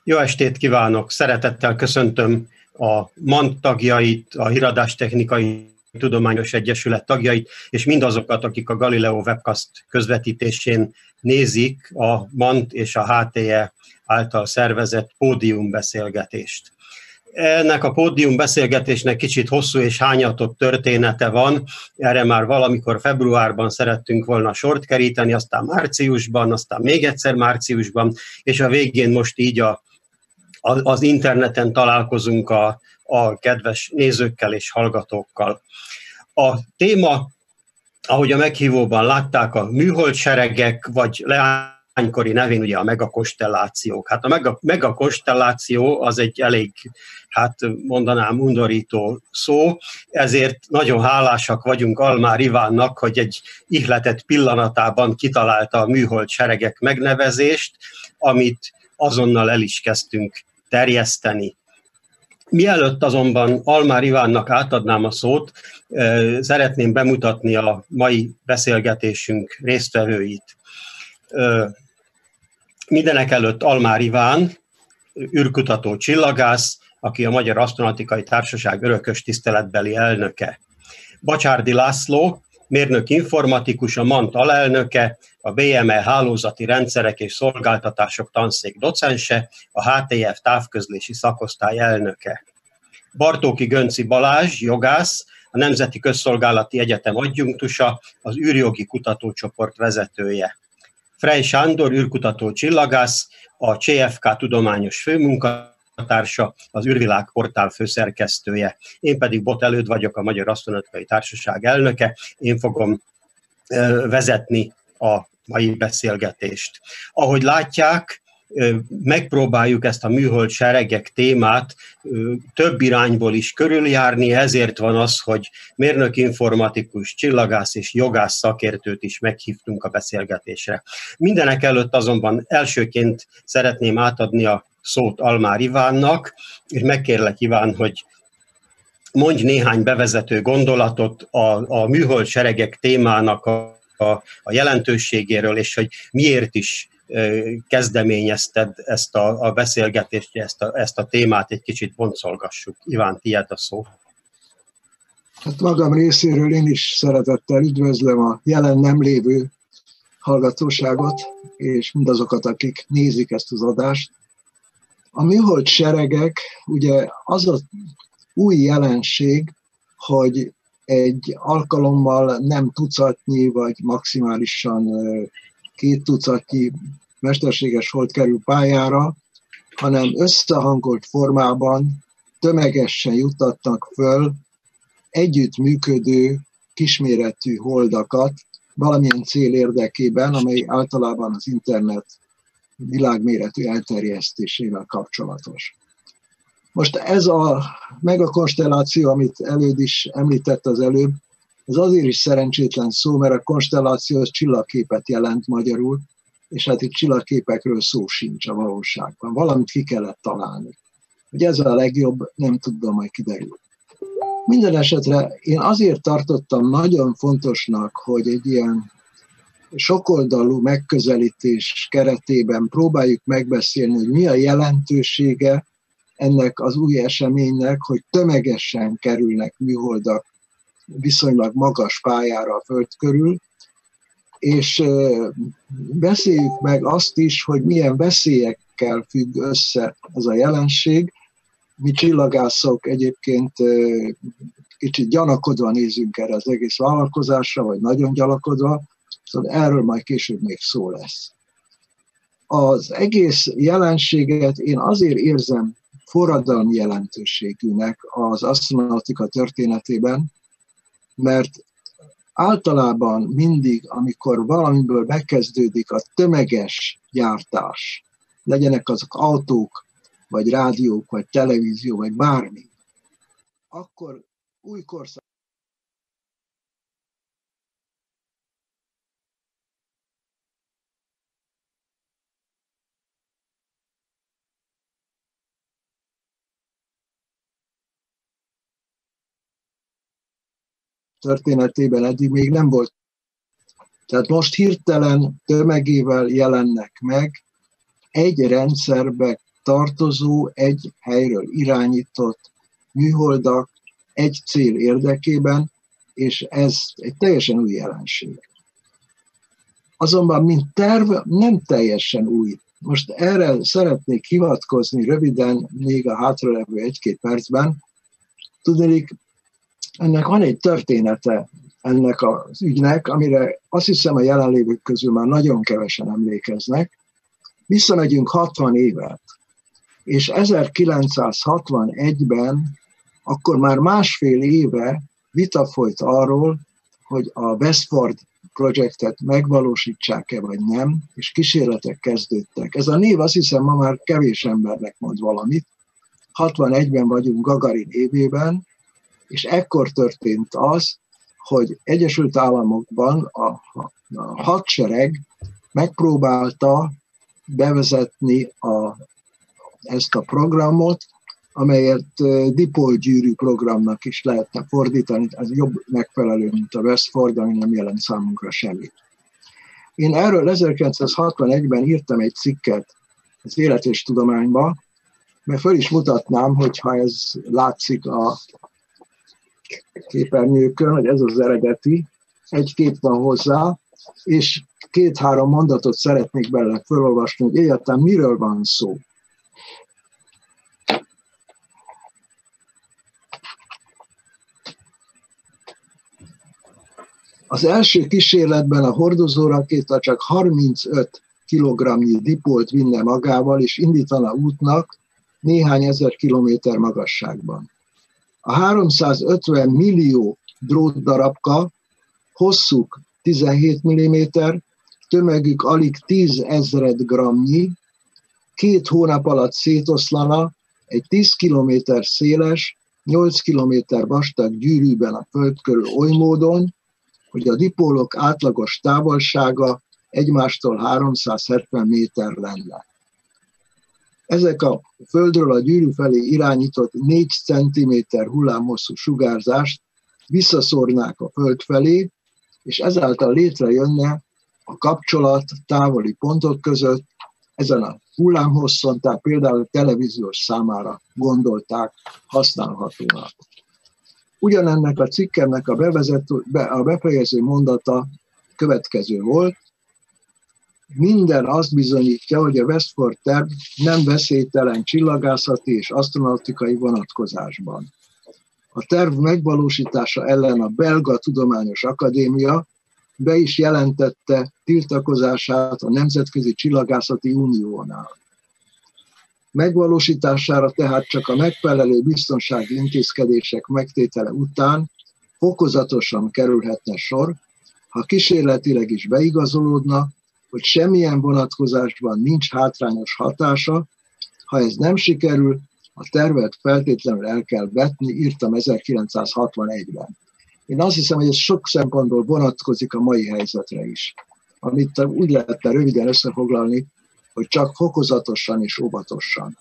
Jó estét kívánok! Szeretettel köszöntöm a MANT tagjait, a Híradástechnikai Tudományos Egyesület tagjait, és mindazokat, akik a Galileo Webcast közvetítésén nézik a MANT és a HTE által szervezett pódiumbeszélgetést. Ennek a pódiumbeszélgetésnek kicsit hosszú és hányatott története van, erre már valamikor februárban szerettünk volna sort keríteni, aztán márciusban, aztán még egyszer márciusban, és a végén most így az interneten találkozunk a kedves nézőkkel és hallgatókkal. A téma, ahogy a meghívóban látták, a műholdseregek, vagy leánykori nevén ugye a megakonstellációk. Hát a megakonstelláció az egy elég, mondanám, undorító szó, ezért nagyon hálásak vagyunk Almár Ivánnak, hogy egy ihletett pillanatában kitalálta a műholdseregek megnevezést, amit azonnal el is kezdtünk terjeszteni. Mielőtt azonban Almár Ivánnak átadnám a szót, szeretném bemutatni a mai beszélgetésünk résztvevőit. Mindenekelőtt Almár Iván, űrkutató csillagász, aki a Magyar Asztronautikai Társaság örökös tiszteletbeli elnöke. Bacsárdi László, mérnök informatikus, a MANT alelnöke, a BME hálózati rendszerek és szolgáltatások tanszék docense, a HTF távközlési szakosztály elnöke. Bartóki Gönci Balázs, jogász, a Nemzeti Közszolgálati Egyetem adjunktusa, az űrjogi kutatócsoport vezetője. Frey Sándor, űrkutató csillagász, a CFK tudományos főmunkatársa, az űrvilág portál főszerkesztője. Én pedig Bot Előd vagyok, a Magyar Asztronautikai Társaság elnöke. Én fogom vezetni a mai beszélgetést. Ahogy látják, megpróbáljuk ezt a műholdseregek témát több irányból is körüljárni, ezért van az, hogy mérnök informatikus, csillagász és jogász szakértőt is meghívtunk a beszélgetésre. Mindenek előtt azonban elsőként szeretném átadni a szót Almár Ivánnak, és megkérlek, Iván, hogy mondj néhány bevezető gondolatot a műholdseregek témának a jelentőségéről, és hogy miért is kezdeményezted ezt a beszélgetést, ezt a témát egy kicsit boncolgassuk. Iván, tiéd a szó. Hát magam részéről én is szeretettel üdvözlöm a jelen nem lévő hallgatóságot, és mindazokat, akik nézik ezt az adást. A műholdseregek ugye az az új jelenség, hogy egy alkalommal nem tucatnyi, vagy maximálisan 2 tucatnyi mesterséges hold kerül pályára, hanem összehangolt formában tömegesen juttatnak föl együttműködő kisméretű holdakat valamilyen cél érdekében, amely általában az internet világméretű elterjesztésével kapcsolatos. Most ez a megakonstelláció, amit Előd is említett az előbb, ez azért is szerencsétlen szó, mert a konstelláció az csillagképet jelent magyarul, és hát itt csillagképekről szó sincs a valóságban. Valamit ki kellett találni. Hogy ez a legjobb, nem tudom, majd kiderül. Minden esetre én azért tartottam nagyon fontosnak, hogy egy ilyen sokoldalú megközelítés keretében próbáljuk megbeszélni, hogy mi a jelentősége ennek az új eseménynek, hogy tömegesen kerülnek műholdak viszonylag magas pályára a Föld körül, és beszéljük meg azt is, hogy milyen veszélyekkel függ össze ez a jelenség. Mi csillagászok egyébként kicsit gyanakodva nézünk erre az egész vállalkozásra, vagy nagyon gyanakodva, szóval erről majd később még szó lesz. Az egész jelenséget én azért érzem forradalmi jelentőségűnek az asztronautika történetében, mert általában mindig, amikor valamiből megkezdődik a tömeges gyártás, legyenek azok autók, vagy rádiók, vagy televízió, vagy bármi, akkor új korszak. Történetében eddig még nem volt. Tehát most hirtelen tömegével jelennek meg egy rendszerbe tartozó, egy helyről irányított műholdak egy cél érdekében, és ez egy teljesen új jelenség. Azonban, mint terv, nem teljesen új. Most erre szeretnék hivatkozni röviden, még a hátralevő egy-két percben. Tudnék, ennek van egy története, ennek az ügynek, amire azt hiszem a jelenlévők közül már nagyon kevesen emlékeznek. Visszamegyünk 60 évet, és 1961-ben, akkor már másfél éve vita folyt arról, hogy a Westford projektet megvalósítsák-e vagy nem, és kísérletek kezdődtek. Ez a név azt hiszem ma már kevés embernek mond valamit. 61-ben vagyunk Gagarin évében, és ekkor történt az, hogy Egyesült Államokban a hadsereg megpróbálta bevezetni ezt a programot, amelyet dipolgyűrű programnak is lehetne fordítani, ez jobb megfelelő, mint a Westford, ami nem jelent számunkra semmit. Én erről 1961-ben írtam egy cikket az Élet és Tudományba, mert föl is mutatnám, hogyha ez látszik a képernyőkön, hogy ez az eredeti, egy kép van hozzá, és 2-3 mondatot szeretnék belőle felolvasni, hogy egyáltalán miről van szó. Az első kísérletben a hordozórakéta csak 35 kg-nyi dipolt vinne magával, és indítana útnak néhány ezer kilométer magasságban. A 350 millió drótdarabka, hosszuk 17 mm, tömegük alig 10 000 g-nyi, 2 hónap alatt szétoszlana egy 10 km széles, 8 km vastag gyűrűben a Föld körül oly módon, hogy a dipólok átlagos távolsága egymástól 370 méter lenne. Ezek a Földről a gyűrű felé irányított 4 cm hullámhosszú sugárzást visszaszórnák a Föld felé, és ezáltal létrejönne a kapcsolat távoli pontok között, ezen a hullámhosszon, tehát például a televíziós számára gondolták használhatónak. Ugyanennek a cikkemnek a befejező mondata következő volt: minden azt bizonyítja, hogy a Westford terv nem veszélytelen csillagászati és asztronautikai vonatkozásban. A terv megvalósítása ellen a Belga Tudományos Akadémia be is jelentette tiltakozását a Nemzetközi Csillagászati Uniónál. Megvalósítására tehát csak a megfelelő biztonsági intézkedések megtétele után fokozatosan kerülhetne sor, ha kísérletileg is beigazolódna, hogy semmilyen vonatkozásban nincs hátrányos hatása. Ha ez nem sikerül, a tervet feltétlenül el kell vetni, írtam 1961-ben. Én azt hiszem, hogy ez sok szempontból vonatkozik a mai helyzetre is, amit úgy lehetne röviden összefoglalni, hogy csak fokozatosan és óvatosan.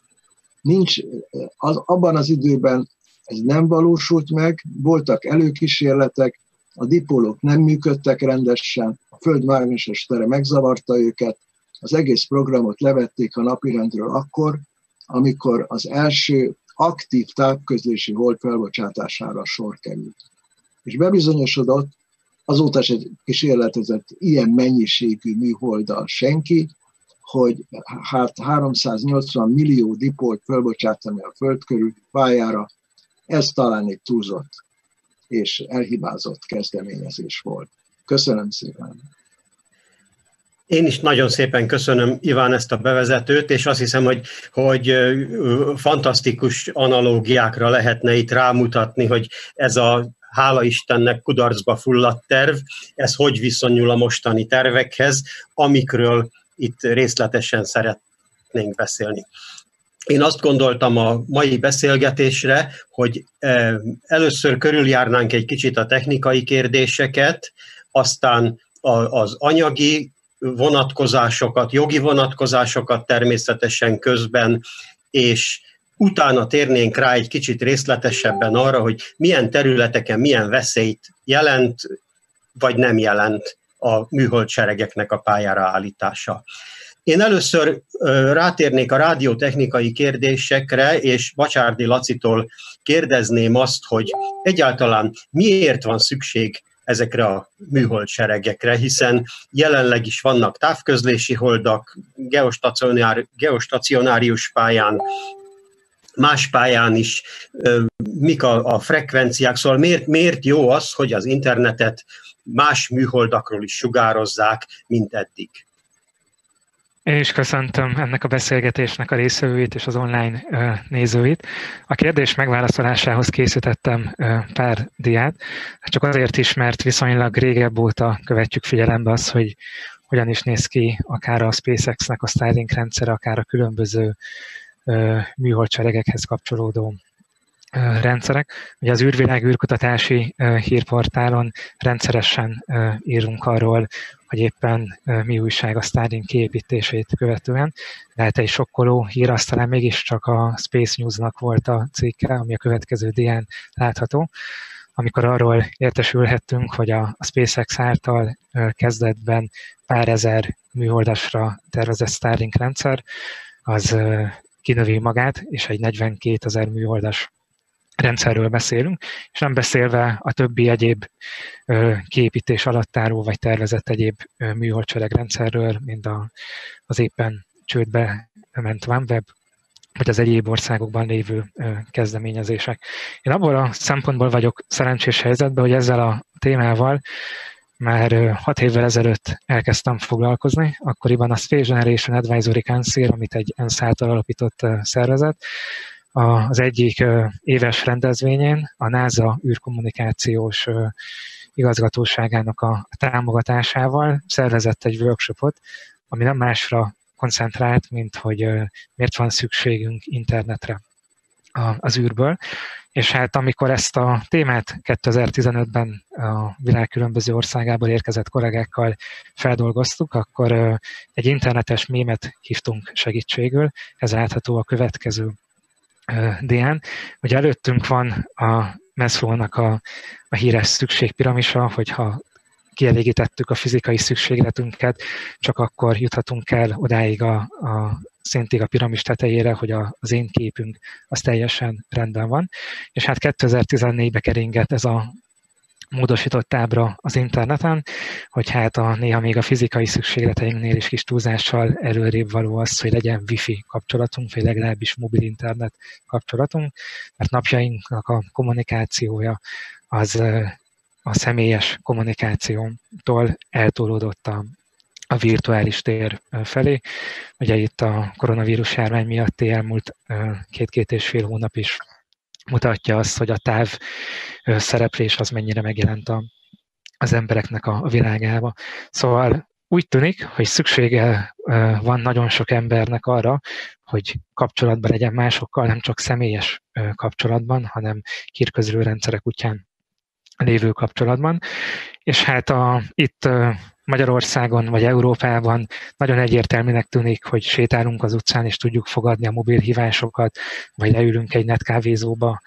Abban az időben ez nem valósult meg, voltak előkísérletek, a dipólok nem működtek rendesen, a Föld mágneses tere megzavarta őket, az egész programot levették a napirendről akkor, amikor az első aktív távközlési hold felbocsátására sor került. És bebizonyosodott, azóta se kísérletezett ilyen mennyiségű műholddal senki, hogy 380 millió dipolt felbocsátani a Föld körül pályára, ez talán egy túlzott és elhibázott kezdeményezés volt. Köszönöm szépen! Én is nagyon szépen köszönöm, Iván, ezt a bevezetőt, és azt hiszem, hogy fantasztikus analógiákra lehetne itt rámutatni, hogy ez a hála Istennek kudarcba fulladt terv, ez hogy viszonyul a mostani tervekhez, amikről itt részletesen szeretnénk beszélni. Én azt gondoltam a mai beszélgetésre, hogy először körüljárnánk egy kicsit a technikai kérdéseket, aztán az anyagi vonatkozásokat, jogi vonatkozásokat természetesen közben, és utána térnénk rá egy kicsit részletesebben arra, hogy milyen területeken milyen veszélyt jelent, vagy nem jelent a műholdseregeknek a pályára állítása. Én először rátérnék a rádiótechnikai kérdésekre, és Bacsárdi Lacitól kérdezném azt, hogy egyáltalán miért van szükség ezekre a műholdseregekre, hiszen jelenleg is vannak távközlési holdak, geostacionárius pályán, más pályán is, mik a frekvenciák, szóval miért jó az, hogy az internetet más műholdakról is sugározzák, mint eddig? Én is köszöntöm ennek a beszélgetésnek a résztvevőit és az online nézőit. A kérdés megválaszolásához készítettem pár diát, csak azért is, mert viszonylag régebb óta követjük figyelembe azt, hogy hogyan is néz ki akár a SpaceX-nek a Starlink rendszere, akár a különböző műholdseregekhez kapcsolódó rendszerek. Ugye az űrvilág űrkutatási hírportálon rendszeresen írunk arról, hogy éppen mi újság a Starlink kiépítését követően. Lehet egy sokkoló hír, aztán mégiscsak a Space News-nak volt a cikke, ami a következő dián látható, amikor arról értesülhettünk, hogy a SpaceX által kezdetben pár ezer műholdasra tervezett Starlink rendszer, az kinövi magát, és egy 42 000 műholdas rendszerről beszélünk, és nem beszélve a többi egyéb kiépítés alatt álló vagy tervezett egyéb műholdsereg rendszerről, mint az éppen csődbe ment OneWeb, vagy az egyéb országokban lévő kezdeményezések. Én abból a szempontból vagyok szerencsés helyzetben, hogy ezzel a témával már 6 évvel ezelőtt elkezdtem foglalkozni, akkoriban a Space Generation Advisory Council, amit egy ENSZ által alapított szervezet, az egyik éves rendezvényén a NASA űrkommunikációs igazgatóságának a támogatásával szervezett egy workshopot, ami nem másra koncentrált, mint hogy miért van szükségünk internetre az űrből. És hát amikor ezt a témát 2015-ben a világ különböző országából érkezett kollégákkal feldolgoztuk, akkor egy internetes mémet hívtunk segítségül, ez látható a következő dián. Ugye előttünk van a Maslownak a híres szükségpiramisa, hogyha kielégítettük a fizikai szükségletünket, csak akkor juthatunk el odáig szintig a piramis tetejére, hogy az én képünk az teljesen rendben van. És hát 2014-be keringett ez a módosított ábra az interneten, hogy hát néha még a fizikai szükségleteinknél is kis túlzással előrébb való az, hogy legyen wifi kapcsolatunk, vagy legalábbis mobil internet kapcsolatunk, mert napjainknak a kommunikációja az a személyes kommunikációtól eltolódott a virtuális tér felé. Ugye itt a koronavírus járvány miatti elmúlt 2-2,5 hónap is mutatja azt, hogy a táv szereplés az mennyire megjelent az embereknek a világába. Szóval úgy tűnik, hogy szüksége van nagyon sok embernek arra, hogy kapcsolatban legyen másokkal, nem csak személyes kapcsolatban, hanem hírközlő rendszerek útján lévő kapcsolatban. És hát itt Magyarországon vagy Európában nagyon egyértelműnek tűnik, hogy sétálunk az utcán, és tudjuk fogadni a mobilhívásokat, vagy leülünk egy netkávézóba,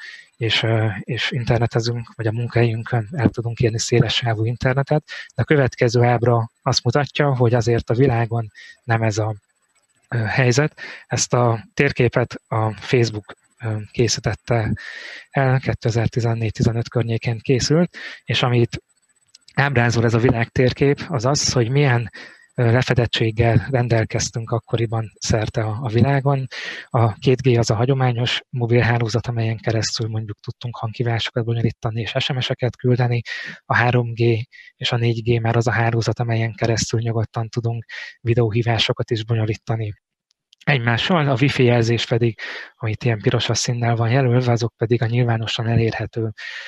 és internetezünk, vagy a munkahelyünkön el tudunk érni szélessávú internetet. De a következő ábra azt mutatja, hogy azért a világon nem ez a helyzet. Ezt a térképet a Facebook készítette el, 2014-15 környékén készült, és amit ábrázol ez a világtérkép, az az, hogy milyen lefedettséggel rendelkeztünk akkoriban szerte a világon. A 2G az a hagyományos mobilhálózat, amelyen keresztül mondjuk tudtunk hanghívásokat bonyolítani és SMS-eket küldeni. A 3G és a 4G már az a hálózat, amelyen keresztül nyugodtan tudunk videóhívásokat is bonyolítani egymással. A Wi-Fi jelzés pedig, amit ilyen piros színnel van jelölve, azok pedig a nyilvánosan elérhető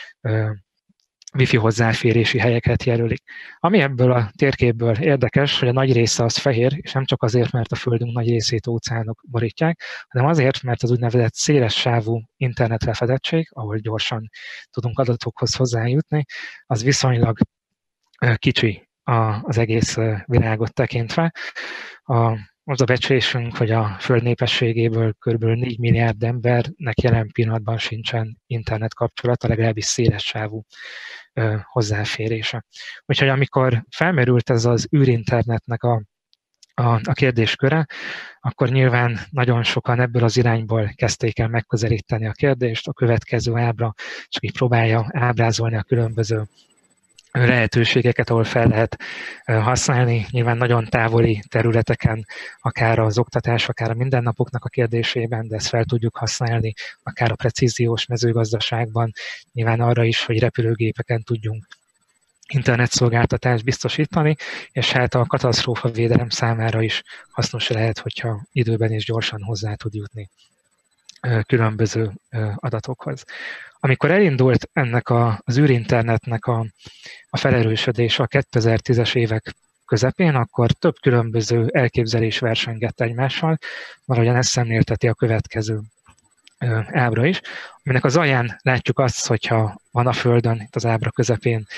Wi-Fi hozzáférési helyeket jelölik. Ami ebből a térképből érdekes, hogy a nagy része az fehér, és nem csak azért, mert a Földünk nagy részét óceánok borítják, hanem azért, mert az úgynevezett szélessávú internetlefedettség, ahol gyorsan tudunk adatokhoz hozzájutni, az viszonylag kicsi az egész világot tekintve. Az a becslésünk, hogy a Föld népességéből kb. 4 milliárd embernek jelen pillanatban sincsen internet kapcsolata, legalábbis szélessávú hozzáférése. Úgyhogy amikor felmerült ez az űrinternetnek a a kérdésköre, akkor nyilván nagyon sokan ebből az irányból kezdték el megközelíteni a kérdést. A következő ábra csak így próbálja ábrázolni a különböző lehetőségeket, ahol fel lehet használni, nyilván nagyon távoli területeken, akár az oktatás, akár a mindennapoknak a kérdésében, de ezt fel tudjuk használni, akár a precíziós mezőgazdaságban, nyilván arra is, hogy repülőgépeken tudjunk internetszolgáltatást biztosítani, és hát a katasztrófavédelem számára is hasznos lehet, hogyha időben és gyorsan hozzá tud jutni különböző adatokhoz. Amikor elindult ennek az űrinternetnek a felerősödése a 2010-es évek közepén, akkor több különböző elképzelés versengett egymással, valahogyan ezt szemlélteti a következő ábra is, aminek az alján látjuk azt, hogyha van a Földön, itt az ábra közepén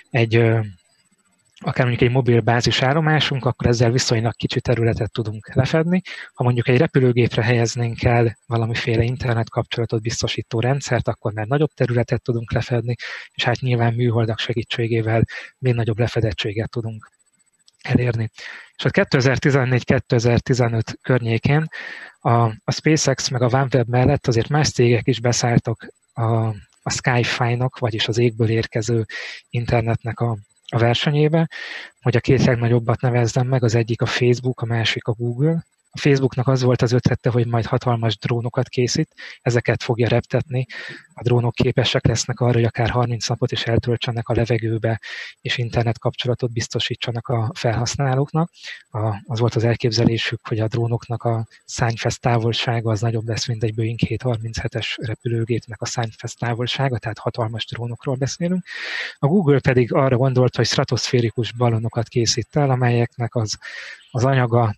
akár mondjuk egy mobil bázisállomásunk, akkor ezzel viszonylag kicsi területet tudunk lefedni. Ha mondjuk egy repülőgépre helyeznénk el valamiféle internet kapcsolatot biztosító rendszert, akkor már nagyobb területet tudunk lefedni, és hát nyilván műholdak segítségével még nagyobb lefedettséget tudunk elérni. És a 2014-2015 környékén a SpaceX meg a OneWeb mellett azért más cégek is beszálltak a Sky-Fi-nak, vagyis az égből érkező internetnek a versenyébe, hogy a két legnagyobbat nevezzem meg, az egyik a Facebook, a másik a Google. A Facebooknak az volt az ötlete, hogy majd hatalmas drónokat készít, ezeket fogja reptetni. A drónok képesek lesznek arra, hogy akár 30 napot is eltöltsenek a levegőbe, és internet kapcsolatot biztosítsanak a felhasználóknak. Az volt az elképzelésük, hogy a drónoknak a szárnyfesz távolsága az nagyobb lesz, mint egy Boeing 737-es repülőgépnek a szárnyfesz távolsága, tehát hatalmas drónokról beszélünk. A Google pedig arra gondolt, hogy stratoszférikus ballonokat készít el, amelyeknek az anyaga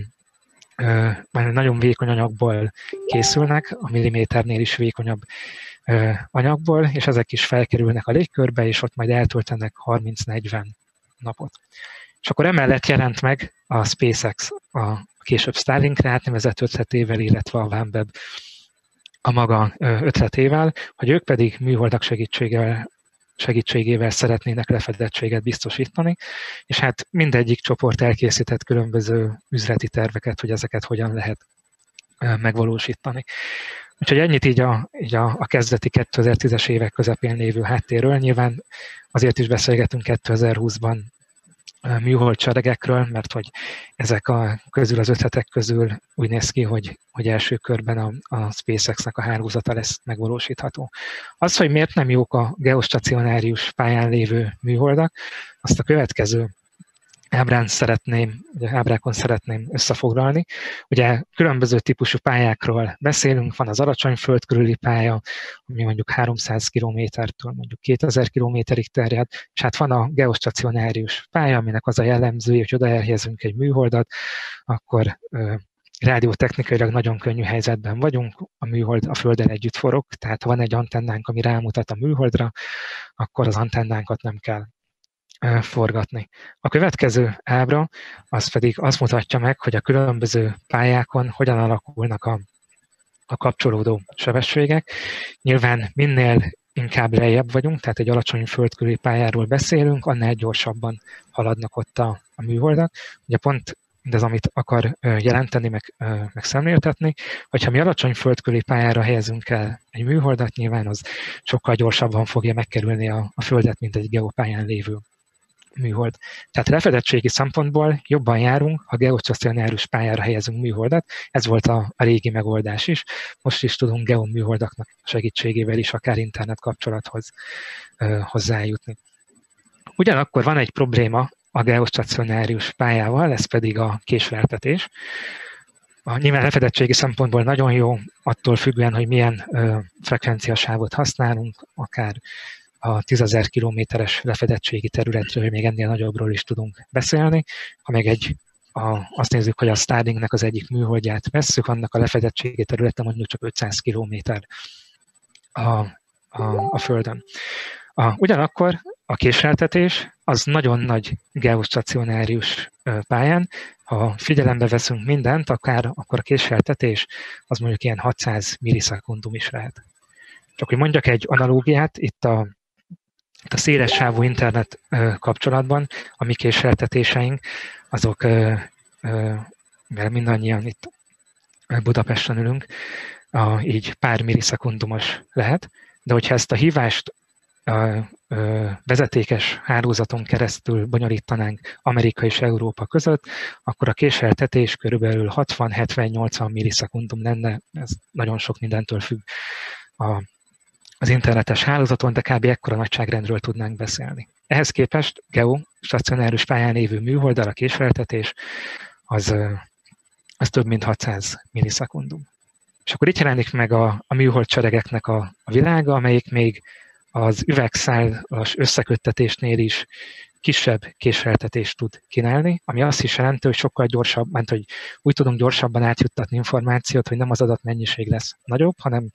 nagyon vékony anyagból készülnek, a milliméternél is vékonyabb anyagból, és ezek is felkerülnek a légkörbe, és ott majd eltöltenek 30-40 napot. És akkor emellett jelent meg a SpaceX a később Starlinkre átnevezett ötletével, illetve a OneWeb a maga ötletével, hogy ők pedig műholdak segítségével szeretnének lefedettséget biztosítani, és hát mindegyik csoport elkészített különböző üzleti terveket, hogy ezeket hogyan lehet megvalósítani. Úgyhogy ennyit így a kezdeti 2010-es évek közepén lévő háttérről. Nyilván azért is beszélgetünk 2020-ban műholdseregekről, mert hogy ezek közül az ötletek közül úgy néz ki, hogy első körben a SpaceX-nek a hálózata lesz megvalósítható. Az, hogy miért nem jók a geostacionárius pályán lévő műholdak, azt a következő ábrákon szeretném összefoglalni. Ugye különböző típusú pályákról beszélünk, van az alacsony föld körüli pálya, ami mondjuk 300 km-től mondjuk 2000 km-ig terjed, és hát van a geostacionárius pálya, aminek az a jellemzője, hogy oda elhelyezünk egy műholdat, akkor rádiótechnikailag nagyon könnyű helyzetben vagyunk, a műhold a Földdel együtt forog, tehát ha van egy antennánk, ami rámutat a műholdra, akkor az antennánkat nem kell forgatni. A következő ábra az pedig azt mutatja meg, hogy a különböző pályákon hogyan alakulnak a kapcsolódó sebességek. Nyilván minél inkább lejjebb vagyunk, tehát egy alacsony földkörüli pályáról beszélünk, annál gyorsabban haladnak ott a műholdak. Ugye pont mindez, amit akar jelenteni, meg szemléltetni, hogyha mi alacsony földkörüli pályára helyezünk el egy műholdat, nyilván az sokkal gyorsabban fogja megkerülni a Földet, mint egy geopályán lévő műhold. Tehát lefedettségi szempontból jobban járunk, ha geostacionárius pályára helyezünk műholdat. Ez volt a régi megoldás is. Most is tudunk geoműholdaknak segítségével is akár internet kapcsolathoz hozzájutni. Ugyanakkor van egy probléma a geostacionárius pályával, ez pedig a késleltetés. Nyilván lefedettségi szempontból nagyon jó, attól függően, hogy milyen frekvenciasávot használunk, akár a 10.000 kilométeres lefedettségi területről, még ennél nagyobbról is tudunk beszélni. Ha meg azt nézzük, hogy a Starlinknek az egyik műholdját vesszük, annak a lefedettségi területe mondjuk csak 500 kilométer a Földön. Ugyanakkor a késleltetés az nagyon nagy geostacionárius pályán. Ha figyelembe veszünk mindent, akkor a késleltetés az mondjuk ilyen 600 millisekundum is lehet. Csak hogy mondjak egy analógiát, itt a széles sávú internet kapcsolatban a mi késleltetéseink, azok mivel mindannyian itt Budapesten ülünk, így pár millisekundumos lehet, de hogyha ezt a hívást vezetékes hálózaton keresztül bonyolítanánk Amerika és Európa között, akkor a késleltetés körülbelül 60-70-80 millisekundum lenne, ez nagyon sok mindentől függ az internetes hálózaton, de kb. Ekkora nagyságrendről tudnánk beszélni. Ehhez képest geostacionáris pályán lévő műholddal a késleltetés az több mint 600 millisekundum. És akkor itt jelenik meg a műholdcseregeknek a világa, amelyik még az üvegszálas összeköttetésnél is kisebb késleltetést tud kínálni, ami azt is jelenti, hogy sokkal gyorsabb, mert hogy úgy tudunk gyorsabban átjuttatni információt, hogy nem az adatmennyiség lesz nagyobb, hanem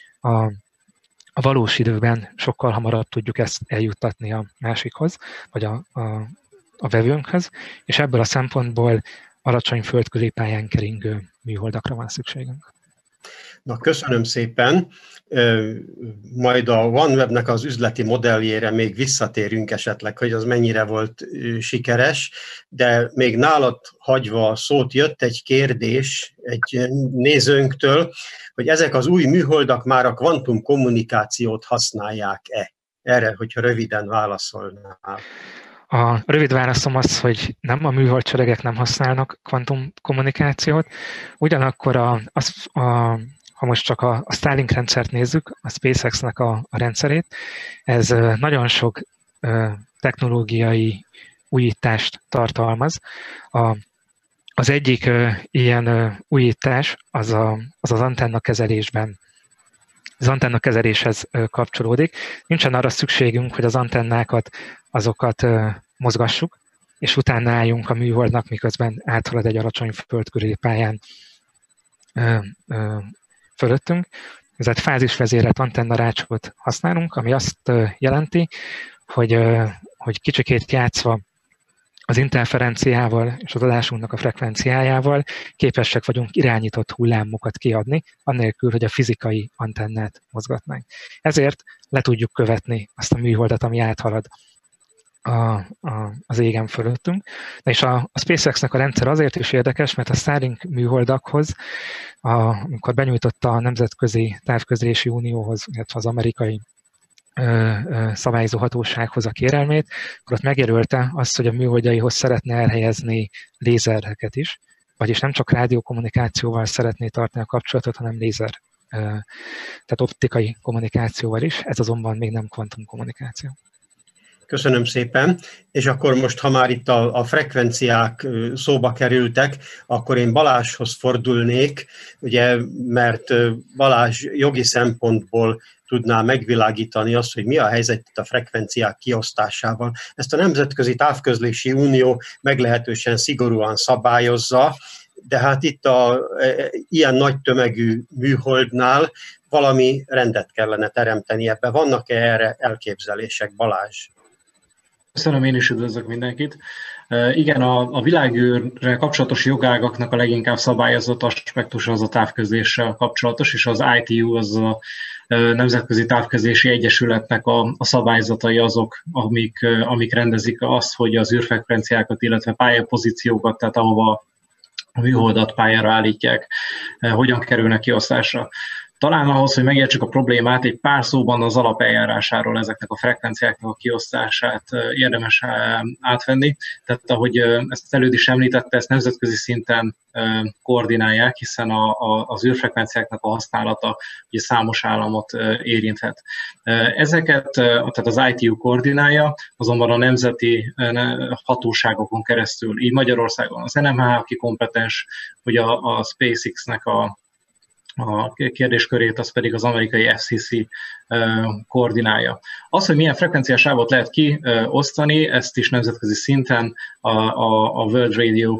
a valós időben sokkal hamarabb tudjuk ezt eljuttatni a másikhoz, vagy a vevőnkhöz, és ebből a szempontból alacsony földközi pályán keringő műholdakra van szükségünk. Na, köszönöm szépen. Majd a OneWebnek az üzleti modelljére még visszatérünk esetleg, hogy az mennyire volt sikeres, de még nálad hagyva a szót jött egy kérdés egy nézőnktől, hogy ezek az új műholdak már a kvantumkommunikációt használják-e? Erre, hogyha röviden válaszolnál. A rövid válaszom az, hogy nem, a műholdcseregek nem használnak kvantumkommunikációt, ugyanakkor ha most csak a Starlink rendszert nézzük, a SpaceX-nek a rendszerét, ez nagyon sok technológiai újítást tartalmaz. Az egyik ilyen újítás az antenna kezelésben. Az antenna kezeléshez kapcsolódik. Nincsen arra szükségünk, hogy az antennákat, azokat mozgassuk, és utána álljunk a műholdnak, miközben áthalad egy alacsony földkörüli pályán fölöttünk. Ezért fázisvezérelt antennarácsot használunk, ami azt jelenti, hogy kicsikét játszva az interferenciával és az adásunknak a frekvenciájával képesek vagyunk irányított hullámokat kiadni, annélkül, hogy a fizikai antennát mozgatnánk. Ezért le tudjuk követni azt a műholdat, ami áthalad az égen fölöttünk. És a SpaceX-nek a rendszer azért is érdekes, mert a Starlink műholdakhoz, amikor benyújtotta a Nemzetközi Távközlési Unióhoz, illetve az amerikai szabályozó hatósághoz a kérelmét, akkor ott megjelölte azt, hogy a műholdjaihoz szeretne elhelyezni lézereket is, vagyis nem csak rádiókommunikációval szeretné tartani a kapcsolatot, hanem lézer, tehát optikai kommunikációval is, ez azonban még nem kvantumkommunikáció. Köszönöm szépen, és akkor most, ha már itt a frekvenciák szóba kerültek, akkor én Balázshoz fordulnék, ugye, mert Balázs jogi szempontból tudná megvilágítani azt, hogy mi a helyzet itt a frekvenciák kiosztásával. Ezt a Nemzetközi Távközlési Unió meglehetősen szigorúan szabályozza, de hát itt ilyen nagy tömegű műholdnál valami rendet kellene teremteni ebbe. Vannak-e erre elképzelések, Balázs? Köszönöm, én is üdvözlök mindenkit. Igen, a világűrre kapcsolatos jogágaknak a leginkább szabályozott aspektusa az a távközléssel kapcsolatos, és az ITU, az a Nemzetközi Távközlési Egyesületnek a szabályzatai azok, amik rendezik azt, hogy az űrfrekvenciákat, illetve pályapozíciókat, tehát ahova a műholdat pályára állítják, hogyan kerülnek kiosztásra. Talán ahhoz, hogy megértsük a problémát, egy pár szóban az alapeljárásáról ezeknek a frekvenciáknak a kiosztását érdemes átvenni. Tehát ahogy ezt előbb is említette, ezt nemzetközi szinten koordinálják, hiszen az űrfrekvenciáknak a használata ugye számos államot érinthet. Ezeket, tehát az ITU koordinálja, azonban a nemzeti hatóságokon keresztül, így Magyarországon az NMH, aki kompetens, hogy a SpaceX-nek a kérdéskörét, az pedig az amerikai FCC koordinálja. Az, hogy milyen frekvenciásávot lehet kiosztani, ezt is nemzetközi szinten a World Radio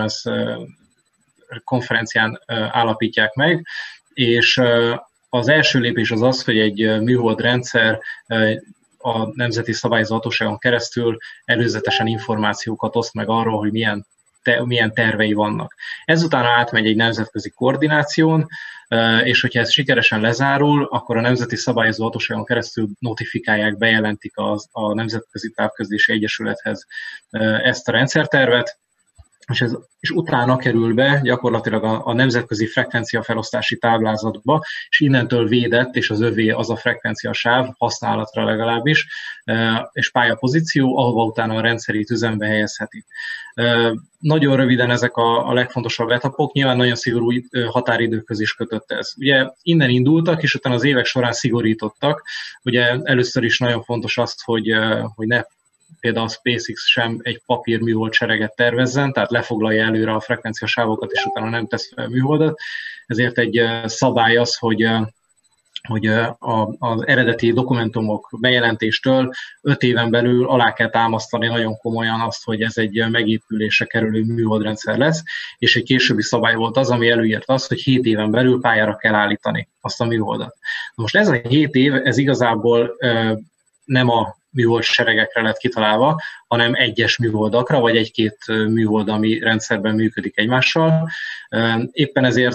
konferencián állapítják meg, és az első lépés az az, hogy egy műholdrendszer a nemzeti szabályozó hatóságon keresztül előzetesen információkat oszt meg arról, hogy milyen tervei vannak. Ezután átmegy egy nemzetközi koordináción, és hogyha ez sikeresen lezárul, akkor a Nemzeti Szabályozó Hatóságon keresztül notifikálják, bejelentik a Nemzetközi Távközlési Egyesülethez ezt a rendszertervet, és utána kerül be gyakorlatilag a nemzetközi frekvenciafelosztási táblázatba, és innentől védett, és az övé az a frekvenciasáv, használatra legalábbis, és pályapozíció, ahova utána a rendszerét üzembe helyezheti. Nagyon röviden ezek a legfontosabb etapok, nyilván nagyon szigorú határidőköz is kötött ez. Ugye innen indultak, és utána az évek során szigorítottak. Ugye először is nagyon fontos az, hogy ne például a SpaceX sem egy papírműhold sereget tervezzen, tehát lefoglalja előre a frekvenciasávokat, és utána nem tesz fel műholdat. Ezért egy szabály az, hogy az eredeti dokumentumok bejelentéstől 5 éven belül alá kell támasztani nagyon komolyan azt, hogy ez egy megépülésre kerülő műholdrendszer lesz, és egy későbbi szabály volt az, ami előírt azt, hogy 7 éven belül pályára kell állítani azt a műholdat. Most ez a 7 év, ez igazából nem a műhold seregekre lett kitalálva, hanem egyes műholdakra, vagy egy-két műhold, ami rendszerben működik egymással. Éppen ezért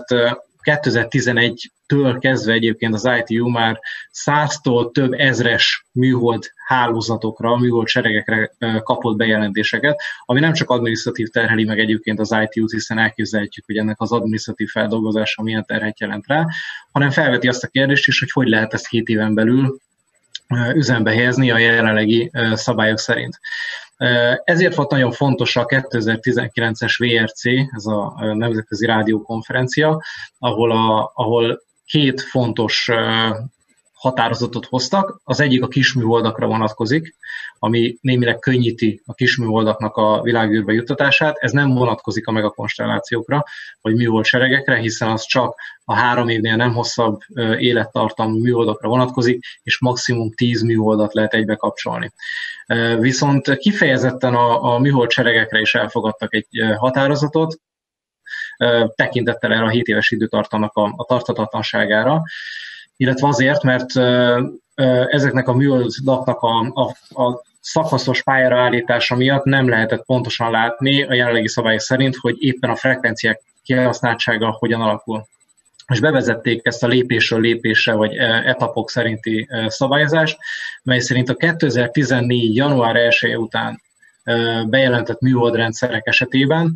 2011-től kezdve egyébként az ITU már 100-tól több ezres műhold hálózatokra, műhold seregekre kapott bejelentéseket, ami nem csak adminisztratív terheli meg egyébként az ITU-t, hiszen elképzelhetjük, hogy ennek az adminisztratív feldolgozása milyen terhet jelent rá, hanem felveti azt a kérdést is, hogy lehet ezt 7 éven belül üzembe helyezni a jelenlegi szabályok szerint. Ezért volt nagyon fontos a 2019-es VRC, ez a Nemzetközi Rádiókonferencia, ahol 2 fontos határozatot hoztak. Az egyik a kisműholdakra vonatkozik, ami némileg könnyíti a kisműholdaknak a világűrbe juttatását. Ez nem vonatkozik a megakonstellációkra, vagy műholdseregekre, hiszen az csak a 3 évnél nem hosszabb élettartamú műholdakra vonatkozik, és maximum 10 műholdat lehet egybe kapcsolni. Viszont kifejezetten a műholdseregekre is elfogadtak egy határozatot, tekintettel erre a 7 éves időtartamnak a tarthatatlanságára, illetve azért, mert ezeknek a műholdaknak a szakaszos pályára állítása miatt nem lehetett pontosan látni a jelenlegi szabályok szerint, hogy éppen a frekvenciák kihasználtsága hogyan alakul. És bevezették ezt a lépésről lépésre, vagy etapok szerinti szabályozást, mely szerint a 2014. január 1 után bejelentett műholdrendszerek esetében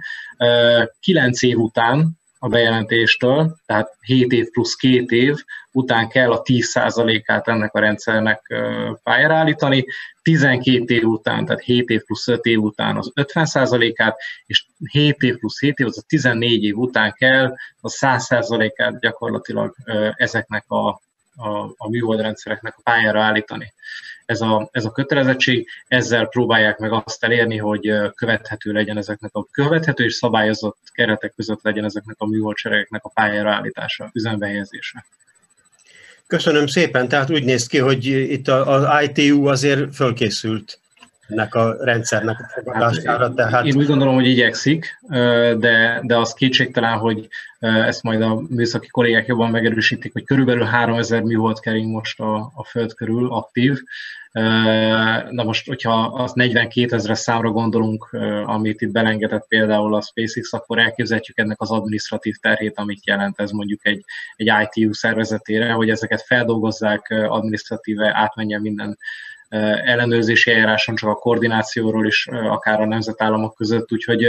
9 év után a bejelentéstől, tehát 7 év plusz 2 év után kell a 10%-át ennek a rendszernek pályára állítani, 12 év után, tehát 7 év plusz 5 év után az 50%-át, és 7 év plusz 7 év, az a 14 év után kell a 100%-át gyakorlatilag ezeknek a műholdrendszereknek a pályára állítani. Ez a kötelezettség, ezzel próbálják meg azt elérni, hogy követhető legyen ezeknek követhető és szabályozott keretek között legyen ezeknek a műholdseregeknek a pályára állítása, üzembe helyezése. Köszönöm szépen, tehát úgy néz ki, hogy itt az ITU azért fölkészült ennek a rendszernek a fogadására. Tehát... Én úgy gondolom, hogy igyekszik, de az kétségtelen, hogy ezt majd a műszaki kollégák jobban megerősítik, hogy körülbelül 3000 műhold kering most a Föld körül aktív. Na most, hogyha az 42 000 számra gondolunk, amit itt belengedett például a SpaceX, akkor elképzelhetjük ennek az adminisztratív terhét, amit jelent ez mondjuk egy ITU szervezetére, hogy ezeket feldolgozzák, adminisztratíve átmenjen minden ellenőrzési eljáráson, csak a koordinációról is, akár a nemzetállamok között, úgyhogy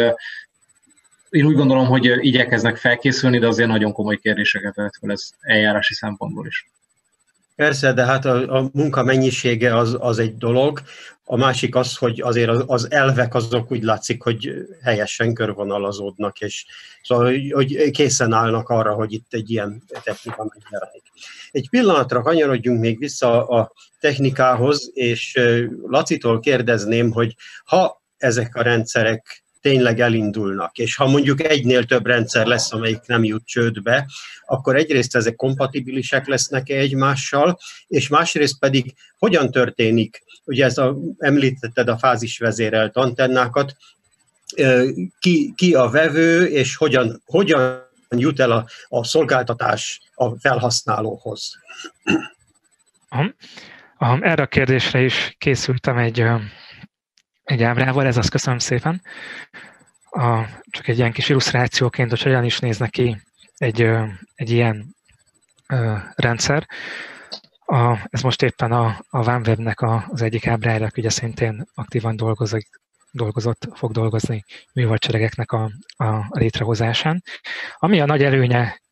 én úgy gondolom, hogy igyekeznek felkészülni, de azért nagyon komoly kérdéseket vet fel ez eljárási szempontból is. Persze, de hát a munka mennyisége az egy dolog, a másik az, hogy azért az elvek azok úgy látszik, hogy helyesen körvonalazódnak, és szóval, hogy készen állnak arra, hogy itt egy ilyen technika megjelenik. Egy pillanatra kanyarodjunk még vissza a technikához, és Lacitól kérdezném, hogy ha ezek a rendszerek tényleg elindulnak, és ha mondjuk egynél több rendszer lesz, amelyik nem jut csődbe, akkor egyrészt ezek kompatibilisek lesznek-e egymással, és másrészt pedig hogyan történik, ugye említetted a fázisvezérelt antennákat, ki a vevő, és hogyan jut el a szolgáltatás a felhasználóhoz? Erre a kérdésre is készültem egy ábrával, ez azt köszönöm szépen. Csak egy ilyen kis illusztrációként, hogy hogyan is néz neki egy ilyen rendszer. Ez most éppen a OneWeb-nek az egyik ábrája, ugye szintén aktívan dolgozik fog dolgozni műholdseregeknek a létrehozásán. Ami a nagy előnye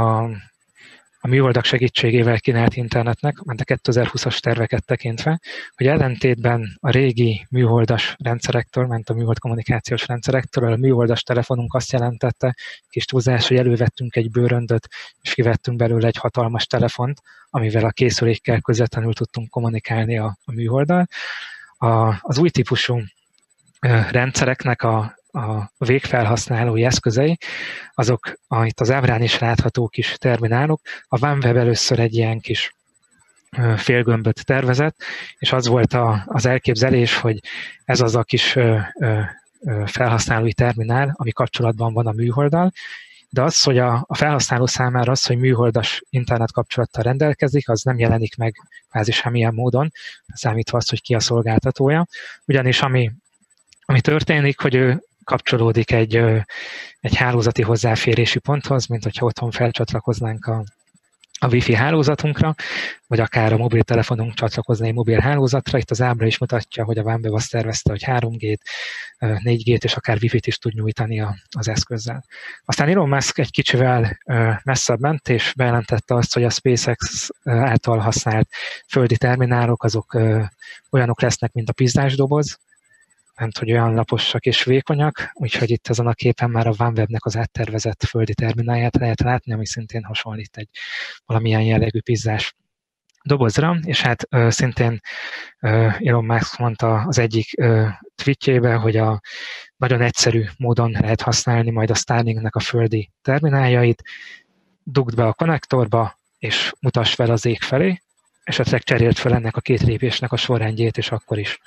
a műholdak segítségével kínált internetnek, mert a 2020-as terveket tekintve, hogy ellentétben a régi műholdas rendszerektől, ment a műhold kommunikációs rendszerektől, a műholdas telefonunk azt jelentette, kis túlzás, hogy elővettünk egy bőröndöt, és kivettünk belőle egy hatalmas telefont, amivel a készülékkel közvetlenül tudtunk kommunikálni a műholddal. Az új típusú rendszereknek a végfelhasználói eszközei, azok itt az ábrán is látható kis terminálok. A OneWeb először egy ilyen kis félgömböt tervezett, és az volt az elképzelés, hogy ez az a kis felhasználói terminál, ami kapcsolatban van a műholddal, de az, hogy a felhasználó számára az, hogy műholdas internet kapcsolattal rendelkezik, az nem jelenik meg kvázi semmilyen módon, számítva azt, hogy ki a szolgáltatója. Ugyanis ami történik, hogy ő kapcsolódik egy hálózati hozzáférési ponthoz, mint hogyha otthon felcsatlakoznánk a Wi-Fi hálózatunkra, vagy akár a mobiltelefonunk csatlakozni egy mobil hálózatra. Itt az ábra is mutatja, hogy a OneWeb azt tervezte, hogy 3G-t, 4G-t és akár Wi-Fi-t is tud nyújtani az eszközzel. Aztán Elon Musk egy kicsivel messzebb ment, és bejelentette azt, hogy a SpaceX által használt földi terminálok, azok olyanok lesznek, mint a pizzás doboz, mert hogy olyan laposak és vékonyak, úgyhogy itt ezen a képen már a OneWebnek az áttervezett földi terminálját lehet látni, ami szintén hasonlít egy valamilyen jellegű pizzás dobozra, és hát szintén Elon Musk mondta az egyik tweetjébe, hogy nagyon egyszerű módon lehet használni majd a Starlinknek a földi termináljait, dugd be a konnektorba, és mutass fel az ég felé, esetleg cserélt fel ennek a két lépésnek a sorrendjét, és akkor is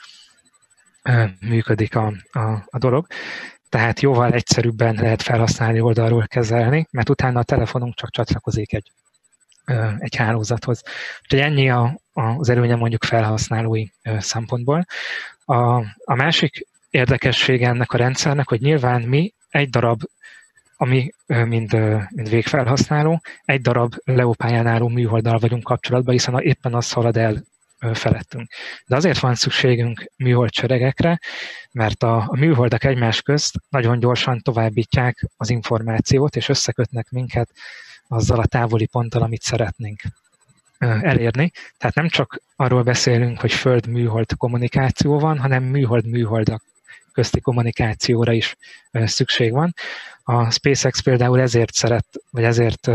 működik a dolog. Tehát jóval egyszerűbben lehet felhasználni oldalról kezelni, mert utána a telefonunk csak csatlakozik egy hálózathoz. Úgyhogy ennyi az előnye mondjuk felhasználói szempontból. A másik érdekessége ennek a rendszernek, hogy nyilván mi egy darab, ami mint végfelhasználó, egy darab leópályán álló műholddal vagyunk kapcsolatban, hiszen éppen az halad el felettünk. De azért van szükségünk műholdseregekre, mert a műholdak egymás közt nagyon gyorsan továbbítják az információt, és összekötnek minket azzal a távoli ponttal, amit szeretnénk elérni. Tehát nem csak arról beszélünk, hogy föld-műhold kommunikáció van, hanem műhold-műholdak közti kommunikációra is szükség van. A SpaceX például ezért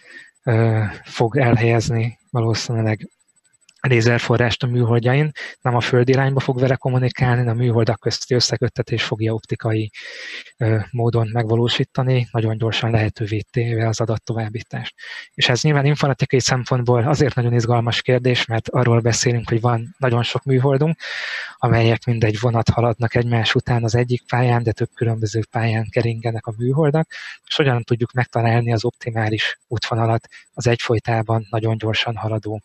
fog elhelyezni valószínűleg lézerforrást a műholdjain, nem a föld irányba fog vele kommunikálni, a műholdak közti összeköttetés fogja optikai módon megvalósítani, nagyon gyorsan lehetővé téve az adattovábbítást. És ez nyilván informatikai szempontból azért nagyon izgalmas kérdés, mert arról beszélünk, hogy van nagyon sok műholdunk, amelyek mindegy vonat haladnak egymás után az egyik pályán, de több különböző pályán keringenek a műholdak, és hogyan tudjuk megtalálni az optimális útvonalat az egyfolytában nagyon gyorsan haladó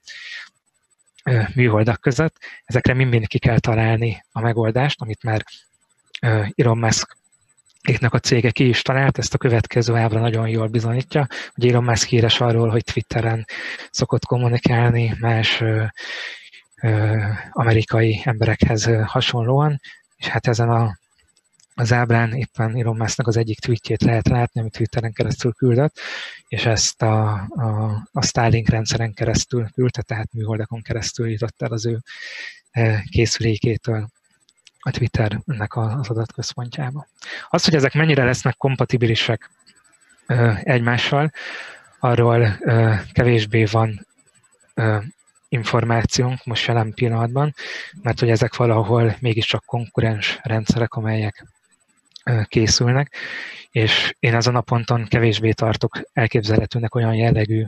műholdak között. Ezekre mind ki kell találni a megoldást, amit már Elon Musk-éknek a cége ki is talált, ezt a következő ábra nagyon jól bizonyítja, hogy Elon Musk híres arról, hogy Twitteren szokott kommunikálni más amerikai emberekhez hasonlóan, és hát ezen az ábrán éppen Elon Musknak az egyik tweetjét lehet látni, amit Twitteren keresztül küldött, és ezt a Starlink rendszeren keresztül küldte, tehát műholdakon keresztül jutott el az ő készülékétől a Twitternek az adatközpontjába. Az, hogy ezek mennyire lesznek kompatibilisek egymással, arról kevésbé van információnk most jelen pillanatban, mert hogy ezek valahol mégiscsak konkurens rendszerek, amelyek készülnek, és én ezen a ponton kevésbé tartok elképzelhetőnek olyan jellegű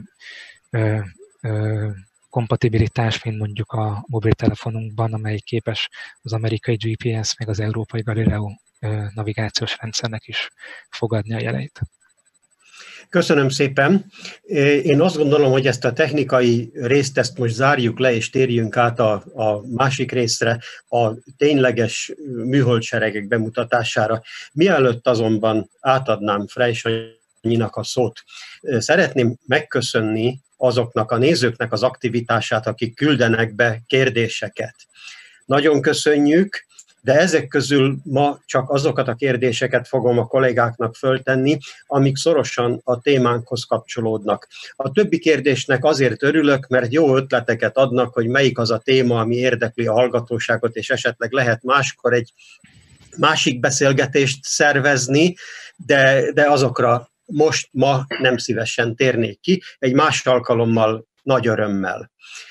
kompatibilitás, mint mondjuk a mobiltelefonunkban, amely képes az amerikai GPS, meg az európai Galileo navigációs rendszernek is fogadni a jeleit. Köszönöm szépen. Én azt gondolom, hogy ezt a technikai részt ezt most zárjuk le, és térjünk át a másik részre, a tényleges műholdseregek bemutatására. Mielőtt azonban átadnám Frey-Sanyinak a szót, szeretném megköszönni azoknak a nézőknek az aktivitását, akik küldenek be kérdéseket. Nagyon köszönjük, de ezek közül ma csak azokat a kérdéseket fogom a kollégáknak föltenni, amik szorosan a témánkhoz kapcsolódnak. A többi kérdésnek azért örülök, mert jó ötleteket adnak, hogy melyik az a téma, ami érdekli a hallgatóságot, és esetleg lehet máskor egy másik beszélgetést szervezni, de azokra ma nem szívesen térnék ki, egy más alkalommal nagy örömmel.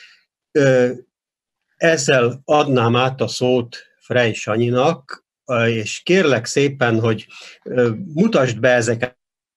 Ezzel adnám át a szót Frey Sanyinak, és kérlek szépen, hogy mutasd be ezeket.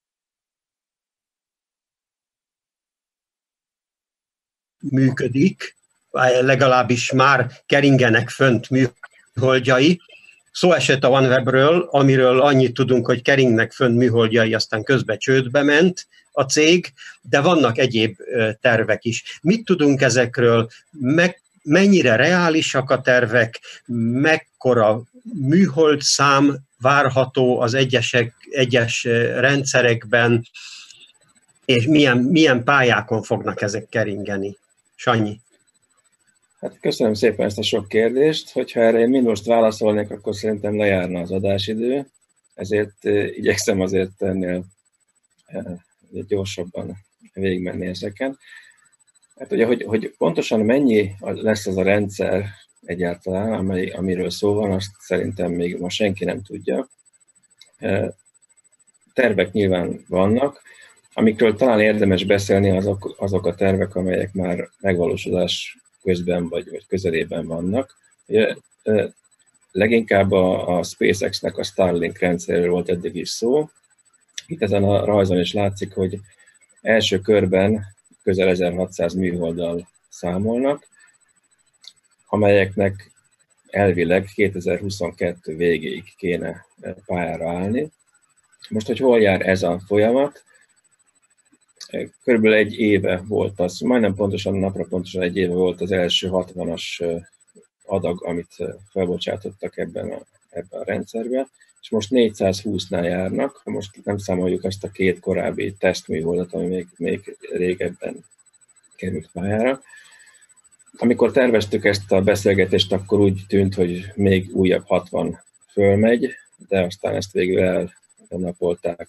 Működik, legalábbis már keringenek fönt műholdjai. Szó esett a OneWebről, amiről annyit tudunk, hogy keringnek fönt műholdjai, aztán közben csődbe ment a cég, de vannak egyéb tervek is. Mit tudunk ezekről? Mennyire reálisak a tervek? Mekkora műholdszám várható az egyes rendszerekben? És milyen pályákon fognak ezek keringeni? Sanyi. Hát köszönöm szépen ezt a sok kérdést. Hogyha erre én mind most válaszolnék, akkor szerintem lejárna az adásidő. Ezért igyekszem azért ennél gyorsabban végigmenni ezeken. Hát ugye, hogy pontosan mennyi lesz az a rendszer egyáltalán, amiről szó van, azt szerintem még ma senki nem tudja. Tervek nyilván vannak, amikről talán érdemes beszélni, azok a tervek, amelyek már megvalósulás közben vagy közelében vannak. Ugye, leginkább a SpaceX-nek a Starlink rendszerről volt eddig is szó. Itt ezen a rajzon is látszik, hogy első körben közel 1600 műholddal számolnak, amelyeknek elvileg 2022 végéig kéne pályára állni. Most, hogy hol jár ez a folyamat, körülbelül egy éve volt az, majdnem pontosan, napra pontosan egy éve volt az első 60-as adag, amit felbocsátottak ebben a rendszerben, és most 420-nál járnak, most nem számoljuk azt a két korábbi tesztműholdat, ami még régebben került pályára. Amikor terveztük ezt a beszélgetést, akkor úgy tűnt, hogy még újabb 60 fölmegy, de aztán ezt végül elnapolták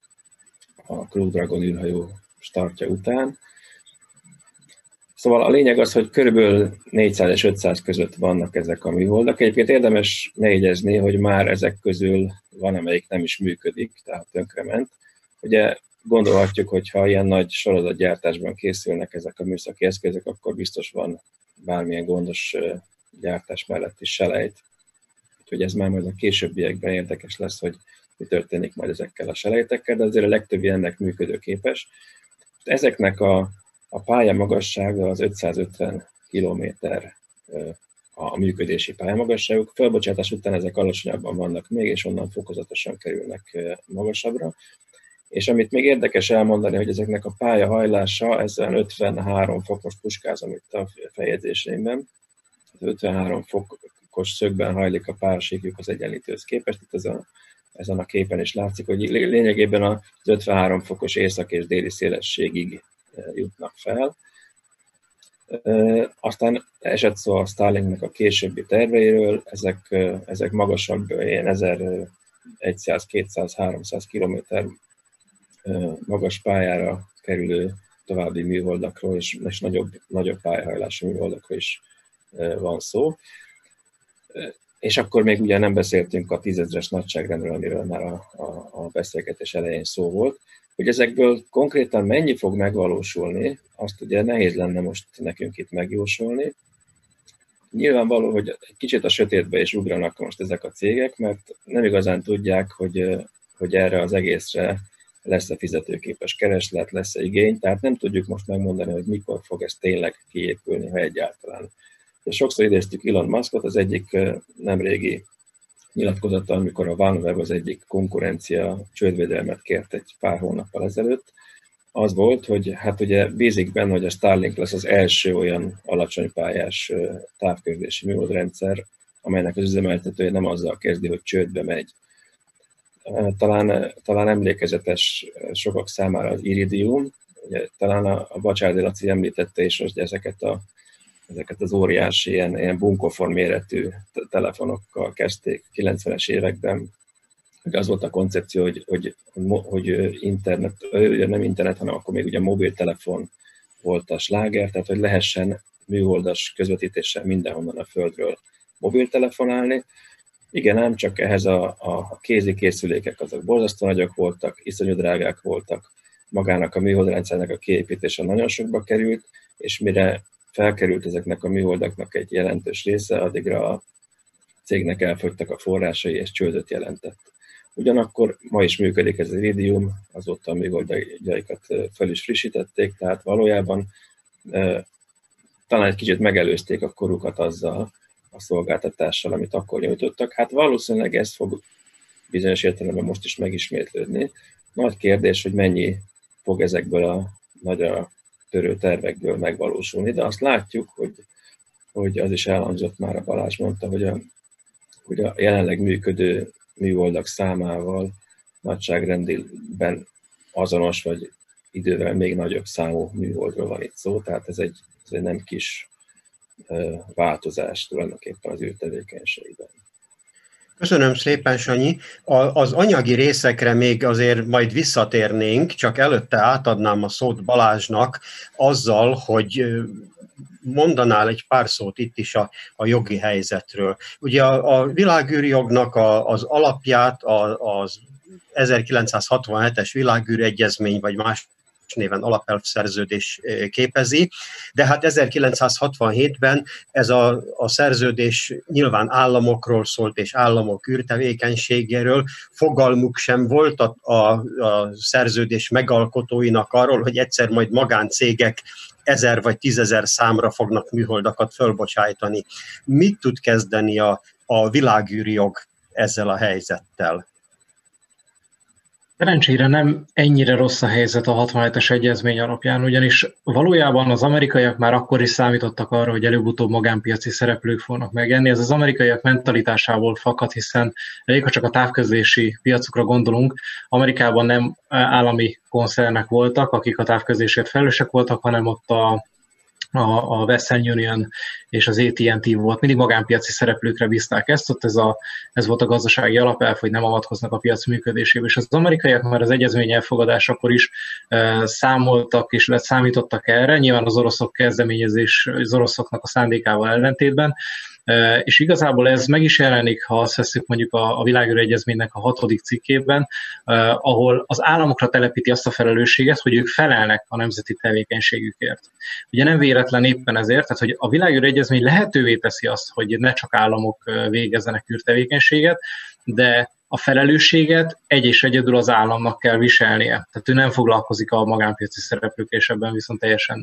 a Crew Dragon űrhajó startja után. Szóval a lényeg az, hogy körülbelül 400 és 500 között vannak ezek a műholdak. Egyébként érdemes megjegyezni, hogy már ezek közül van, amelyik nem is működik, tehát tönkrement. Ugye gondolhatjuk, hogy ha ilyen nagy sorozatgyártásban készülnek ezek a műszaki eszközök, akkor biztos van bármilyen gondos gyártás mellett is selejt. Úgyhogy ez már majd a későbbiekben érdekes lesz, hogy mi történik majd ezekkel a selejtekkel, de azért a legtöbb ennek működőképes. Ezeknek a pálya magassága az 550 km a működési pályamagasságuk. Felbocsátás után ezek alacsonyabban vannak még, és onnan fokozatosan kerülnek magasabbra. És amit még érdekes elmondani, hogy ezeknek a pályahajlása, ez 53 fokos, puskázom itt a feljegyzéseimben, 53 fokos szögben hajlik a pályasíkjuk az egyenlítőhöz képest. Itt ezen a képen is látszik, hogy lényegében az 53 fokos észak és déli szélességig jutnak fel. Aztán esett szó a Starlinknek a későbbi terveiről, ezek magasabb, ilyen 1100, 200, 300 kilométer magas pályára kerülő további műholdakról, és nagyobb pályahajlású műholdakról is van szó. És akkor még ugye nem beszéltünk a 10 000-es nagyságrendről, amiről már a beszélgetés elején szó volt. Hogy ezekből konkrétan mennyi fog megvalósulni, azt ugye nehéz lenne most nekünk itt megjósolni. Nyilvánvaló, hogy egy kicsit a sötétbe is ugranak most ezek a cégek, mert nem igazán tudják, hogy erre az egészre lesz-e fizetőképes kereslet, lesz-e igény, tehát nem tudjuk most megmondani, hogy mikor fog ez tényleg kiépülni, ha egyáltalán. De sokszor idéztük Elon Muskot, az egyik nemrégi nyilatkozata, amikor a OneWeb az egyik konkurencia csődvédelmet kért egy pár hónappal ezelőtt, az volt, hogy hát ugye bízik benne, hogy a Starlink lesz az első olyan alacsonypályás távközlési műholdrendszer, amelynek az üzemeltetője nem azzal kezdi, hogy csődbe megy. Talán emlékezetes sokak számára az Iridium, ugye, talán a Bacsárdi Laci említette is, hogy ezeket a ezeket az óriási, ilyen bunkoform méretű telefonokkal kezdték 90-es években. Az volt a koncepció, hogy internet, nem internet, hanem akkor még ugye mobiltelefon volt a sláger, tehát hogy lehessen műholdas közvetítéssel mindenhonnan a Földről mobiltelefonálni. Igen, ám csak ehhez a kézi készülékek azok borzasztó nagyok voltak, iszonyú drágák voltak, magának a műholdrendszernek a kiépítése nagyon sokba került, és mire felkerült ezeknek a műholdaknak egy jelentős része, addigra a cégnek elfogytak a forrásai, és csődöt jelentett. Ugyanakkor ma is működik ez az Iridium, azóta a műholdjaikat fel is frissítették, tehát valójában talán egy kicsit megelőzték a korukat azzal a szolgáltatással, amit akkor nyújtottak. Hát valószínűleg ez fog bizonyos értelemben most is megismétlődni. Nagy kérdés, hogy mennyi fog ezekből a nagyra törő tervekből megvalósulni, de azt látjuk, hogy az is elhangzott már, a Balázs mondta, hogy a jelenleg működő műholdak számával nagyságrendiben azonos, vagy idővel még nagyobb számú műholdról van itt szó, tehát ez egy nem kis változás tulajdonképpen az űrtevékenységben. Köszönöm szépen, Sanyi. Az anyagi részekre még azért majd visszatérnénk, csak előtte átadnám a szót Balázsnak azzal, hogy mondanál egy pár szót itt is a jogi helyzetről. Ugye a világűrjognak az alapját az 1967-es világűregyezmény, vagy más néven alapelvszerződés képezi, de hát 1967-ben ez a szerződés nyilván államokról szólt, és államok űrtevékenységéről. Fogalmuk sem volt a szerződés megalkotóinak arról, hogy egyszer majd magáncégek 1000 vagy 10 000 számra fognak műholdakat fölbocsájtani. Mit tud kezdeni a világűrjog ezzel a helyzettel? Szerencsére nem ennyire rossz a helyzet a 67-es egyezmény alapján, ugyanis valójában az amerikaiak már akkor is számítottak arra, hogy előbb-utóbb magánpiaci szereplők fognak megenni. Ez az amerikaiak mentalitásából fakad, hiszen elég, ha csak a távközlési piacokra gondolunk, Amerikában nem állami koncernek voltak, akik a távközlésért felelősek voltak, hanem ott a Western Union és az AT&T volt, mindig magánpiaci szereplőkre bízták ezt, ott ez volt a gazdasági alapelv, hogy nem avatkoznak a piac működésébe, és az amerikaiak már az egyezmény elfogadásakor is számoltak és számítottak erre, nyilván az oroszok kezdeményezés, az oroszoknak a szándékával ellentétben, és igazából ez meg is jelenik, ha azt veszük mondjuk a világűregyezménynek a 6. cikkében, ahol az államokra telepíti azt a felelősséget, hogy ők felelnek a nemzeti tevékenységükért. Ugye nem véletlen éppen ezért, tehát hogy a világűregyezmény lehetővé teszi azt, hogy ne csak államok végezzenek űrtevékenységet, de a felelősséget egy és egyedül az államnak kell viselnie. Tehát ő nem foglalkozik a magánpiaci szereplőkkel, és ebben viszont teljesen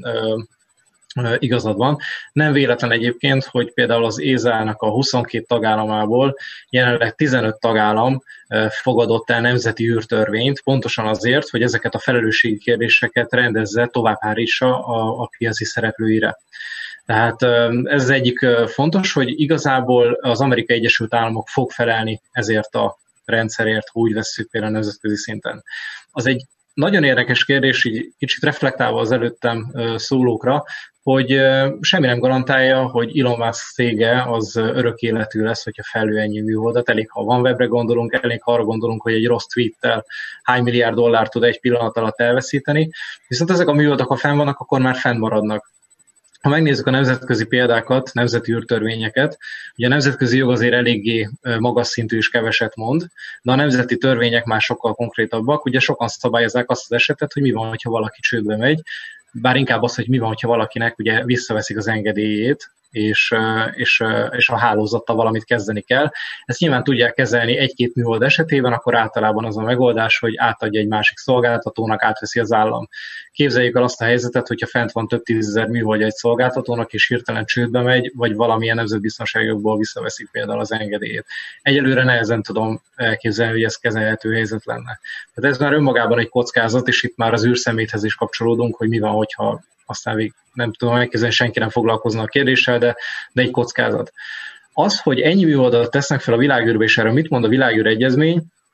igazad van. Nem véletlen egyébként, hogy például az ESA-nak a 22 tagállamából jelenleg 15 tagállam fogadott el nemzeti űrtörvényt, pontosan azért, hogy ezeket a felelősségi kérdéseket rendezze, továbbhárítsa a piaci szereplőire. Tehát ez az egyik fontos, hogy igazából az Amerikai Egyesült Államok fog felelni ezért a rendszerért, ha úgy vesszük például nemzetközi szinten. Az egy nagyon érdekes kérdés, így kicsit reflektálva az előttem szólókra, hogy semmi nem garantálja, hogy Elon Musk cége az örök életű lesz, hogyha felül ennyi műholdat. Elég, ha OneWebre gondolunk, elég, ha arra gondolunk, hogy egy rossz tweettel hány milliárd dollárt tud egy pillanat alatt elveszíteni. Viszont ezek a műholdak, ha fenn vannak, akkor már fennmaradnak. Ha megnézzük a nemzetközi példákat, nemzeti űrtörvényeket, ugye a nemzetközi jog azért eléggé magas szintű és keveset mond, de a nemzeti törvények már sokkal konkrétabbak. Ugye sokan szabályozzák azt az esetet, hogy mi van, ha valaki csődbe megy, bár inkább az, hogy mi van, ha valakinek ugye visszaveszik az engedélyét, és a hálózattal valamit kezdeni kell. Ezt nyilván tudják kezelni egy-két műhold esetében, akkor általában az a megoldás, hogy átadja egy másik szolgáltatónak, átveszi az állam. Képzeljük el azt a helyzetet, hogyha fent van több 10 000 műholdja egy szolgáltatónak, és hirtelen csődbe megy, vagy valamilyen nemzetbiztonsági jogból visszaveszik például az engedélyét. Egyelőre nehezen tudom elképzelni, hogy ez kezelhető helyzet lenne. Tehát ez már önmagában egy kockázat, és itt már az űrszeméthez is kapcsolódunk, hogy mi van, hogyha aztán nem tudom elképzelni, senki nem foglalkozna a kérdéssel, de egy kockázat. Az, hogy ennyi műholdat tesznek fel a világűrbe, és erről mit mond a világűregyezmény,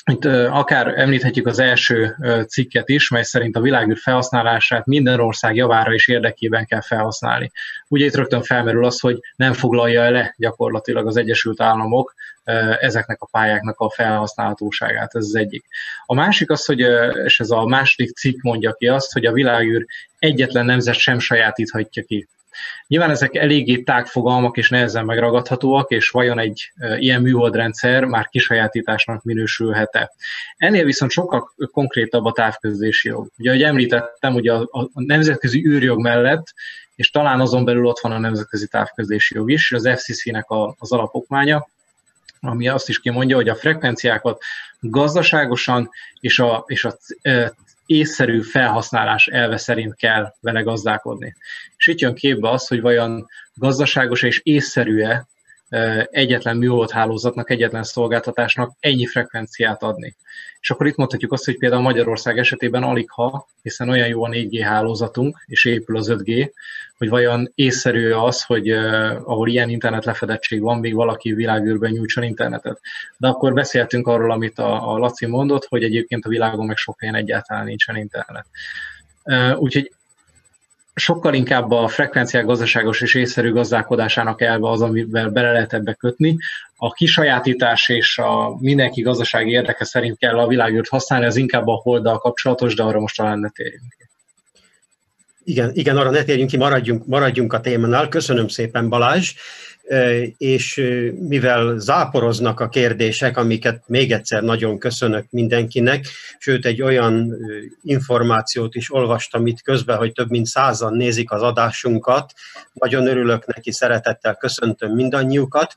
Itt akár említhetjük az első cikket is, mely szerint a világűr felhasználását minden ország javára és érdekében kell felhasználni. Ugye itt rögtön felmerül az, hogy nem foglalja le gyakorlatilag az Egyesült Államok ezeknek a pályáknak a felhasználhatóságát, ez az egyik. A másik az, hogy, és ez a második cikk mondja ki azt, hogy a világűr egyetlen nemzet sem sajátíthatja ki. Nyilván ezek eléggé tág fogalmak és nehezen megragadhatóak, és vajon egy ilyen műholdrendszer már kisajátításnak minősülhet-e. Ennél viszont sokkal konkrétabb a távközlési jog. Ugye, ahogy említettem, ugye a nemzetközi űrjog mellett, és talán azon belül ott van a nemzetközi távközlési jog is, az FCC-nek az alapokmánya, ami azt is kimondja, hogy a frekvenciákat gazdaságosan és a észszerű felhasználás elve szerint kell vele gazdálkodni. És itt jön képbe az, hogy vajon gazdaságos és észszerű-e egyetlen műholdhálózatnak, egyetlen szolgáltatásnak ennyi frekvenciát adni. És akkor itt mondhatjuk azt, hogy például Magyarország esetében aligha, hiszen olyan jó a 4G hálózatunk, és épül az 5G, hogy vajon észszerű az, hogy ahol ilyen internet lefedettség van, még valaki világűrben nyújtson internetet. De akkor beszéltünk arról, amit a Laci mondott, hogy egyébként a világon meg sok helyen egyáltalán nincsen internet. Úgyhogy sokkal inkább a frekvenciák gazdaságos és észszerű gazdálkodásának elve az, amivel bele lehet ebbe kötni. A kisajátítás és a mindenki gazdasági érdeke szerint kell a világűrt használni, az inkább a holddal kapcsolatos, de arra most talán ne térjünk ki. Igen, arra ne térjünk ki, maradjunk a témánál. Köszönöm szépen, Balázs. És mivel záporoznak a kérdések, amiket még egyszer nagyon köszönök mindenkinek, sőt egy olyan információt is olvastam itt közben, hogy több mint 100-an nézik az adásunkat. Nagyon örülök neki, szeretettel köszöntöm mindannyiukat,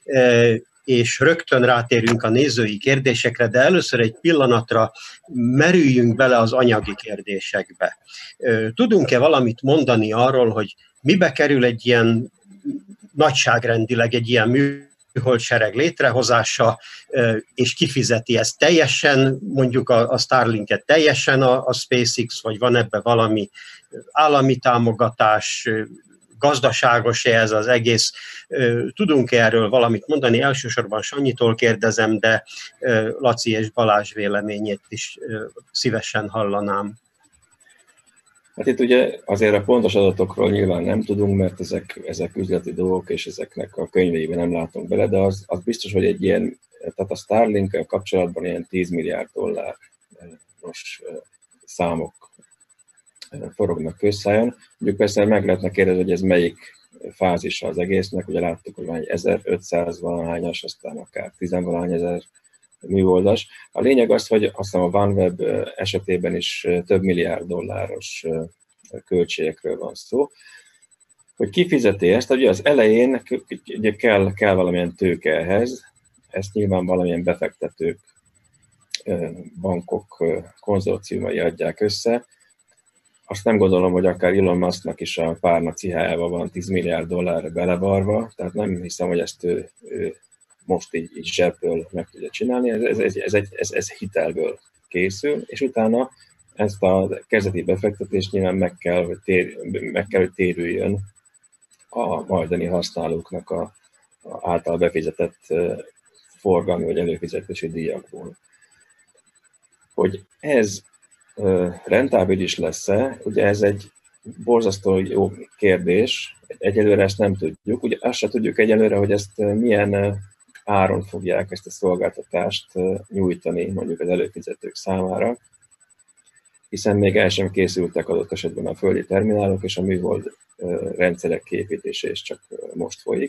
és rögtön rátérünk a nézői kérdésekre, de először egy pillanatra merüljünk bele az anyagi kérdésekbe. Tudunk-e valamit mondani arról, hogy mibe kerül egy ilyen nagyságrendileg egy ilyen műholdsereg létrehozása, és kifizeti ezt teljesen, mondjuk a Starlinket teljesen a SpaceX, vagy van ebben valami állami támogatás, gazdaságos-e ez az egész? Tudunk-e erről valamit mondani? Elsősorban Sanyitól kérdezem, de Laci és Balázs véleményét is szívesen hallanám. Hát itt ugye azért a pontos adatokról nyilván nem tudunk, mert ezek üzleti dolgok, és ezeknek a könyveiben nem látunk bele, de az biztos, hogy egy ilyen, tehát a Starlink-kel kapcsolatban ilyen 10 milliárd dolláros számok forognak közszájon. Mondjuk persze meg lehetne kérdezni, hogy ez melyik fázisa az egésznek, ugye láttuk, hogy van egy 1500 valahányas, aztán akár 10-valahány ezer műholdas. A lényeg az, hogy azt hiszem a OneWeb esetében is több milliárd dolláros költségekről van szó. Hogy ki fizeti ezt, ugye az elején ugye kell valamilyen tőke ehhez, ezt nyilván valamilyen befektetők, bankok, konzorciumai adják össze. Azt nem gondolom, hogy akár Elon Musknak is a párna cihájában van 10 milliárd dollárra belevarva, tehát nem hiszem, hogy ezt ő most így zsebből meg tudja csinálni, ez hitelből készül, és utána ezt a kezdeti befektetést nyilván meg kell, hogy térüljön a majdani használóknak a által befizetett forgalmi vagy előfizetési díjakból. Hogy ez rentábilis lesz-e, ugye ez egy borzasztó jó kérdés, egyelőre ezt nem tudjuk, ugye azt se tudjuk egyelőre, hogy ezt milyen áron fogják ezt a szolgáltatást nyújtani mondjuk az előfizetők számára, hiszen még el sem készültek adott esetben a földi terminálok, és a műhold rendszerek kiépítése is csak most folyik.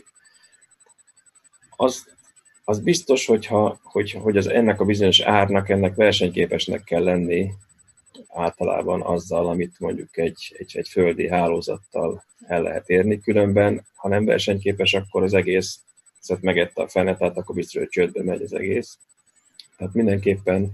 Az biztos, hogy ennek a bizonyos árnak, ennek versenyképesnek kell lenni általában azzal, amit mondjuk egy földi hálózattal el lehet érni, különben, ha nem versenyképes, akkor az egész megette a fene, tehát akkor biztos, hogy csődbe megy az egész. Tehát mindenképpen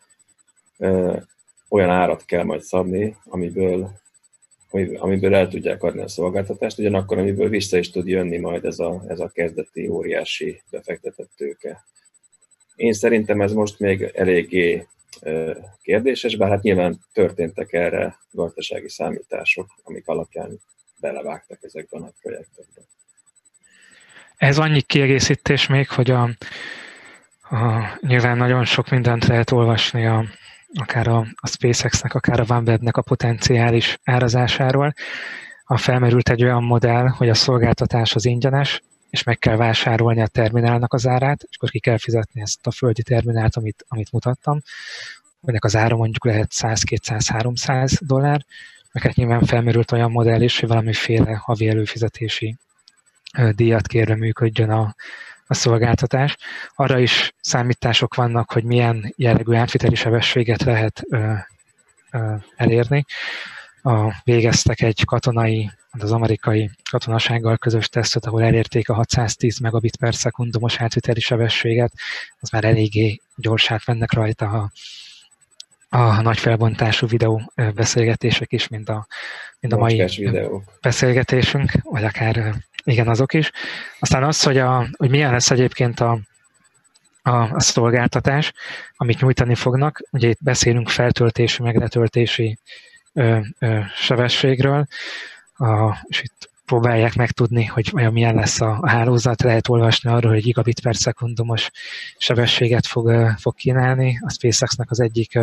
olyan árat kell majd szabni, amiből el tudják adni a szolgáltatást, ugyanakkor amiből vissza is tud jönni majd ez a kezdeti óriási befektetett tőke. Én szerintem ez most még eléggé kérdéses, bár hát nyilván történtek erre gazdasági számítások, amik alapján belevágtak ezekben a projektekben. Ez annyi kiegészítés még, hogy Nyilván nagyon sok mindent lehet olvasni akár a SpaceX-nek, akár a OneWeb-nek a potenciális árazásáról. Felmerült egy olyan modell, hogy a szolgáltatás az ingyenes, és meg kell vásárolni a terminálnak az árát, és akkor ki kell fizetni ezt a földi terminált, amit mutattam. Ennek az ára mondjuk lehet 100-200-300 dollár, meg hát nyilván felmerült olyan modell is, hogy valamiféle havi előfizetési díjat kérve működjön a szolgáltatás. Arra is számítások vannak, hogy milyen jellegű átviteli sebességet lehet elérni. Végeztek egy az amerikai katonasággal közös tesztet, ahol elérték a 610 megabit per szekundumos átviteli sebességet. Az már eléggé gyorsát mennek rajta a nagy felbontású videó beszélgetések is, mint a mai beszélgetésünk, vagy akár igen, azok is. Aztán az, hogy milyen lesz egyébként a szolgáltatás, amit nyújtani fognak. Ugye itt beszélünk feltöltési, meg letöltési sebességről, és itt próbálják megtudni, hogy vajon milyen lesz a hálózat. Lehet olvasni arról, hogy gigabit per szekundumos sebességet fog kínálni. A SpaceX-nek az egyik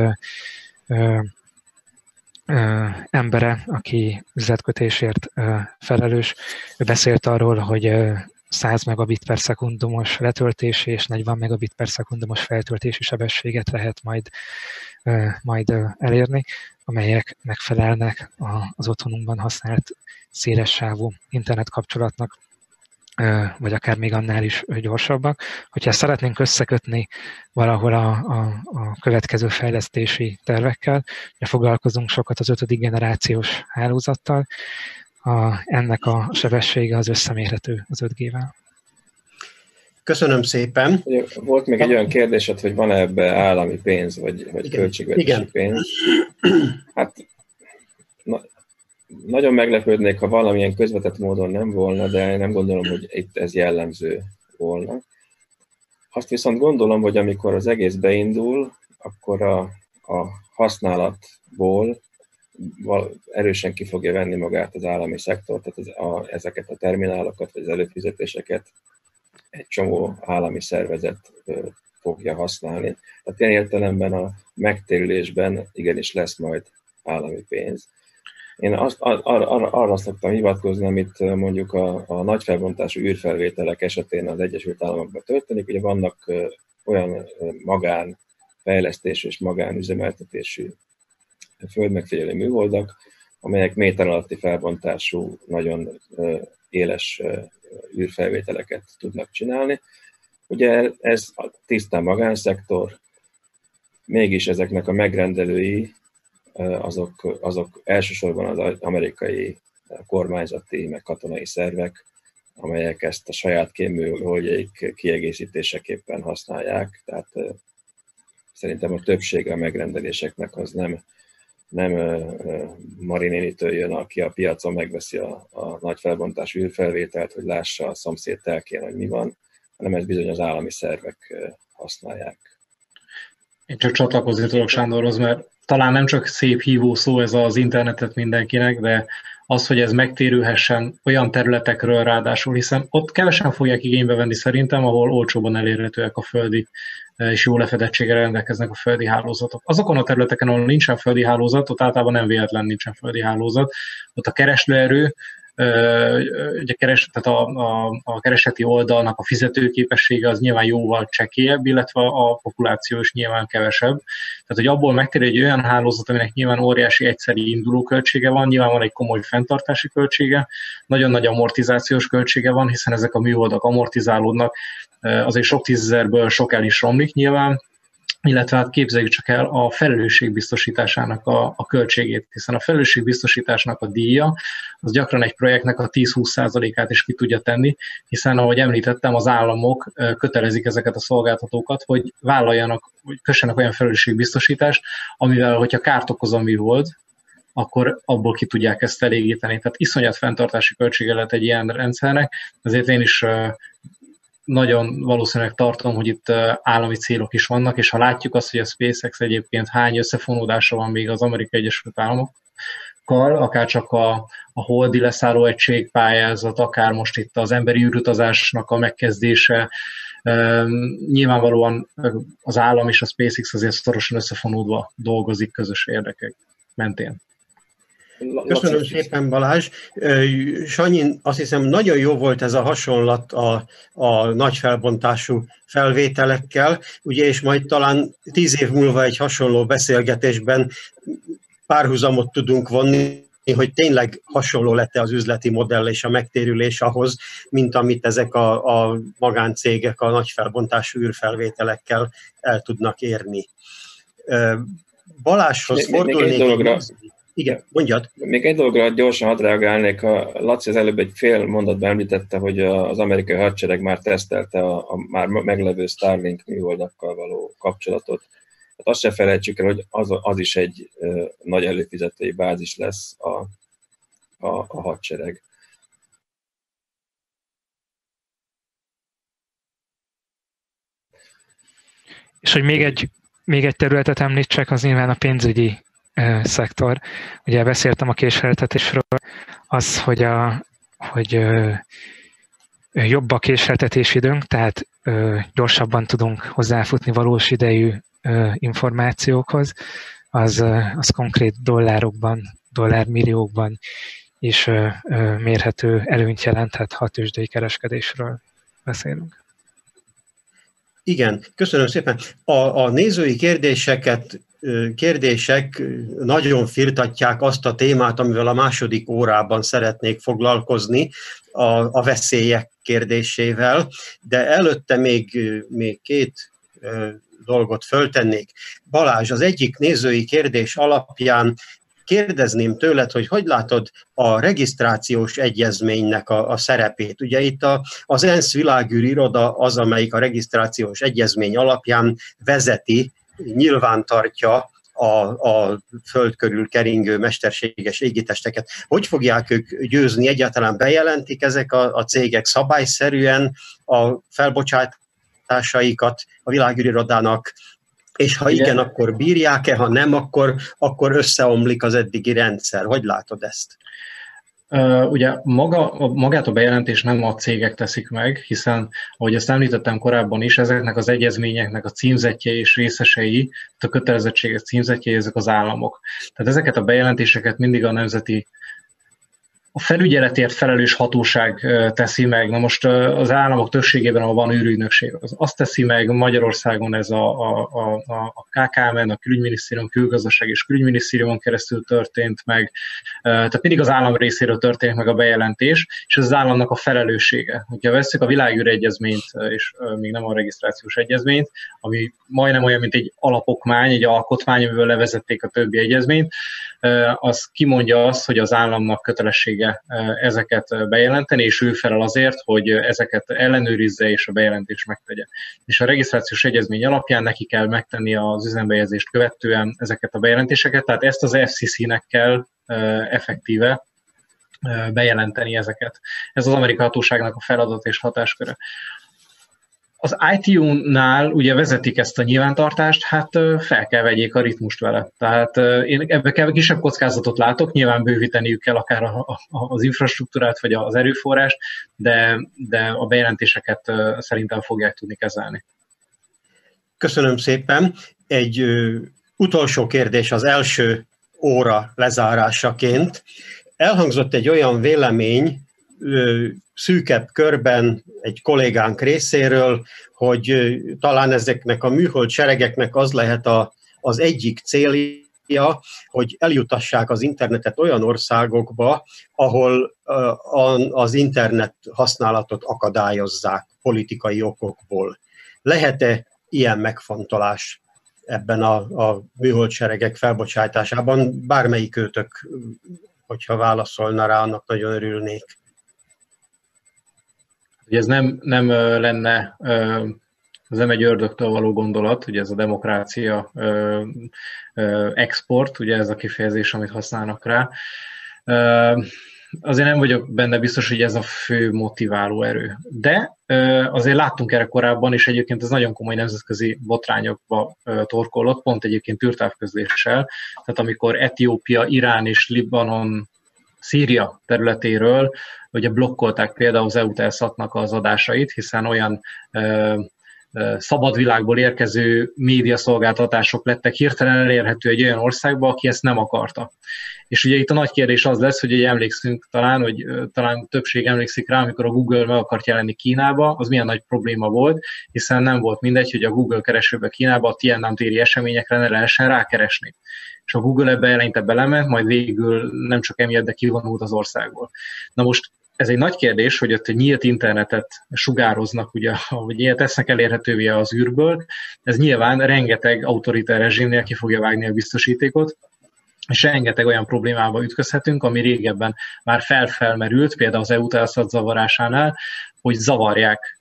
embere, aki üzletkötésért felelős, ő beszélt arról, hogy 100 megabit per szekundumos letöltési és 40 megabit per szekundumos feltöltési sebességet lehet majd elérni, amelyek megfelelnek az otthonunkban használt szélessávú internetkapcsolatnak, vagy akár még annál is gyorsabbak. Hogyha ezt szeretnénk összekötni valahol a következő fejlesztési tervekkel, ugye foglalkozunk sokat az 5. generációs hálózattal, ennek a sebessége az összemérhető az 5G-vel. Köszönöm szépen. Volt még egy olyan kérdésed, hogy van-e ebbe állami pénz, vagy költségvetési pénz. Hát nagyon meglepődnék, ha valamilyen közvetett módon nem volna, de nem gondolom, hogy itt ez jellemző volna. Azt viszont gondolom, hogy amikor az egész beindul, akkor a használatból erősen ki fogja venni magát az állami szektor, tehát ezeket a terminálokat, vagy az előfizetéseket egy csomó állami szervezet fogja használni. Tehát ilyen értelemben a megtérülésben igenis lesz majd állami pénz. Én arra szoktam hivatkozni, amit mondjuk a nagy felbontású űrfelvételek esetén az Egyesült Államokban történik. Ugye vannak olyan magánfejlesztésű és magánüzemeltetésű földmegfigyelő műholdak, amelyek méter alatti felbontású, nagyon éles űrfelvételeket tudnak csinálni. Ugye ez tisztán magánszektor, mégis ezeknek a megrendelői azok elsősorban az amerikai kormányzati, meg katonai szervek, amelyek ezt a saját kémműholdjaik kiegészítéseképpen használják. Tehát szerintem a többsége a megrendeléseknek az nem Marinénitől jön, aki a piacon megveszi a nagy felbontású űrfelvételt, hogy lássa a szomszéd telkén, hogy mi van, hanem ezt bizony az állami szervek használják. Én csak csatlakozni tudok Sándorhoz, mert talán nem csak szép hívó szó ez az internetet mindenkinek, de az, hogy ez megtérülhessen olyan területekről ráadásul, hiszen ott kevesen fogják igénybe venni szerintem, ahol olcsóban elérhetőek a földi és jó lefedettséggel rendelkeznek a földi hálózatok. Azokon a területeken, ahol nincsen földi hálózat, ott általában nem véletlen nincsen földi hálózat. Ott a keresőerő, ugye tehát a kereseti oldalnak a fizetőképessége az nyilván jóval csekélyebb, illetve a populáció is nyilván kevesebb. Tehát, hogy abból megtérül egy olyan hálózat, aminek nyilván óriási egyszeri indulóköltsége van, nyilván van egy komoly fenntartási költsége, nagyon nagy amortizációs költsége van, hiszen ezek a műholdak amortizálódnak, azért sok tízezerből sok el is romlik nyilván, illetve hát képzeljük csak el a felelősségbiztosításának a költségét, hiszen a felelősségbiztosításnak a díja az gyakran egy projektnek a 10-20%-át is ki tudja tenni, hiszen ahogy említettem, az államok kötelezik ezeket a szolgáltatókat, hogy vállaljanak, hogy kössenek olyan felelősségbiztosítást, amivel, hogyha kárt okoz a műhold, akkor abból ki tudják ezt elégíteni. Tehát iszonyat fenntartási költsége lehet egy ilyen rendszernek, ezért én is nagyon valószínűleg tartom, hogy itt állami célok is vannak, és ha látjuk azt, hogy a SpaceX egyébként hány összefonódása van még az Amerikai Egyesült Államokkal, akár csak a holdi leszálló egység pályázat, akár most itt az emberi űrutazásnak a megkezdése, Nyilvánvalóan az állam és a SpaceX azért szorosan összefonódva dolgozik közös érdekek mentén. Köszönöm szépen, Balázs. Sanyin, azt hiszem, nagyon jó volt ez a hasonlat a nagy felbontású felvételekkel, ugye, és majd talán 10 év múlva egy hasonló beszélgetésben párhuzamot tudunk vonni, hogy tényleg hasonló lett az üzleti modell és a megtérülés ahhoz, mint amit ezek a magáncégek a nagy felbontású űrfelvételekkel el tudnak érni. Balázshoz fordulnék. Igen, mondjad. Még egy dologra gyorsan hadd reagálnék. A Laci az előbb egy fél mondatban említette, hogy az amerikai hadsereg már tesztelte a már meglevő Starlink műholdakkal való kapcsolatot. Hát azt se felejtsük el, hogy az is egy nagy előfizetői bázis lesz a hadsereg. És hogy még egy területet említsek, az nyilván a pénzügyi szektor. Ugye beszéltem a késleltetésről, az, hogy jobb a késleltetési időnk, tehát gyorsabban tudunk hozzáfutni valós idejű információkhoz, az konkrét dollármilliókban is mérhető előnyt jelenthet, ha tőzsdei kereskedésről beszélünk. Igen, köszönöm szépen. A nézői kérdések nagyon firtatják azt a témát, amivel a második órában szeretnék foglalkozni, a veszélyek kérdésével, de előtte még két dolgot föltennék. Balázs, az egyik nézői kérdés alapján kérdezném tőled, hogy látod a regisztrációs egyezménynek a szerepét. Ugye itt az ENSZ világűr iroda az, amelyik a regisztrációs egyezmény alapján vezeti, nyilvántartja a föld körül keringő mesterséges égitesteket. Hogy fogják ők győzni? Egyáltalán bejelentik ezek a cégek szabályszerűen a felbocsátásaikat a világűr irodának, és ha igen, akkor bírják-e, ha nem, akkor összeomlik az eddigi rendszer. Hogy látod ezt? Ugye magát a bejelentést nem a cégek teszik meg, hiszen, ahogy ezt említettem korábban is, ezeknek az egyezményeknek a címzettjei és részesei, a kötelezettségek címzettjei, ezek az államok. Tehát ezeket a bejelentéseket mindig a felügyeletért felelős hatóság teszi meg. Na most az államok többségében, ahol van űrügynökség, azt teszi meg. Magyarországon ez a KKM-en, a Külügyminisztérium, Külgazdaság és Külügyminisztériumon keresztül történt meg. Tehát mindig az állam részéről történik meg a bejelentés, és ez az államnak a felelőssége. Ha vesszük a világűr egyezményt, és még nem a regisztrációs egyezményt, ami majdnem olyan, mint egy alapokmány, egy alkotmány, amiből levezették a többi egyezményt, az kimondja azt, hogy az államnak kötelessége ezeket bejelenteni, és ő felel azért, hogy ezeket ellenőrizze és a bejelentést megtegye. És a regisztrációs egyezmény alapján neki kell megtenni az üzembejegyzést követően ezeket a bejelentéseket, tehát ezt az FCC-nek kell effektíve bejelenteni ezeket. Ez az amerikai hatóságnak a feladat és hatásköre. Az ITU-nál ugye vezetik ezt a nyilvántartást, hát fel kell vegyék a ritmust vele. Tehát én ebben kisebb kockázatot látok, nyilván bővíteniük kell akár az infrastruktúrát, vagy az erőforrást, de a bejelentéseket szerintem fogják tudni kezelni. Köszönöm szépen. Egy utolsó kérdés az első óra lezárásaként. Elhangzott egy olyan vélemény, szűkebb körben egy kollégánk részéről, hogy talán ezeknek a műhold seregeknek az lehet az egyik célja, hogy eljutassák az internetet olyan országokba, ahol az internet használatot akadályozzák politikai okokból. Lehet-e ilyen megfontolás ebben a műhold seregek felbocsátásában? Bármelyik őtök, hogyha válaszolna rá, annak nagyon örülnék. Ugye ez nem lenne, ez nem egy ördögtől való gondolat, ugye ez a demokrácia export, ugye ez a kifejezés, amit használnak rá. Azért nem vagyok benne biztos, hogy ez a fő motiváló erő. De azért láttunk erre korábban, és egyébként ez nagyon komoly nemzetközi botrányokba torkollott, pont egyébként űrtávközléssel. Tehát amikor Etiópia, Irán és Libanon, Szíria területéről ugye blokkolták például az EUTELSAT-nak az adásait, hiszen olyan szabad világból érkező médiaszolgáltatások lettek hirtelen elérhető egy olyan országba, aki ezt nem akarta. És ugye itt a nagy kérdés az lesz, hogy emlékszünk talán többség emlékszik rá, amikor a Google meg akart jelenni Kínába, az milyen nagy probléma volt, hiszen nem volt mindegy, hogy a Google keresőbe Kínába a Tiananmen téri eseményekre ne lehessen rákeresni. És a Google ebbe eleinte belement, majd végül nem csak emiatt, de kivonult az országból. Na most ez egy nagy kérdés, hogy ott egy nyílt internetet sugároznak, ugye, vagy ilyet tesznek elérhetővé az űrből, ez nyilván rengeteg autoritár rezsimnél ki fogja vágni a biztosítékot, és rengeteg olyan problémába ütközhetünk, ami régebben már felmerült, például az EU-Telsat zavarásánál, hogy zavarják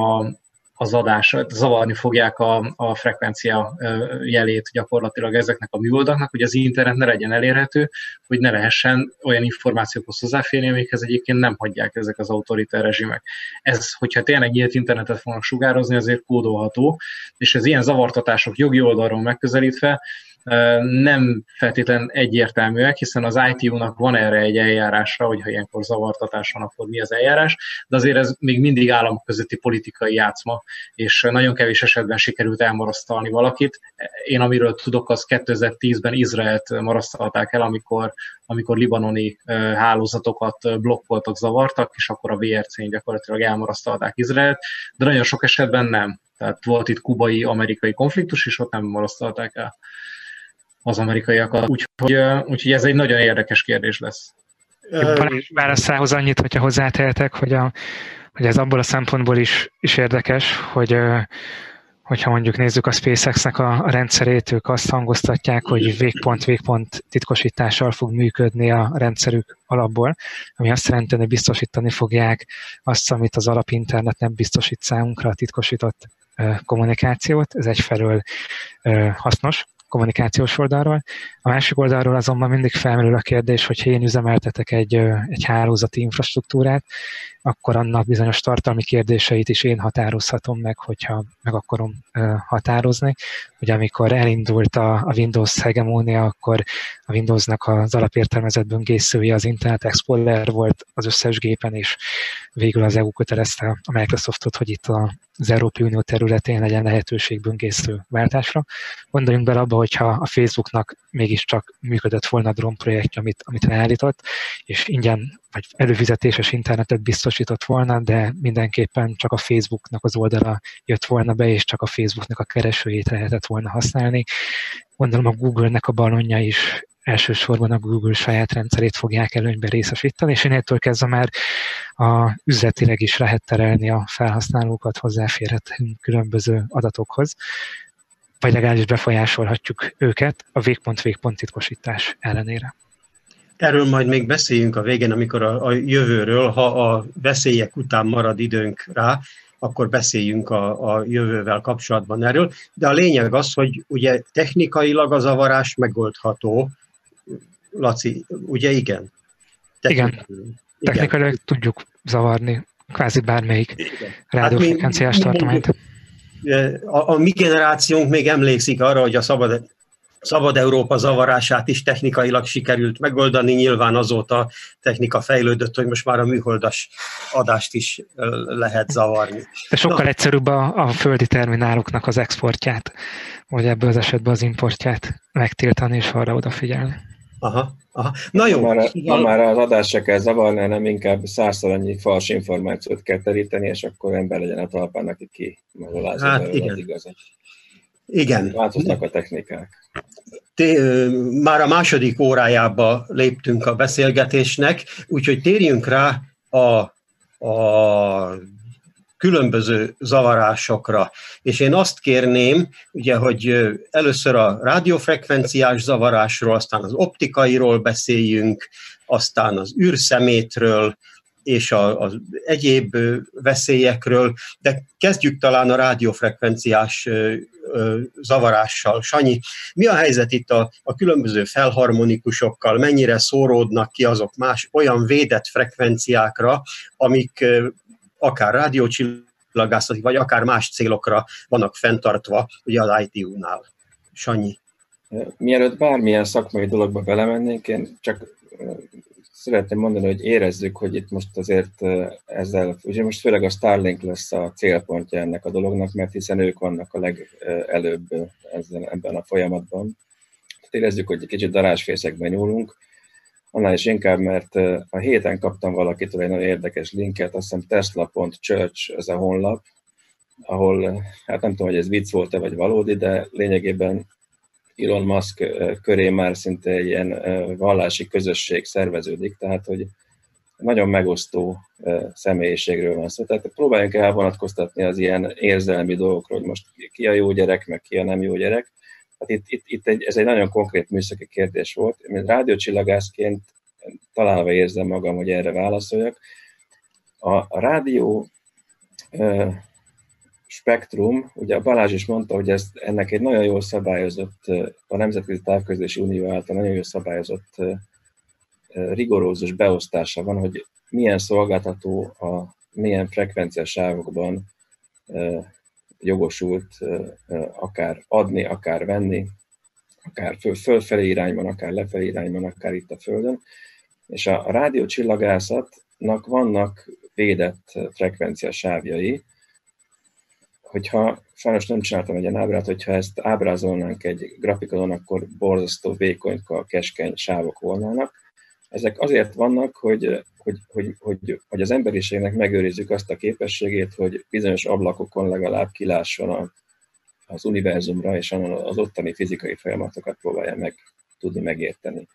az adást, zavarni fogják a frekvencia jelét gyakorlatilag ezeknek a műholdaknak, hogy az internet ne legyen elérhető, hogy ne lehessen olyan információkhoz hozzáférni, amikhez egyébként nem hagyják ezek az autoritár rezsimek. Ez, hogyha tényleg nyílt internetet fognak sugározni, azért kódolható, és az ilyen zavartatások jogi oldalról megközelítve nem feltétlenül egyértelműek, hiszen az ITU-nak van erre egy eljárása, hogyha ilyenkor zavartatás van, akkor mi az eljárás, de azért ez még mindig államok közötti politikai játszma, és nagyon kevés esetben sikerült elmarasztalni valakit. Én amiről tudok, az 2010-ben Izraelt marasztalták el, amikor libanoni hálózatokat blokkoltak, zavartak, és akkor a VRC-n gyakorlatilag elmarasztalták Izraelt, de nagyon sok esetben nem. Tehát volt itt kubai-amerikai konfliktus, és ott nem marasztalták el az amerikaiakat. Úgyhogy ez egy nagyon érdekes kérdés lesz. Balázs válaszához annyit, hogyha hozzátehetek, hogy ez abból a szempontból is érdekes, hogyha mondjuk nézzük a SpaceX-nek a rendszerét, ők azt hangoztatják, hogy végpont titkosítással fog működni a rendszerük alapból, ami azt jelenti, hogy biztosítani fogják azt, amit az alapinternet nem biztosít számunkra, a titkosított kommunikációt. Ez egyfelől hasznos kommunikációs oldalról. A másik oldalról azonban mindig felmerül a kérdés, hogy én üzemeltetek egy hálózati infrastruktúrát, akkor annak bizonyos tartalmi kérdéseit is én határozhatom meg, hogyha meg akarom határozni. Ugye amikor elindult a Windows hegemónia, akkor a Windowsnak az alapértelmezett böngészője az Internet Explorer volt az összes gépen, és végül az EU kötelezte a Microsoftot, hogy itt az Európai Unió területén legyen lehetőség böngésző váltásra. Gondoljunk bele abba, hogyha a Facebooknak mégiscsak működött volna a drón projektje, amit leállított, és ingyen vagy előfizetéses internetet biztosított volna, de mindenképpen csak a Facebooknak az oldala jött volna be, és csak a Facebooknak a keresőjét lehetett volna használni. Gondolom a Google-nek a balonja is elsősorban a Google saját rendszerét fogják előnyben részesíteni, és ennél kezdve már üzletileg is lehet terelni a felhasználókat, hozzáférhetünk különböző adatokhoz, vagy legalábbis befolyásolhatjuk őket a végpont titkosítás ellenére. Erről majd még beszéljünk a végén, amikor a jövőről, ha a veszélyek után marad időnk rá, akkor beszéljünk a jövővel kapcsolatban erről. De a lényeg az, hogy ugye technikailag a zavarás megoldható. Laci, ugye igen? Igen. Technikailag tudjuk zavarni kvázi bármelyik rádiófrekvenciás tartományt. A mi generációnk még emlékszik arra, hogy a Szabad Európa zavarását is technikailag sikerült megoldani, nyilván azóta technika fejlődött, hogy most már a műholdas adást is lehet zavarni. De sokkal egyszerűbb a földi termináloknak az exportját, vagy ebből az esetben az importját megtiltani és arra odafigyelni. Aha. Na jó. Már az adást se kell zavarni, hanem inkább 100-szor annyi fals információt kell teríteni, és akkor ember legyen a talpán, aki ki mazolázza az igazat. Igen. Változtak a technikák. Már a második órájába léptünk a beszélgetésnek, úgyhogy térjünk rá a különböző zavarásokra. És én azt kérném, ugye, hogy először a rádiófrekvenciás zavarásról, aztán az optikairól beszéljünk, aztán az űrszemétről, és az egyéb veszélyekről, de kezdjük talán a rádiófrekvenciás zavarással. Sanyi, mi a helyzet itt a különböző felharmonikusokkal, mennyire szóródnak ki azok más olyan védett frekvenciákra, amik akár rádiócsillagászati, vagy akár más célokra vannak fenntartva, ugye az ITU-nál. Sanyi. Mielőtt bármilyen szakmai dologba belemennénk, én csak szeretném mondani, hogy érezzük, hogy itt most azért ezzel, ugye most főleg a Starlink lesz a célpontja ennek a dolognak, mert hiszen ők vannak a legelőbb ebben a folyamatban. Érezzük, hogy egy kicsit darázsfészekben nyúlunk, annál is inkább, mert a héten kaptam valakitől egy nagyon érdekes linket, azt hiszem tesla.church ez a honlap, ahol, hát nem tudom, hogy ez vicc volt-e vagy valódi, de lényegében Elon Musk köré már szinte egy ilyen vallási közösség szerveződik, tehát hogy nagyon megosztó személyiségről van szó. Tehát próbáljunk elvonatkoztatni az ilyen érzelmi dolgokról, hogy most ki a jó gyerek, meg ki a nem jó gyerek. Hát ez egy nagyon konkrét műszaki kérdés volt. Én rádiócsillagászként találva érzem magam, hogy erre válaszoljak. A rádió spektrum, ugye a Balázs is mondta, hogy ennek egy nagyon jól szabályozott, a Nemzetközi Távközlési Unió által nagyon jól szabályozott rigorózus beosztása van, hogy milyen szolgáltató a milyen frekvenciasávokban jogosult akár adni, akár venni, akár fölfelé irányban, akár lefelé irányban, akár itt a Földön. És a rádiócsillagászatnak vannak védett frekvenciasávjai, hogyha, sajnos nem csináltam egy ilyen ábrát, hogyha ezt ábrázolnánk egy grafikonon, akkor borzasztó vékonykal keskeny sávok volnának. Ezek azért vannak, hogy az emberiségnek megőrizzük azt a képességét, hogy bizonyos ablakokon legalább kilásson az univerzumra, és az ottani fizikai folyamatokat próbálja tudni megérteni.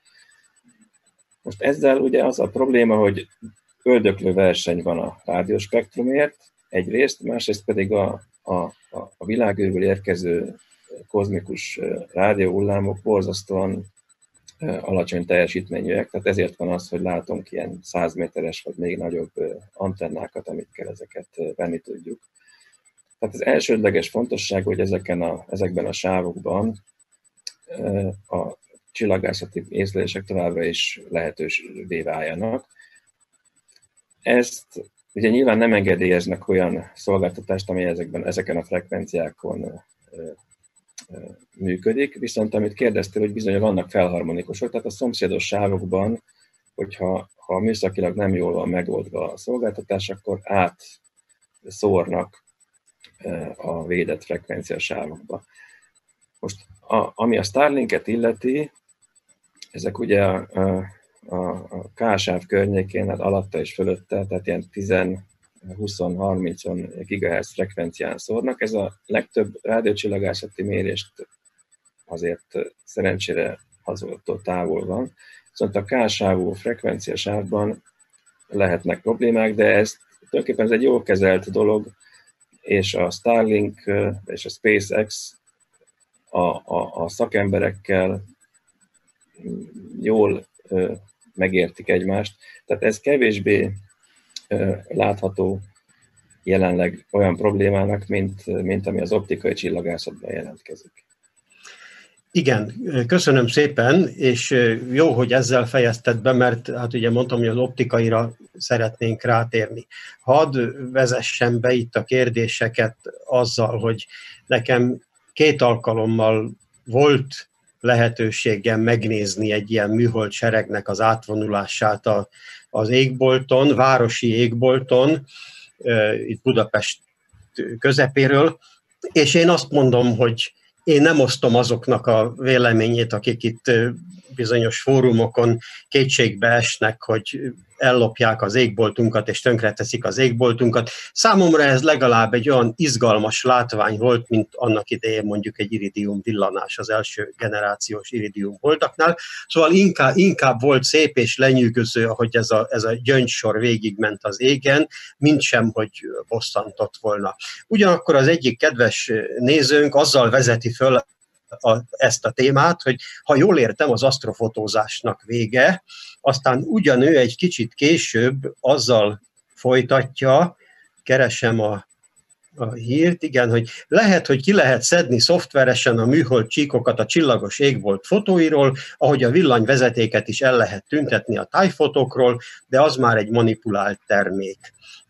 Most ezzel ugye az a probléma, hogy öldöklő verseny van a rádióspektrumért egyrészt, másrészt pedig a világűrből érkező kozmikus rádióhullámok borzasztóan alacsony teljesítményűek, tehát ezért van az, hogy látunk ilyen 100 méteres vagy még nagyobb antennákat, amikkel ezeket venni tudjuk. Tehát az elsődleges fontosság, hogy ezekben a sávokban a csillagászati észlelések továbbra is lehetővé váljanak. Ezt ugye nyilván nem engedélyeznek olyan szolgáltatást, ami ezeken a frekvenciákon működik, viszont amit kérdeztél, hogy bizony vannak felharmonikusok, tehát a szomszédos sávokban, hogyha műszakilag nem jól van megoldva a szolgáltatás, akkor átszórnak a védett frekvenciasávokba. Most ami a Starlinket illeti, ezek ugye a K-sáv környékén, hát alatta és fölötte, tehát ilyen 10-20-30 GHz frekvencián szórnak. Ez a legtöbb rádiócsillagászati mérést azért szerencsére azoktól távol van. Viszont a K-sávú frekvenciasávban lehetnek problémák, de tulajdonképpen ez egy jól kezelt dolog, és a Starlink és a SpaceX a szakemberekkel jól megértik egymást. Tehát ez kevésbé látható jelenleg olyan problémának, mint ami az optikai csillagászatban jelentkezik. Igen, köszönöm szépen, és jó, hogy ezzel fejezted be, mert hát ugye mondtam, hogy az optikaira szeretnénk rátérni. Hadd vezessem be itt a kérdéseket azzal, hogy nekem 2 alkalommal volt lehetőségem megnézni egy ilyen műholdseregnek az átvonulását az égbolton, városi égbolton, itt Budapest közepéről, és én azt mondom, hogy én nem osztom azoknak a véleményét, akik itt bizonyos fórumokon kétségbe esnek, hogy ellopják az égboltunkat és tönkreteszik az égboltunkat. Számomra ez legalább egy olyan izgalmas látvány volt, mint annak idején mondjuk egy iridium villanás az első generációs iridium boltaknál. Szóval inkább volt szép és lenyűgöző, ahogy ez a gyöngysor végigment az égen, mint sem, hogy bosszantott volna. Ugyanakkor az egyik kedves nézőnk azzal vezeti föl ezt a témát, hogy ha jól értem, az asztrofotózásnak vége, aztán ugyanő egy kicsit később azzal folytatja, keresem a hírt, igen, hogy lehet, hogy ki lehet szedni szoftveresen a műhold csíkokat a csillagos égbolt fotóiról, ahogy a villanyvezetéket is el lehet tüntetni a tájfotókról, de az már egy manipulált termék.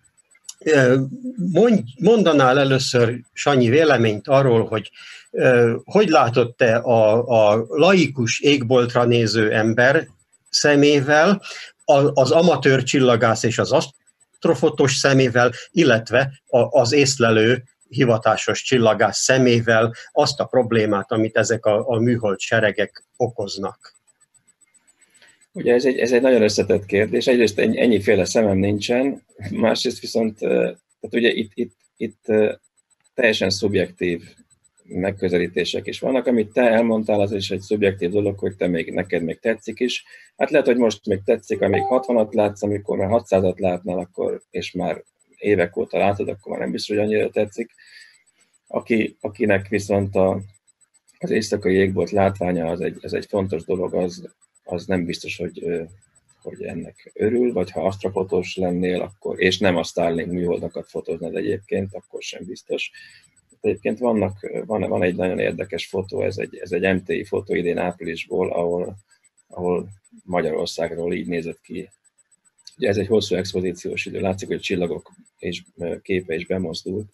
Mondanál először, Sanyi, véleményt arról, hogy látod te a laikus égboltra néző ember szemével, az amatőr csillagász és az asztrofotós szemével, illetve az észlelő hivatásos csillagász szemével azt a problémát, amit ezek a műhold seregek okoznak. Ugye ez egy nagyon összetett kérdés. Egyrészt ennyiféle szemem nincsen, másrészt viszont tehát ugye itt teljesen szubjektív megközelítések is vannak. Amit te elmondtál, az is egy szubjektív dolog, hogy neked még tetszik is. Hát lehet, hogy most még tetszik, amíg 60-at látsz, amikor már 600-at látnál, akkor, és már évek óta látod, akkor már nem biztos, hogy annyira tetszik. Akinek viszont az éjszakai égbolt látványa az egy fontos dolog, az nem biztos, hogy ennek örül, vagy ha asztrofotós lennél, akkor, és nem a Starlink műholdakat fotóznád egyébként, akkor sem biztos. Egyébként van egy nagyon érdekes fotó, ez egy MTI fotó idén áprilisból, ahol Magyarországról így nézett ki. Ugye ez egy hosszú expozíciós idő, látszik, hogy a csillagok és képe is bemozdult,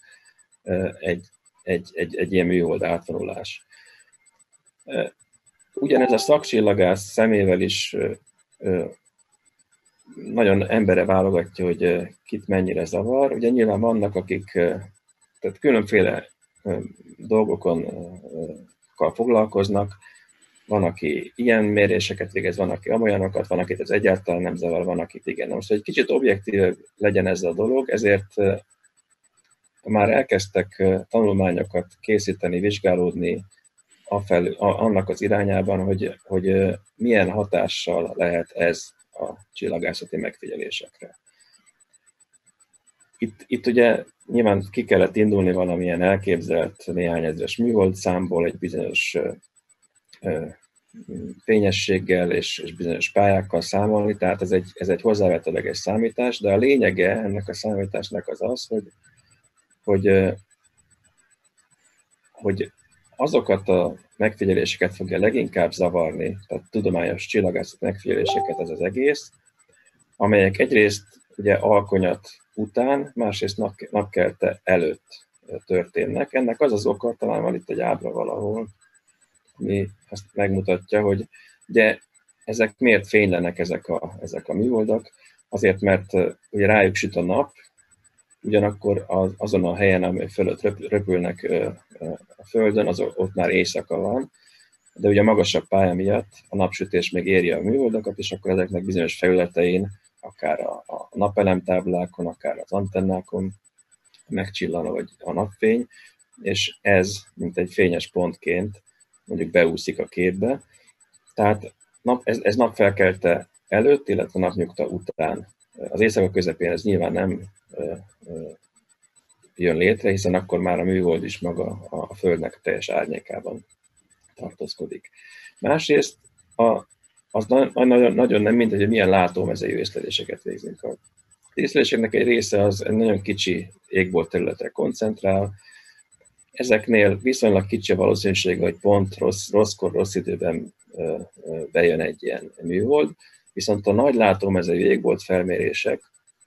egy ilyen műhold átvonulás. Ugyanez a szakcsillagász szemével is nagyon embere válogatja, hogy kit mennyire zavar. Ugye nyilván vannak, akik tehát különféle dolgokon foglalkoznak, van, aki ilyen méréseket végez, van, aki amolyanokat, van, akit ez egyáltalán nem zavar, van, akit igen. Most, hogy kicsit objektív legyen ez a dolog, ezért már elkezdtek tanulmányokat készíteni, vizsgálódni annak az irányában, hogy milyen hatással lehet ez a csillagászati megfigyelésekre. Itt ugye nyilván ki kellett indulni valamilyen elképzelt néhány ezres műholdszámból, egy bizonyos fényességgel és bizonyos pályákkal számolni, tehát ez egy hozzávetőleges számítás, de a lényege ennek a számításnak az, hogy azokat a megfigyeléseket fogja leginkább zavarni, tehát tudományos csillagászat megfigyeléseket az egész, amelyek egyrészt ugye alkonyat után, másrészt napkelte előtt történnek. Ennek az oka, talán van itt egy ábra valahol, ami azt megmutatja, hogy ugye ezek miért fénylenek ezek a műholdak, azért, mert ugye rájuk süt a nap, ugyanakkor azon a helyen, amely fölött röpülnek a Földön, ott már éjszaka van, de ugye a magasabb pálya miatt a napsütés még éri a műholdakat, és akkor ezeknek bizonyos felületein, akár a napelemtáblákon, akár az antennákon megcsillan vagy a napfény, és ez, mint egy fényes pontként mondjuk beúszik a képbe. Tehát ez napfelkelte előtt, illetve napnyugta után. Az éjszaka közepén ez nyilván nem jön létre, hiszen akkor már a műhold is maga a Földnek a teljes árnyékában tartózkodik. Másrészt az nagyon nem mindegy, hogy milyen látómezejű észleléseket végzünk. Az észleléseknek egy része az nagyon kicsi égbolt területre koncentrál. Ezeknél viszonylag kicsi a valószínűség, hogy pont rosszkor, rossz időben bejön egy ilyen műhold, viszont a nagy látómezejű égbolt felmérések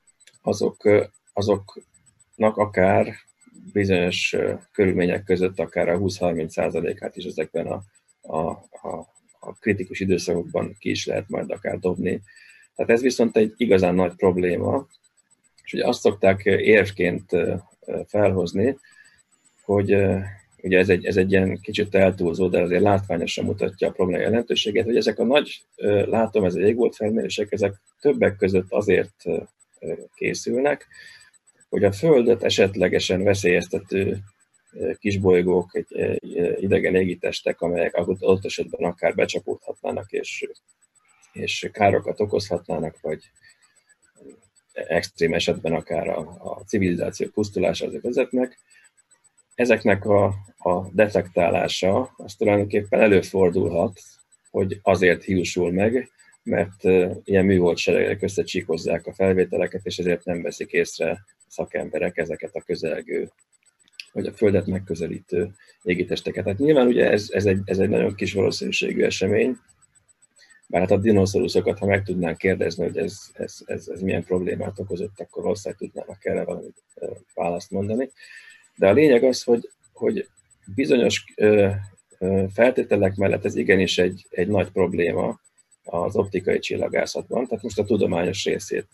azoknak akár bizonyos körülmények között akár a 20-30%-át is ezekben a kritikus időszakokban ki is lehet majd akár dobni. Tehát ez viszont egy igazán nagy probléma, és ugye azt szokták érvként felhozni, hogy ugye ez egy ilyen kicsit eltúlzó, de azért látványosan mutatja a probléma jelentőségét, hogy ezek a nagy látómező égbolt felmérések, ezek többek között azért készülnek, hogy a Földet esetlegesen veszélyeztető kisbolygók, idegen égitestek, amelyek adott esetben akár becsapódhatnának és károkat okozhatnának, vagy extrém esetben akár a civilizáció pusztulásához vezetnek. Ezeknek a detektálása az tulajdonképpen előfordulhat, hogy azért hiúsul meg, mert ilyen műholdseregek összecsíkozzák a felvételeket, és ezért nem veszik észre szakemberek ezeket a közelgő, vagy a Földet megközelítő égitesteket. Tehát nyilván ugye ez egy nagyon kis valószínűségű esemény, bár hát a dinoszauruszokat, ha meg tudnánk kérdezni, hogy ez milyen problémát okozott, akkor valószínűleg tudnának erre valami választ mondani. De a lényeg az, hogy bizonyos feltételek mellett ez igenis egy nagy probléma, az optikai csillagászatban, tehát most a tudományos részét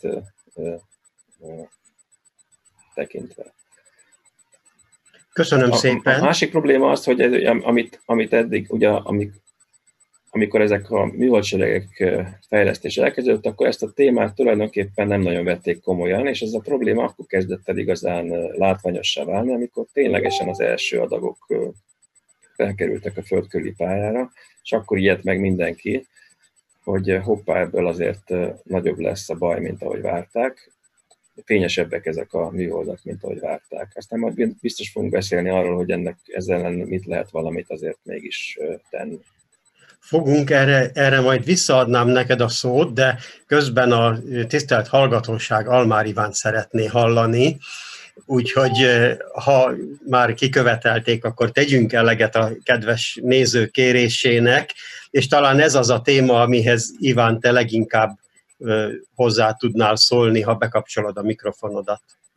tekintve. Köszönöm szépen. A másik probléma az, hogy amit eddig, ugye, amikor ezek a műholdserегek fejlesztése elkezdődött, akkor ezt a témát tulajdonképpen nem nagyon vették komolyan, és ez a probléma akkor kezdett el igazán látványossá válni, amikor ténylegesen az első adagok felkerültek a föld körüli pályára, és akkor ijedt meg mindenki, hogy hoppá, ebből azért nagyobb lesz a baj, mint ahogy várták. Fényesebbek ezek a műholdak, mint ahogy várták. Aztán majd biztos fogunk beszélni arról, hogy ezzel ellen mit lehet valamit azért mégis tenni. Fogunk, erre majd visszaadnám neked a szót, de közben a tisztelt hallgatóság Almár Ivánt szeretné hallani, úgyhogy ha már kikövetelték, akkor tegyünk eleget a kedves néző kérésének, és talán ez az a téma, amihez Iván, te leginkább hozzá tudnál szólni, ha bekapcsolod a mikrofonodat.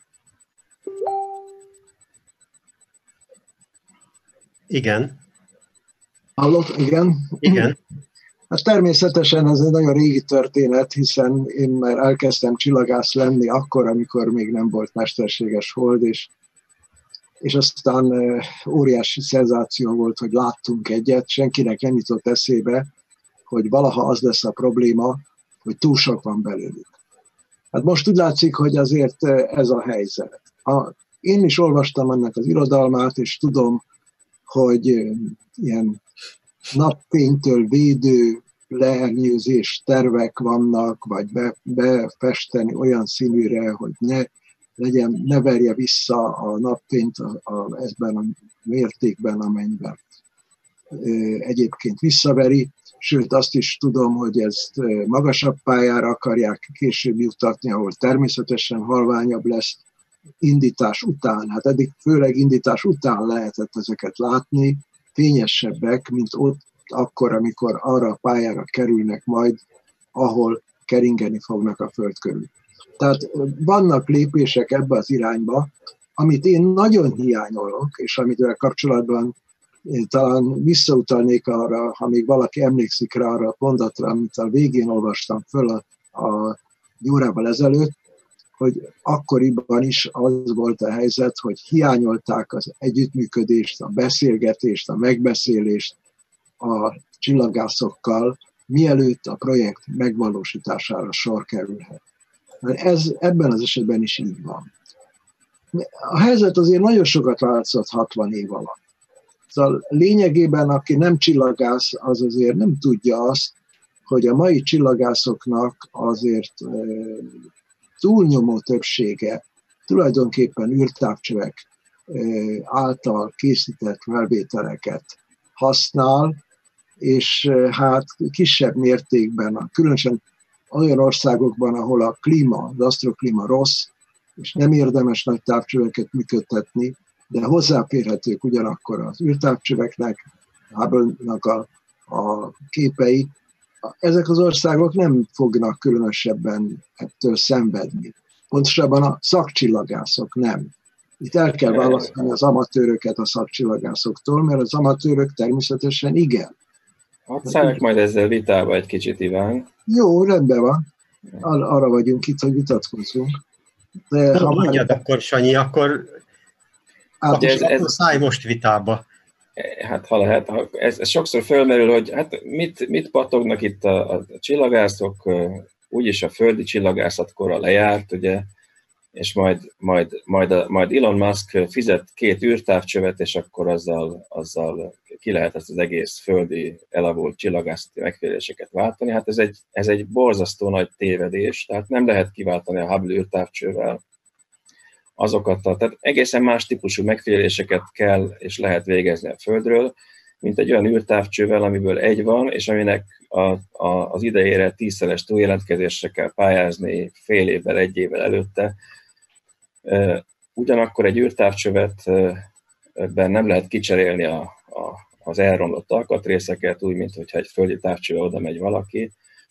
Igen. Hallott? Igen. Igen. Hát természetesen ez egy nagyon régi történet, hiszen én már elkezdtem csillagász lenni akkor, amikor még nem volt mesterséges hold, és aztán óriási szenzáció volt, hogy láttunk egyet, senkinek nem jutott eszébe, hogy valaha az lesz a probléma, hogy túl sok van belőlük. Hát most úgy látszik, hogy azért ez a helyzet. Én is olvastam ennek az irodalmát, és tudom, hogy ilyen napfénytől védő leernyőzés tervek vannak, vagy befesteni olyan színűre, hogy ne verje vissza a napfényt ebben a mértékben, amennyiben egyébként visszaveri. Sőt, azt is tudom, hogy ezt magasabb pályára akarják később juttatni, ahol természetesen halványabb lesz indítás után. Hát eddig főleg indítás után lehetett ezeket látni, fényesebbek, mint ott akkor, amikor arra a pályára kerülnek majd, ahol keringeni fognak a föld körül. Tehát vannak lépések ebbe az irányba, amit én nagyon hiányolok, és amivel kapcsolatban talán visszautalnék arra, ha még valaki emlékszik rá arra a mondatra, amit a végén olvastam föl a órával ezelőtt, hogy akkoriban is az volt a helyzet, hogy hiányolták az együttműködést, a beszélgetést, a megbeszélést a csillagászokkal, mielőtt a projekt megvalósítására sor kerülhet. Ez ebben az esetben is így van. A helyzet azért nagyon sokat változott 60 év alatt. Szóval lényegében, aki nem csillagász, az azért nem tudja azt, hogy a mai csillagászoknak azért túlnyomó többsége tulajdonképpen űrtávcsövek által készített felvételeket használ, és hát kisebb mértékben, különösen olyan országokban, ahol a klíma, az asztroklíma rossz, és nem érdemes nagy távcsöveket működtetni, de hozzáférhetők ugyanakkor az űrtávcsöveknek, Hubble-nak a képei. Ezek az országok nem fognak különösebben ettől szenvedni. Pontosabban a szakcsillagászok nem. Itt el kell választani az amatőröket a szakcsillagászoktól, mert az amatőrök természetesen igen. Hát szálljak majd ezzel vitába egy kicsit, Iván. Jó, rendben van. Arra vagyunk itt, hogy vitatkozzunk. De ha mondjad akkor, Sanyi, akkor szállj most vitába. Hát ha lehet, ez sokszor felmerül, hogy hát mit pattognak itt a csillagászok, úgyis a földi csillagászatkorra lejárt, ugye, és majd Elon Musk fizet 2 űrtávcsövet, és akkor azzal ki lehet ezt az egész földi elavult csillagászati megfigyeléseket váltani. Hát ez egy borzasztó nagy tévedés, tehát nem lehet kiváltani a Hubble űrtávcsővel tehát egészen más típusú megfigyeléseket kell és lehet végezni a Földről, mint egy olyan űrtávcsővel, amiből egy van, és aminek az idejére 10-szeres túljelentkezésre kell pályázni fél évvel, 1 évvel előtte. Ugyanakkor egy űrtávcsövet nem lehet kicserélni az elromlott alkatrészeket, úgy, mint hogyha egy földi távcsővel oda megy valaki.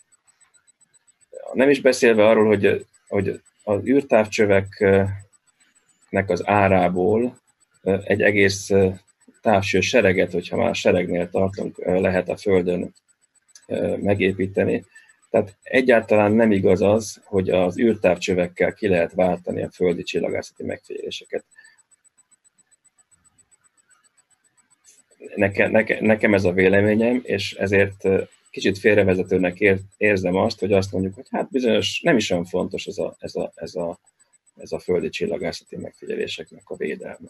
Nem is beszélve arról, hogy az űrtávcsöveknek az árából egy egész távcső sereget, hogyha már seregnél tartunk, lehet a Földön megépíteni. Tehát egyáltalán nem igaz az, hogy az űrtávcsövekkel ki lehet váltani a földi csillagászati megfigyeléseket. Nekem ez a véleményem, és ezért kicsit félrevezetőnek érzem azt, hogy azt mondjuk, hogy hát bizonyos nem is olyan fontos ez a földi csillagászati megfigyeléseknek a védelme.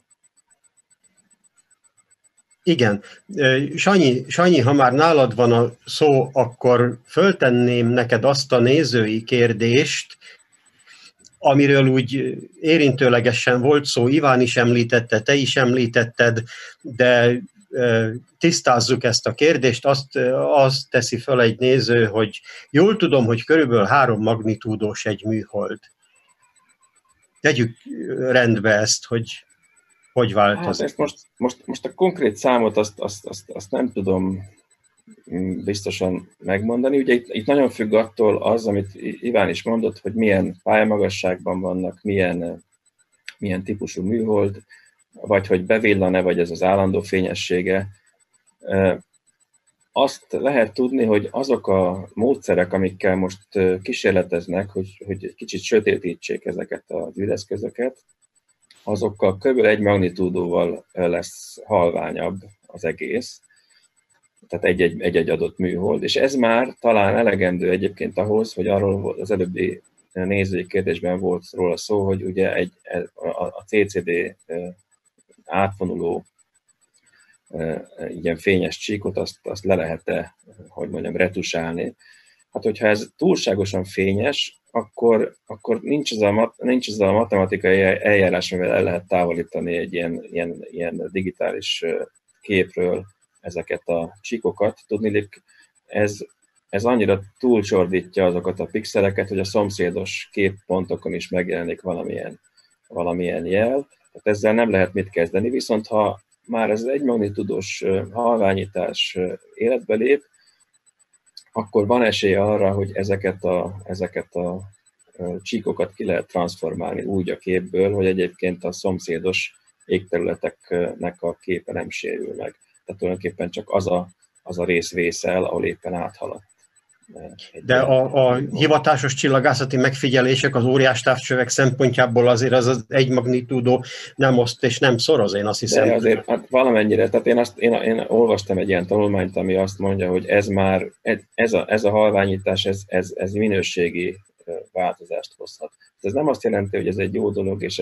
Igen. Sanyi, ha már nálad van a szó, akkor föltenném neked azt a nézői kérdést, amiről úgy érintőlegesen volt szó, Iván is említette, te is említetted, de tisztázzuk ezt a kérdést. Azt teszi föl egy néző, hogy jól tudom, hogy körülbelül 3 magnitúdós egy műhold. Tegyük rendbe ezt, hogy változik. Hát most a konkrét számot azt nem tudom biztosan megmondani. Ugye itt nagyon függ attól az, amit Iván is mondott, hogy milyen pályamagasságban vannak, milyen típusú műhold, vagy hogy bevillan-e, vagy ez az állandó fényessége. Azt lehet tudni, hogy azok a módszerek, amikkel most kísérleteznek, hogy egy kicsit sötétítsék ezeket az űreszközöket, azokkal kb. 1 magnitúdóval lesz halványabb az egész, tehát egy adott műhold. És ez már talán elegendő egyébként ahhoz, hogy arról az előbbi nézői kérdésben volt róla szó, hogy ugye a CCD átvonuló ilyen fényes csíkot, azt le lehet-e, hogy mondjam, retusálni. Hát, hogyha ez túlságosan fényes, akkor nincs az a matematikai eljárás, amivel el lehet távolítani egy ilyen digitális képről ezeket a csíkokat. Tudniillik, ez annyira túlcsordítja azokat a pixeleket, hogy a szomszédos képpontokon is megjelenik valamilyen jel. Tehát ezzel nem lehet mit kezdeni, viszont ha már ez 1 magnitúdós halványítás életbe lép, akkor van esély arra, hogy ezeket a csíkokat ki lehet transformálni úgy a képből, hogy egyébként a szomszédos égterületeknek a képe nem sérül meg. Tehát tulajdonképpen csak az a rész vészel, ahol éppen áthaladt. De a hivatásos csillagászati megfigyelések az óriás távcsövek szempontjából azért az 1 magnitúdó nem oszt és nem szoroz, én azt hiszem. De azért hát valamennyire, tehát én olvastam egy ilyen tanulmányt, ami azt mondja, hogy ez a halványítás, ez minőségi változást hozhat. Ez nem azt jelenti, hogy ez egy jó dolog, és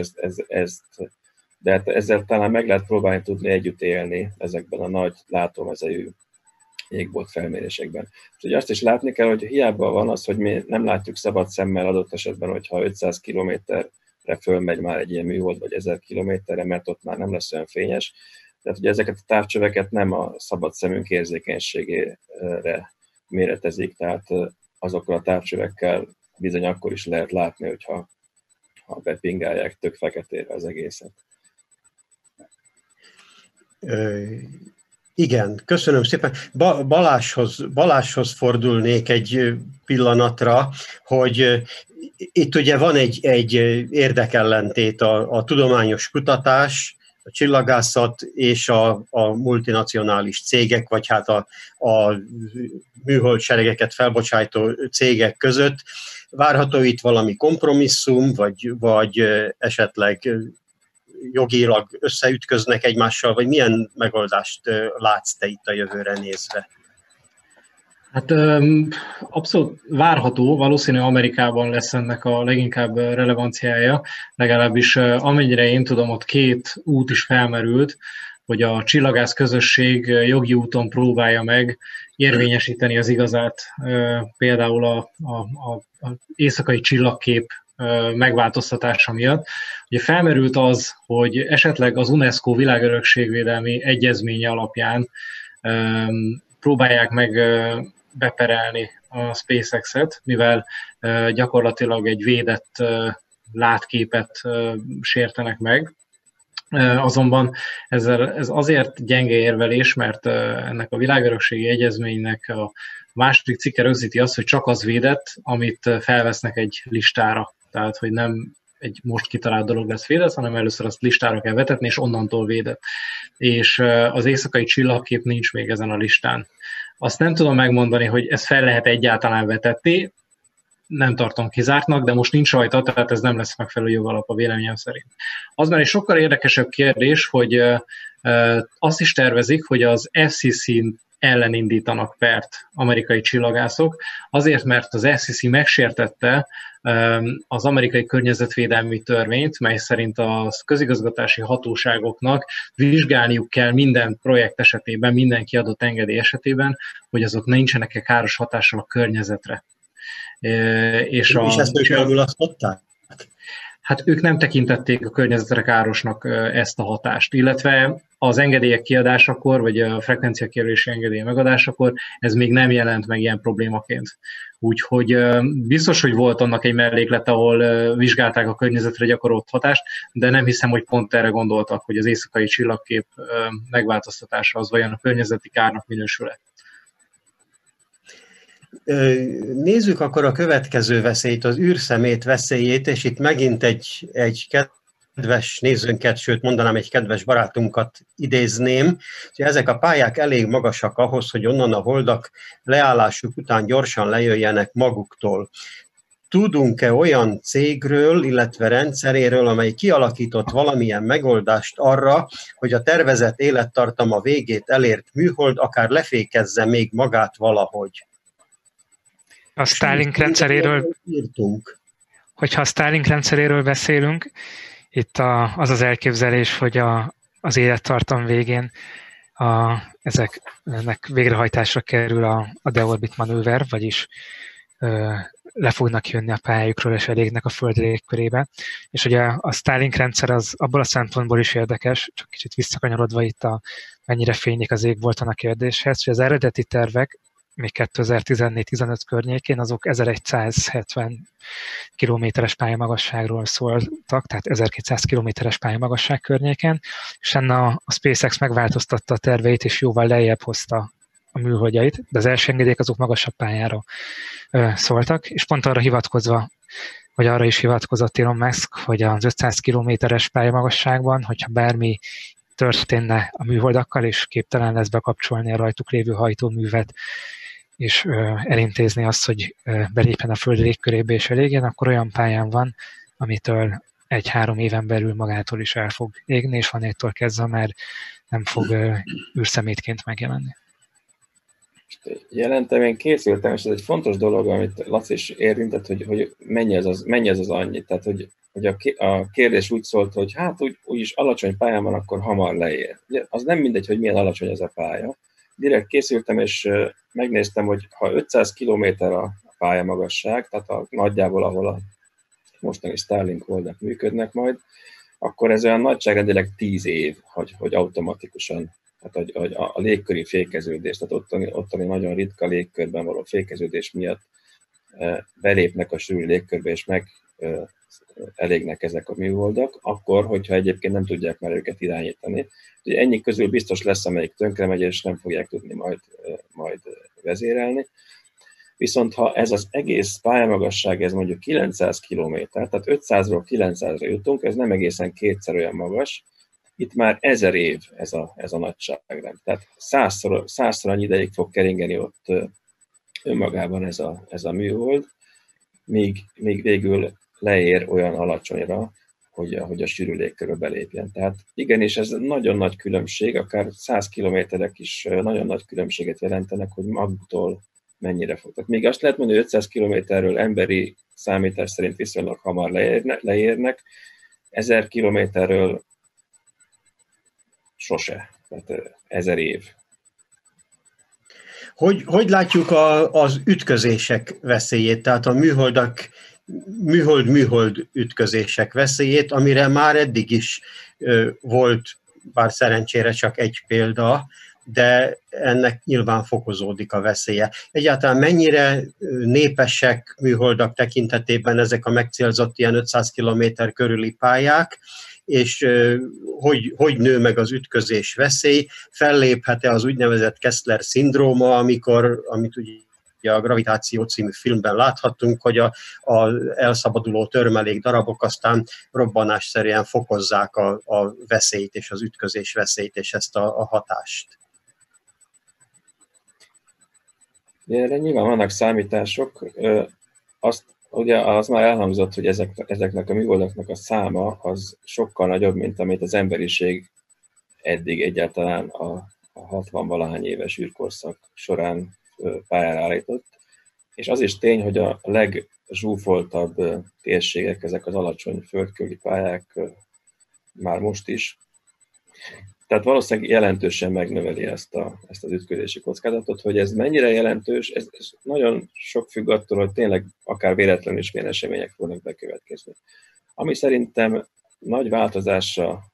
de hát ezzel talán meg lehet próbálni tudni együtt élni ezekben a nagy látómezejű égbolt felmérésekben. Úgyhogy azt is látni kell, hogy hiába van az, hogy mi nem látjuk szabad szemmel adott esetben, hogyha 500 kilométerre fölmegy már egy ilyen műhold, vagy 1000 kilométerre, mert ott már nem lesz olyan fényes. Tehát ugye ezeket a távcsöveket nem a szabad szemünk érzékenységére méretezik, tehát azokkal a távcsövekkel bizony akkor is lehet látni, hogyha bepingálják tök feketére az egészet. Igen, köszönöm szépen. Balázshoz fordulnék egy pillanatra, hogy itt ugye van egy érdekellentét a tudományos kutatás, a csillagászat és a multinacionális cégek, vagy hát a műholdseregeket felbocsájtó cégek között. Várható itt valami kompromisszum, vagy esetleg jogilag összeütköznek egymással, vagy milyen megoldást látsz te itt a jövőre nézve? Hát abszolút várható, valószínű Amerikában lesz ennek a leginkább relevanciája, legalábbis amennyire én tudom, ott 2 út is felmerült, hogy a csillagász közösség jogi úton próbálja meg érvényesíteni az igazát, például az éjszakai csillagkép megváltoztatása miatt. Ugye felmerült az, hogy esetleg az UNESCO világörökségvédelmi egyezménye alapján próbálják meg beperelni a SpaceX-et, mivel gyakorlatilag egy védett látképet sértenek meg. Azonban ez azért gyenge érvelés, mert ennek a világörökségi egyezménynek a második cikke rögzíti azt, hogy csak az védett, amit felvesznek egy listára. Tehát, hogy nem egy most kitalált dolog lesz védett, hanem először azt listára kell vetetni, és onnantól védett. És az éjszakai csillagkép nincs még ezen a listán. Azt nem tudom megmondani, hogy ezt fel lehet egyáltalán vetetni, nem tartom kizártnak, de most nincs rajta, tehát ez nem lesz megfelelő jogalap a véleményem szerint. Az már egy sokkal érdekesebb kérdés, hogy azt is tervezik, hogy az FCC ellen indítanak pert amerikai csillagászok, azért, mert az FCC megsértette az amerikai környezetvédelmi törvényt, mely szerint a közigazgatási hatóságoknak vizsgálniuk kell minden projekt esetében, minden kiadott engedély esetében, hogy azok nincsenek-e káros hatással a környezetre. És ezt ők elmulasztották? Hát ők nem tekintették a környezetre károsnak ezt a hatást, illetve az engedélyek kiadásakor, vagy a frekvenciakérülési engedély megadásakor ez még nem jelent meg ilyen problémaként. Úgyhogy biztos, hogy volt annak egy melléklet, ahol vizsgálták a környezetre gyakorolt hatást, de nem hiszem, hogy pont erre gondoltak, hogy az éjszakai csillagkép megváltoztatása az vajon a környezeti kárnak minősül-e. Nézzük akkor a következő veszélyt, az űrszemét veszélyét, és itt megint egy kedves nézőnket, sőt mondanám egy kedves barátunkat idézném. Ezek a pályák elég magasak ahhoz, hogy onnan a holdak leállásuk után gyorsan lejöjjenek maguktól. Tudunk-e olyan cégről, illetve rendszeréről, amely kialakított valamilyen megoldást arra, hogy a tervezett élettartama végét elért műhold akár lefékezze még magát valahogy? A Starlink rendszeréről, hogyha a Starlink rendszeréről beszélünk, itt az az elképzelés, hogy az élettartam végén ezeknek végrehajtásra kerül a deorbit manőver, vagyis le fognak jönni a pályájukról és elégnek a Föld légkörébe. És ugye a Starlink rendszer az abból a szempontból is érdekes, csak kicsit visszakanyarodva itt mennyire fénylik az égbolton a kérdéshez, hogy az eredeti tervek még 2014-15 környékén, azok 1170 kilométeres pályamagasságról szóltak, tehát 1200 kilométeres pályamagasság környéken, és ennek a SpaceX megváltoztatta a terveit, és jóval lejjebb hozta a műholdjait, de az első engedélyek azok magasabb pályára szóltak, és pont arra hivatkozva, vagy arra is hivatkozott Elon Musk, hogy az 500 kilométeres pályamagasságban, hogyha bármi történne a műholdakkal, és képtelen lesz bekapcsolni a rajtuk lévő hajtóművet, és elintézni azt, hogy belépjen a Föld légkörébe és elégjen, akkor olyan pályán van, amitől 1-3 éven belül magától is el fog égni, és van ettől kezdve már nem fog űrszemétként megjelenni. Jelentem, én készültem, és ez egy fontos dolog, amit Laci is érintett, hogy mennyi ez az annyi. Tehát, hogy a kérdés úgy szólt, hogy hát úgyis alacsony pályán van, akkor hamar leér. Ugye, az nem mindegy, hogy milyen alacsony ez a pálya. Direkt készültem, és megnéztem, hogy ha 500 km a pályamagasság, tehát nagyjából ahol a mostani Starlink holdak működnek majd, akkor ez olyan nagyságrendileg 10 év, hogy automatikusan, tehát hogy a légköri fékeződés, tehát ottani nagyon ritka légkörben való fékeződés miatt belépnek a sűrű légkörbe, és elégnek ezek a műholdak, akkor, hogyha egyébként nem tudják már őket irányítani. Ugye ennyi közül biztos lesz, amelyik tönkre megy, és nem fogják tudni majd vezérelni. Viszont ha ez az egész pályamagasság, ez mondjuk 900 km, tehát 500-ról 900-ra jutunk, ez nem egészen kétszer olyan magas, itt már 1000 év ez a nagyságrend. Tehát 100-szor annyi ideig fog keringeni ott önmagában ez a műhold, míg végül leér olyan alacsonyra, hogy a sűrű légkörbe belépjen. Tehát igenis ez nagyon nagy különbség, akár 100 kilométerek is nagyon nagy különbséget jelentenek, hogy maguktól mennyire fog. Tehát még azt lehet mondani, hogy 500 kilométerről emberi számítás szerint viszonylag hamar leérnek, 1000 kilométerről sose, tehát 1000 év. Hogy látjuk az ütközések veszélyét, tehát a műhold ütközések veszélyét, amire már eddig is volt, bár szerencsére csak egy példa, de ennek nyilván fokozódik a veszélye. Egyáltalán mennyire népesek műholdak tekintetében ezek a megcélzott ilyen 500 km körüli pályák, és hogy nő meg az ütközés veszély, felléphet-e az úgynevezett Kessler-szindróma, amit ugye a Gravitáció című filmben láthattunk, hogy az elszabaduló törmelék darabok aztán robbanásszerűen fokozzák a veszélyt és az ütközés veszélyt és ezt a hatást. Erre nyilván vannak számítások. Ugye az már elhangzott, hogy ezeknek a műholdaknak a száma az sokkal nagyobb, mint amit az emberiség eddig egyáltalán a 60-valahány éves űrkorszak során pályára állított. És az is tény, hogy a legzsúfoltabb térségek, ezek az alacsony földkörüli pályák már most is. Tehát valószínűleg jelentősen megnöveli ezt az ütközési kockázatot, hogy ez mennyire jelentős, ez nagyon sok függ attól, hogy tényleg akár véletlenül is milyen események fognak bekövetkezni. Ami szerintem nagy változtatásra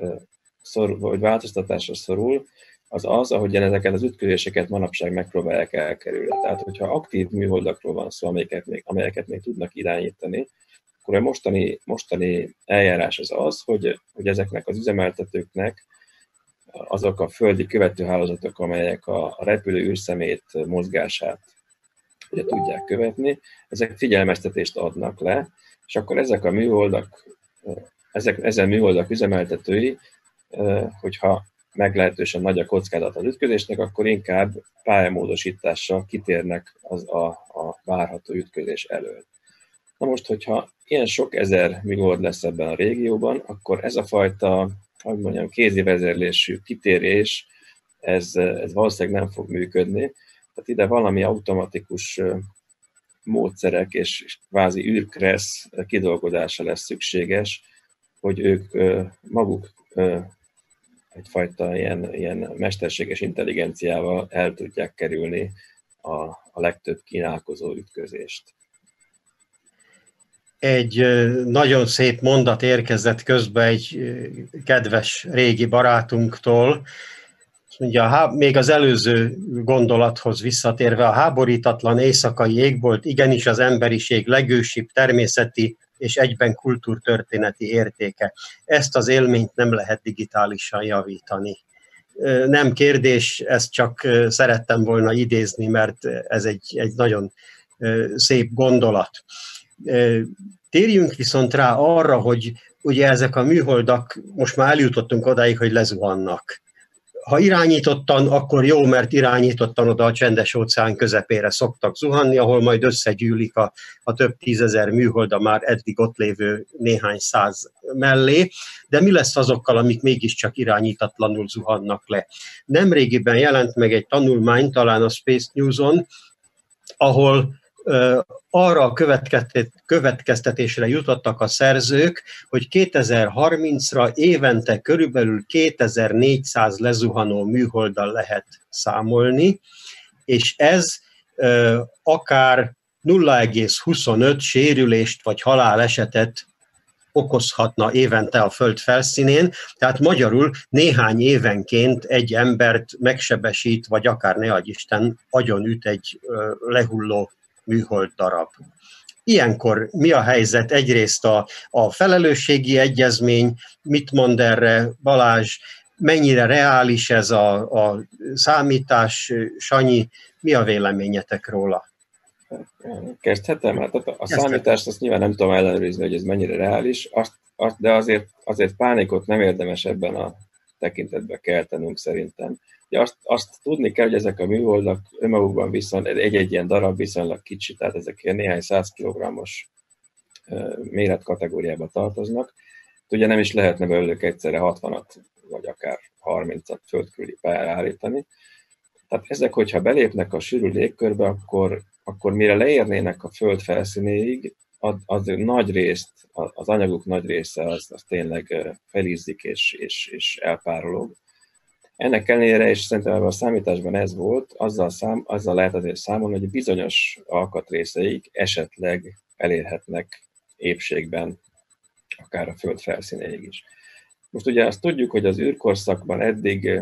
szorul, az az, ahogyan ezeket az ütközéseket manapság megpróbálják elkerülni. Tehát, hogyha aktív műholdakról van szó, amelyeket még tudnak irányítani, akkor a mostani eljárás az, hogy ezeknek az üzemeltetőknek azok a földi követőhálózatok, amelyek a repülő űrszemét mozgását ugye tudják követni, ezek figyelmeztetést adnak le, és akkor ezek a műholdak, ezen műholdak üzemeltetői, hogyha meglehetősen nagy a kockázat az ütközésnek, akkor inkább pályamódosítással kitérnek a várható ütközés elől. Na most, hogyha ilyen sok ezer műhold lesz ebben a régióban, akkor ez a fajta, hogy mondjam, kézi vezérlésű kitérés, ez valószínűleg nem fog működni. Tehát ide valami automatikus módszerek és kvázi űrkressz kidolgozása lesz szükséges, hogy ők maguk egyfajta ilyen mesterséges intelligenciával el tudják kerülni a legtöbb kínálkozó ütközést. Egy nagyon szép mondat érkezett közbe egy kedves régi barátunktól. Mondja, még az előző gondolathoz visszatérve, a háborítatlan éjszakai égbolt igenis az emberiség legősibb természeti és egyben kultúrtörténeti értéke. Ezt az élményt nem lehet digitálisan javítani. Nem kérdés, ezt csak szerettem volna idézni, mert ez egy nagyon szép gondolat. Térjünk viszont rá arra, hogy ugye ezek a műholdak, most már eljutottunk odáig, hogy lezuhannak. Ha irányítottan, akkor jó, mert irányítottan oda a Csendes-óceán közepére szoktak zuhanni, ahol majd összegyűlik a több tízezer műhold a már eddig ott lévő néhány száz mellé, de mi lesz azokkal, amik mégiscsak irányítatlanul zuhannak le? Nemrégiben jelent meg egy tanulmány, talán a Space News-on, ahol arra a következtetésre jutottak a szerzők, hogy 2030-ra évente körülbelül 2400 lezuhanó műholddal lehet számolni, és ez akár 0,25 sérülést vagy halálesetet okozhatna évente a Föld felszínén, tehát magyarul néhány évenként egy embert megsebesít, vagy akár ne adj Isten, agyonüt egy lehulló műhold darab. Ilyenkor mi a helyzet? Egyrészt a felelősségi egyezmény, mit mond erre Balázs, mennyire reális ez a számítás, Sanyi, mi a véleményetek róla? Kezdhetem? Hát a számítást azt nyilván nem tudom ellenőrizni, hogy ez mennyire reális, de azért pánikot nem érdemes ebben a tekintetben keltenünk szerintem. Azt tudni kell, hogy ezek a műholdak önmagukban viszont egy-egy ilyen darab viszonylag kicsi, tehát ezek ilyen néhány 100 kg-os méretkategóriába tartoznak. Ugye nem is lehetne belőlük egyszerre 60-at, vagy akár 30-at földkörüli pályára állítani. Tehát ezek, hogyha belépnek a sűrű légkörbe, akkor mire leérnének a föld felszínéig, az nagy részt, az anyaguk nagy része az tényleg felizzik és elpárolog. Ennek ellenére, és szerintem ebben a számításban ez volt, azzal lehet azért számolni, hogy bizonyos alkatrészeik esetleg elérhetnek épségben, akár a föld felszínéig is. Most ugye azt tudjuk, hogy az űrkorszakban eddig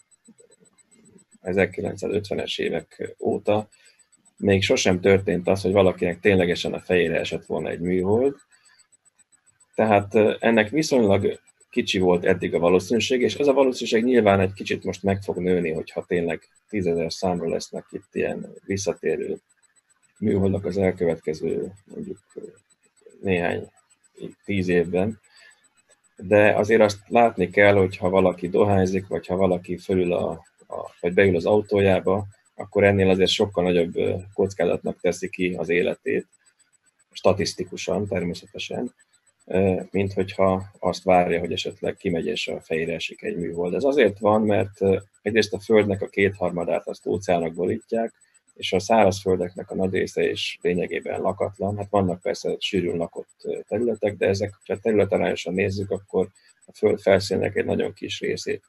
1950-es évek óta még sosem történt az, hogy valakinek ténylegesen a fejére esett volna egy műhold. Tehát ennek viszonylag kicsi volt eddig a valószínűség, és ez a valószínűség nyilván egy kicsit most meg fog nőni, hogyha tényleg 10 000 számra lesznek itt ilyen visszatérő műholdak az elkövetkező mondjuk néhány 10 évben. De azért azt látni kell, hogy ha valaki dohányzik, vagy ha valaki vagy beül az autójába, akkor ennél azért sokkal nagyobb kockázatnak teszi ki az életét, statisztikusan természetesen, mint hogyha azt várja, hogy esetleg kimegy és a fejére esik egy műhold. Ez azért van, mert egyrészt a Földnek a 2/3-át azt óceánok borítják, és a szárazföldeknek a nagy része is lényegében lakatlan. Hát vannak persze sűrűn lakott területek, de ezek, ha területarányosan nézzük, akkor a Föld felszínének egy nagyon kis részét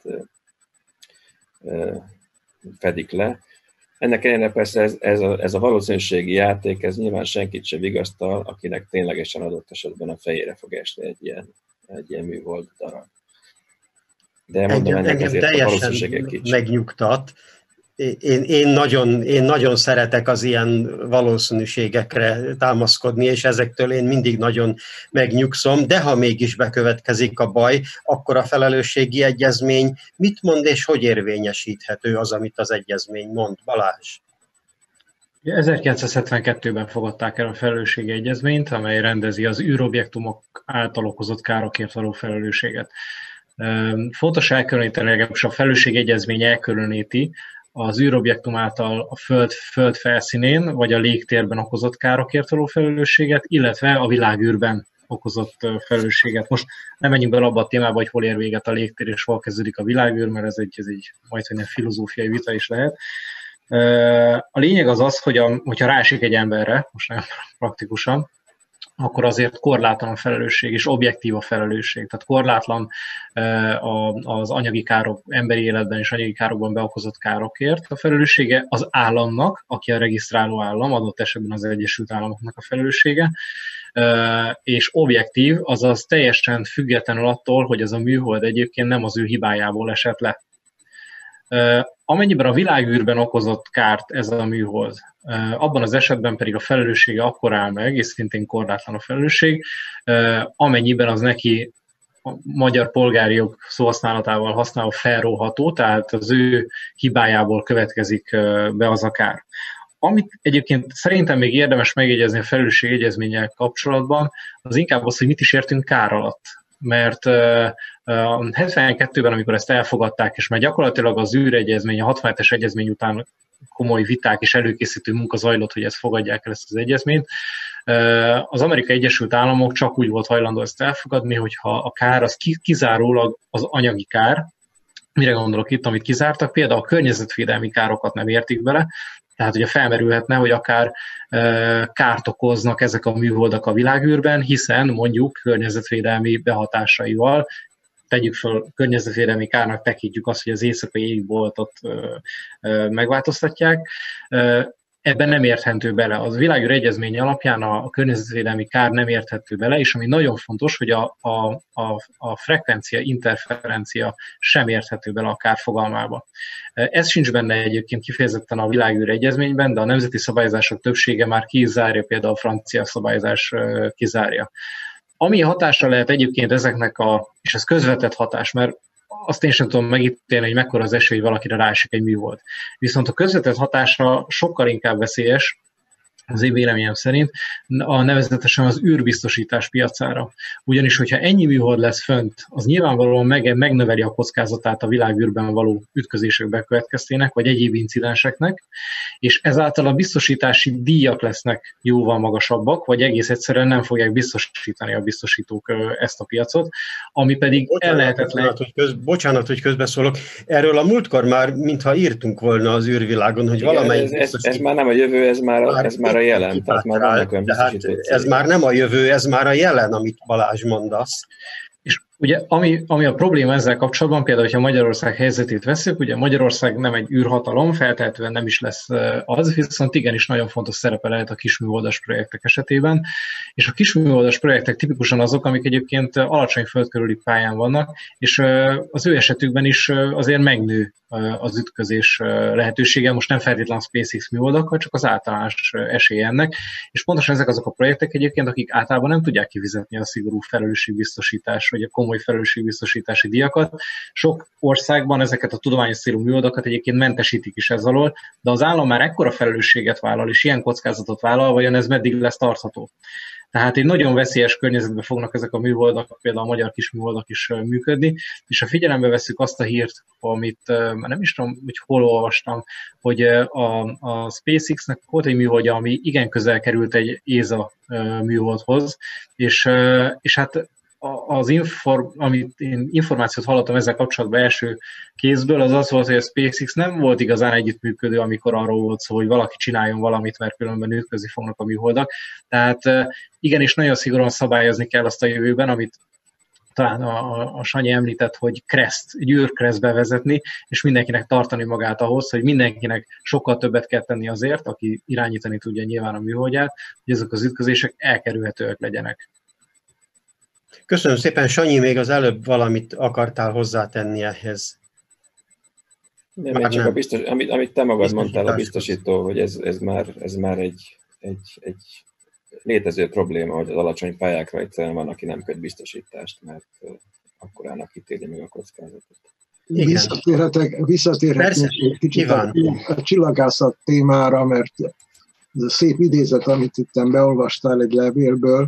fedik le. Ennek ellenére persze ez a valószínűségi játék, ez nyilván senkit sem vigasztal, akinek ténylegesen adott esetben a fejére fog esni egy ilyen műhold darab. De mondom, ennek ezért a valószínűsége kicsi. Megnyugtat. Én nagyon szeretek az ilyen valószínűségekre támaszkodni, és ezektől én mindig nagyon megnyugszom, de ha mégis bekövetkezik a baj, akkor a felelősségi egyezmény mit mond és hogy érvényesíthető az, amit az egyezmény mond? Balázs? 1972-ben fogadták el a felelősségi egyezményt, amely rendezi az űrobjektumok által okozott károkért való felelősséget. Fontos elkülöníteni, legalábbis a felelősségi egyezmény elkülöníti az űrobjektum által a föld felszínén vagy a légtérben okozott károkért való felelősséget, illetve a világűrben okozott felelősséget. Most nem menjünk bele abba a témába, hogy hol ér véget a légtér és hol kezdődik a világűr, mert ez egy majdnem filozófiai vita is lehet. A lényeg az, hogyha rásik egy emberre, most nem praktikusan, akkor azért korlátlan a felelősség, és objektív a felelősség. Tehát korlátlan az anyagi károk, emberi életben és anyagi károkban beokozott károkért a felelőssége az államnak, aki a regisztráló állam, adott esetben az Egyesült Államoknak a felelőssége, és objektív, azaz teljesen függetlenül attól, hogy ez a műhold egyébként nem az ő hibájából esett le. Amennyiben a világűrben okozott kárt ez a műhold, abban az esetben pedig a felelőssége akkor áll meg, és szintén korlátlan a felelősség, amennyiben az neki a magyar polgári jog szóhasználatával használva felróható, tehát az ő hibájából következik be az a kár. Amit egyébként szerintem még érdemes megjegyezni a felelősségi egyezménnyel kapcsolatban, az inkább az, hogy mit is értünk kár alatt. Mert 72-ben, amikor ezt elfogadták, és már gyakorlatilag az űregyezmény, a 67-es egyezmény után komoly viták és előkészítő munka zajlott, hogy ezt fogadják el, ezt az egyezményt, az Amerikai Egyesült Államok csak úgy volt hajlandó ezt elfogadni, hogyha a kár az kizárólag az anyagi kár. Mire gondolok itt, amit kizártak? Például a környezetvédelmi károkat nem értik bele, tehát ugye felmerülhetne, hogy akár kárt okoznak ezek a műholdak a világűrben, hiszen mondjuk környezetvédelmi behatásaival, tegyük fel, környezetvédelmi kárnak tekintjük azt, hogy az éjszakai égboltot megváltoztatják. Ebben nem érthető bele. Az világűr egyezmény alapján a környezetvédelmi kár nem érthető bele, és ami nagyon fontos, hogy a frekvencia, interferencia sem érthető bele a kár fogalmába. Ez sincs benne egyébként kifejezetten a világűr egyezményben, de a nemzeti szabályozások többsége már kizárja, például a francia szabályozás kizárja. Ami hatása lehet egyébként ezeknek és ez közvetett hatás, mert azt én sem tudom megítélni, hogy mekkora az esély, hogy valakire ráesik egy műhold. Viszont a közvetett hatása sokkal inkább veszélyes, az én véleményem szerint, nevezetesen az űrbiztosítás piacára. Ugyanis, hogyha ennyi műhold lesz fönt, az nyilvánvalóan megnöveli a kockázatát a világűrben való ütközések bekövetkeztének, vagy egyéb incidenseknek, és ezáltal a biztosítási díjak lesznek jóval magasabbak, vagy egész egyszerűen nem fogják biztosítani a biztosítók ezt a piacot, ami pedig ellehetetlen. Bocsánat, hogy közbeszólok. Erről a múltkor már, mintha írtunk volna az űrvilágon, hogy valamelyik... Ez már nem a jövő, ez már a jelen. Tehát már vannak olyan biztosító cégek. Ez már nem a jövő, ez már a jelen, amit Balázs mondasz. És ugye, ami a probléma ezzel kapcsolatban, például, hogyha Magyarország helyzetét veszük, ugye Magyarország nem egy űrhatalom, feltehetően nem is lesz az, viszont igenis nagyon fontos szerepe lehet a kisműholdas projektek esetében, és a kisműholdas projektek tipikusan azok, amik egyébként alacsony földkörüli pályán vannak, és az ő esetükben is azért megnő az ütközés lehetősége, most nem feltétlenül a SpaceX műholdakkal, csak az általános esélye ennek, és pontosan ezek azok a projektek egyébként, akik általában nem tudják kifizetni a szigorú felelősségbiztosítás, vagy a komoly felelősségbiztosítási díjakat. Sok országban ezeket a tudományos célú műholdakat egyébként mentesítik is ez alól, de az állam már ekkora felelősséget vállal, és ilyen kockázatot vállal, vajon ez meddig lesz tartható. Tehát egy nagyon veszélyes környezetben fognak ezek a műholdak, például a magyar kis műholdak is működni, és ha figyelembe vesszük azt a hírt, amit nem is tudom, hogy hol olvastam, hogy a SpaceX-nek volt egy műholdja, ami igen közel került egy ESA műholdhoz, és hát amit én információt hallottam ezzel kapcsolatban első kézből, az volt, hogy a SpaceX nem volt igazán együttműködő, amikor arról volt szó, hogy valaki csináljon valamit, mert különben ütközni fognak a műholdak. Tehát igenis nagyon szigorúan szabályozni kell azt a jövőben, amit talán a Sanyi említett, hogy egy űrkereszt bevezetni, és mindenkinek tartani magát ahhoz, hogy mindenkinek sokkal többet kell tenni azért, aki irányítani tudja nyilván a műholdját, hogy ezek az ütközések elkerülhetőek legyenek. Köszönöm szépen, Sanyi, még az előbb valamit akartál hozzátenni ehhez. Nem, csak amit te magad mondtál, a biztosító, hogy ez már egy létező probléma, hogy az alacsony pályákra egyszerűen van, aki nem köt biztosítást, mert akkor állnak ítéli meg a kockázatot. Visszatérhetek egy kicsit a csillagászat témára, mert ez a szép idézet, amit itt beolvastál egy levélből,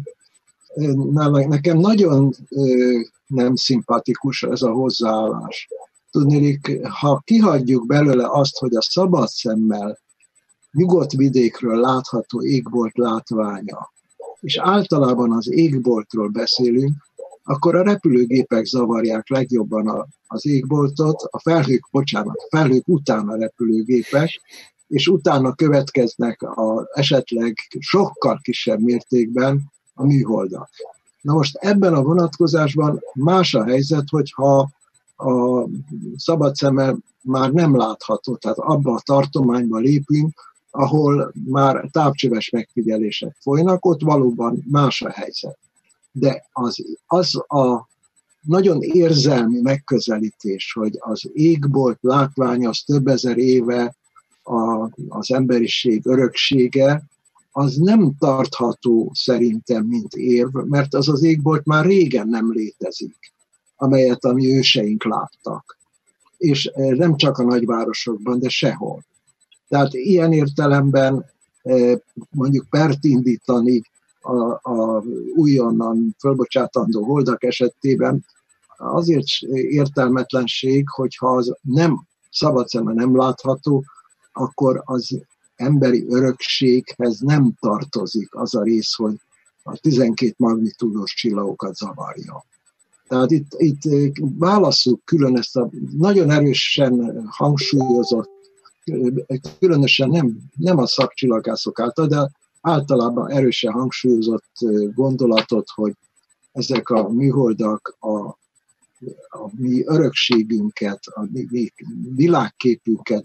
nekem nagyon nem szimpatikus ez a hozzáállás. Tudnék, ha kihagyjuk belőle azt, hogy a szabad szemmel nyugodt vidékről látható égbolt látványa, és általában az égboltról beszélünk, akkor a repülőgépek zavarják legjobban az égboltot, a felhők után a repülőgépek, és utána következnek esetleg sokkal kisebb mértékben a műholdak. Na most ebben a vonatkozásban más a helyzet, hogyha a szabad szemmel már nem látható, tehát abba a tartományba lépünk, ahol már távcsöves megfigyelések folynak, ott valóban más a helyzet. De az a nagyon érzelmi megközelítés, hogy az égbolt látvány az több ezer éve az emberiség öröksége, az nem tartható szerintem, mint érv, mert az égbolt már régen nem létezik, amelyet a mi őseink láttak. És nem csak a nagyvárosokban, de sehol. Tehát ilyen értelemben mondjuk pert indítani a újonnan fölbocsátandó holdak esetében azért értelmetlenség, hogyha az nem szabad szemmel nem látható, akkor az emberi örökséghez nem tartozik az a rész, hogy a 12 magnitúdos csillagokat zavarja. Tehát itt válasszuk külön ezt a nagyon erősen hangsúlyozott, különösen nem a szakcsillagászok által, de általában erősen hangsúlyozott gondolatot, hogy ezek a műholdak a mi örökségünket, a mi világképünket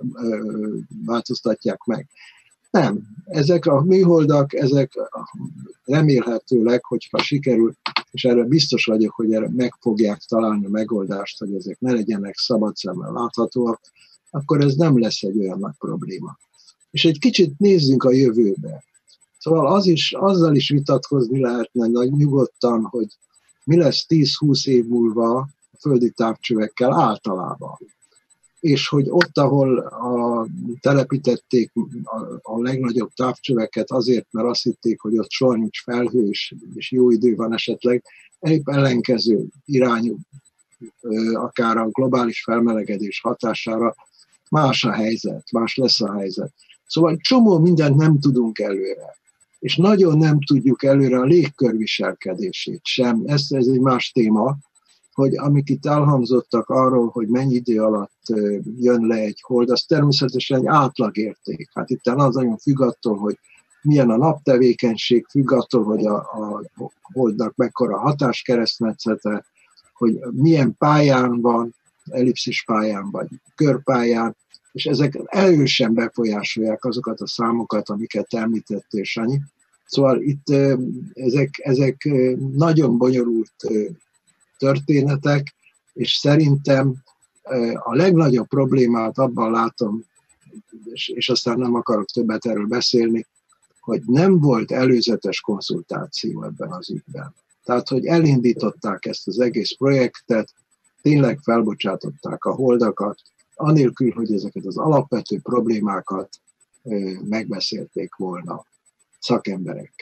változtatják meg. Nem. Ezek a műholdak, ezek remélhetőleg, hogyha sikerül, és erre biztos vagyok, hogy erre meg fogják találni a megoldást, hogy ezek ne legyenek szabad szemmel láthatóak, akkor ez nem lesz egy olyan nagy probléma. És egy kicsit nézzünk a jövőbe. Szóval azzal is vitatkozni lehetne nagy nyugodtan, hogy mi lesz 10-20 év múlva a földi távcsövekkel általában. És hogy ott, ahol telepítették a legnagyobb távcsöveket azért, mert azt hitték, hogy ott soha nincs felhő, és jó idő van esetleg, épp ellenkező irányú, akár a globális felmelegedés hatására más a helyzet, más lesz a helyzet. Szóval csomó mindent nem tudunk előre. És nagyon nem tudjuk előre a légkör viselkedését sem. Ez egy más téma, hogy amik itt elhangzottak arról, hogy mennyi idő alatt jön le egy hold, az természetesen egy átlagérték. Hát itt az nagyon függ attól, hogy milyen a naptevékenység, függ attól, hogy a holdnak mekkora hatáskeresztmetszete, hogy milyen pályán van, ellipszis pályán vagy körpályán, és ezek erősen befolyásolják azokat a számokat, amiket említettél, Sanyi. Szóval itt ezek nagyon bonyolult történetek, és szerintem a legnagyobb problémát abban látom, és aztán nem akarok többet erről beszélni, hogy nem volt előzetes konzultáció ebben az ügyben. Tehát, hogy elindították ezt az egész projektet, tényleg felbocsátották a holdakat, anélkül, hogy ezeket az alapvető problémákat megbeszélték volna szakemberekkel.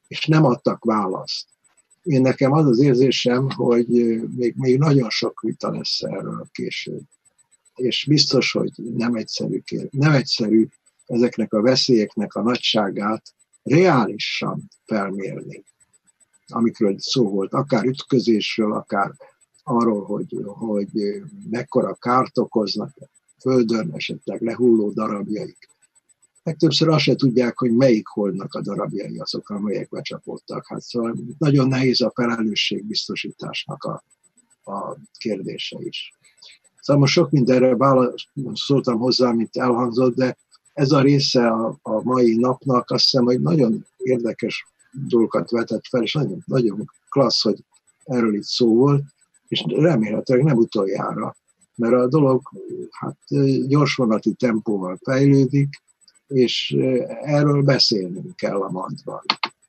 és nem adtak választ. Nekem az az érzésem, hogy még nagyon sok vita lesz erről később. És biztos, hogy nem egyszerű ezeknek a veszélyeknek a nagyságát reálisan felmérni, amikről szó volt, akár ütközésről, akár arról, hogy mekkora kárt okoznak földön, esetleg lehulló darabjaik. Legtöbbször azt se tudják, hogy melyik holdnak a darabjai azok, amelyek becsapódtak. Hát szóval nagyon nehéz a felelősségbiztosításnak a kérdése is. Szóval most sok mindenre szóltam hozzá, mint elhangzott, de ez a része a mai napnak azt hiszem, hogy nagyon érdekes dolgokat vetett fel, és nagyon, nagyon klassz, hogy erről itt szó volt, és remélhetőleg nem utoljára, mert a dolog hát gyorsvonati tempóval fejlődik, és erről beszélnünk kell a MAD-ban.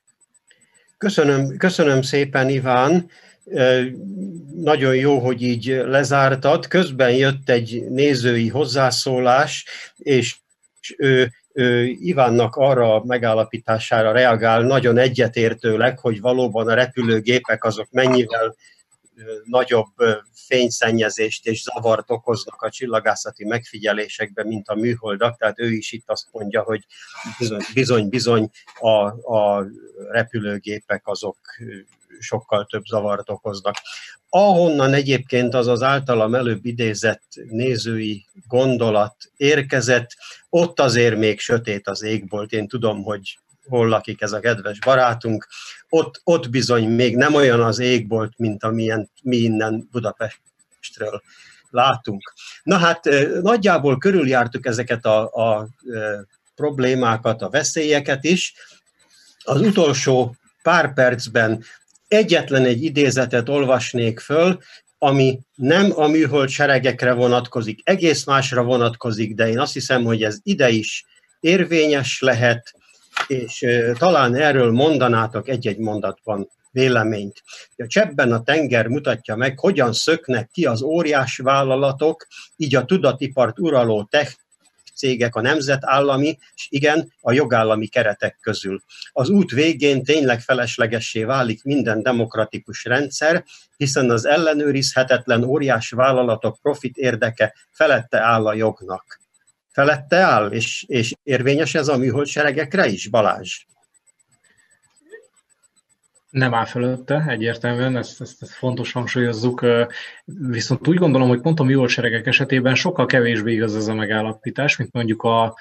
Köszönöm szépen, Iván. Nagyon jó, hogy így lezártad. Közben jött egy nézői hozzászólás, és ő Ivánnak arra a megállapítására reagál nagyon egyetértőleg, hogy valóban a repülőgépek azok mennyivel nagyobb fényszennyezést és zavart okoznak a csillagászati megfigyelésekben, mint a műholdak, tehát ő is itt azt mondja, hogy bizony a repülőgépek azok sokkal több zavart okoznak. Ahonnan egyébként az általam előbb idézett nézői gondolat érkezett, ott azért még sötét az égbolt. Én tudom, hogy hol lakik ez a kedves barátunk. Ott bizony még nem olyan az égbolt, mint amilyen mi innen Budapestről látunk. Na hát nagyjából körüljártuk ezeket a problémákat, a veszélyeket is. Az utolsó pár percben egyetlen egy idézetet olvasnék föl, ami nem a műhold seregekre vonatkozik, egész másra vonatkozik, de én azt hiszem, hogy ez ide is érvényes lehet, és talán erről mondanátok egy-egy mondatban véleményt. A Cseppben a tenger mutatja meg, hogyan szöknek ki az óriás vállalatok, így a tudatipart uraló tech cégek a nemzetállami, és igen, a jogállami keretek közül. Az út végén tényleg feleslegessé válik minden demokratikus rendszer, hiszen az ellenőrizhetetlen óriás vállalatok profit érdeke felette áll a jognak. Felette áll, és érvényes ez a műholdseregekre is, Balázs? Nem áll fölötte, egyértelműen, ezt fontos hangsúlyozzuk, viszont úgy gondolom, hogy pont a műholdseregek esetében sokkal kevésbé igaz ez a megállapítás, mint mondjuk a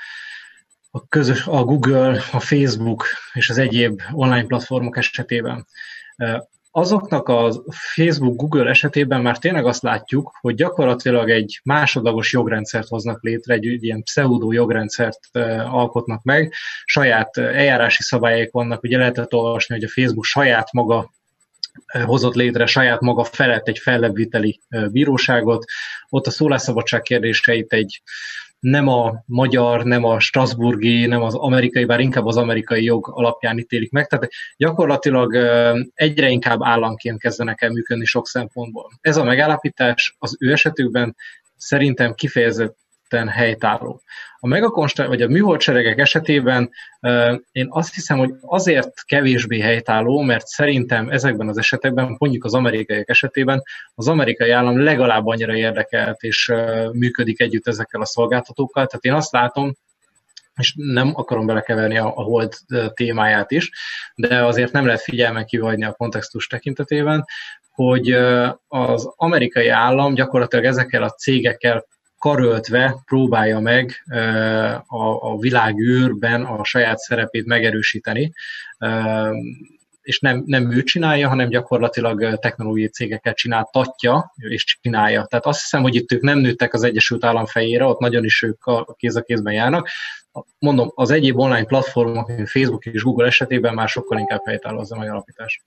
Google, a Facebook és az egyéb online platformok esetében. Azoknak a Facebook, Google esetében már tényleg azt látjuk, hogy gyakorlatilag egy másodlagos jogrendszert hoznak létre, egy ilyen pseudo jogrendszert alkotnak meg, saját eljárási szabályok vannak, ugye lehetett olvasni, hogy a Facebook saját maga hozott létre saját maga felett egy fellebbviteli bíróságot, ott a szólásszabadság kérdéseit nem a magyar, nem a strasbourgi, nem az amerikai, bár inkább az amerikai jog alapján ítélik meg. Tehát gyakorlatilag egyre inkább államként kezdenek el működni sok szempontból. Ez a megállapítás az ő esetükben szerintem kifejezetten helytálló. A műholdseregek esetében én azt hiszem, hogy azért kevésbé helytálló, mert szerintem ezekben az esetekben, mondjuk az amerikaiak esetében, az amerikai állam legalább annyira érdekelt és működik együtt ezekkel a szolgáltatókkal. Tehát én azt látom, és nem akarom belekeverni a hold témáját is, de azért nem lehet figyelmen kívül hagyni a kontextus tekintetében, hogy az amerikai állam gyakorlatilag ezekkel a cégekkel karöltve próbálja meg a világűrben a saját szerepét megerősíteni, és nem ő csinálja, hanem gyakorlatilag technológiai cégeket csináltatja, és csinálja. Tehát azt hiszem, hogy itt ők nem nőttek az Egyesült Állam fejére, ott nagyon is ők kéz a kézben járnak. Mondom, az egyéb online platformok, mint Facebook és Google esetében már sokkal inkább helytálló az a megalapítás.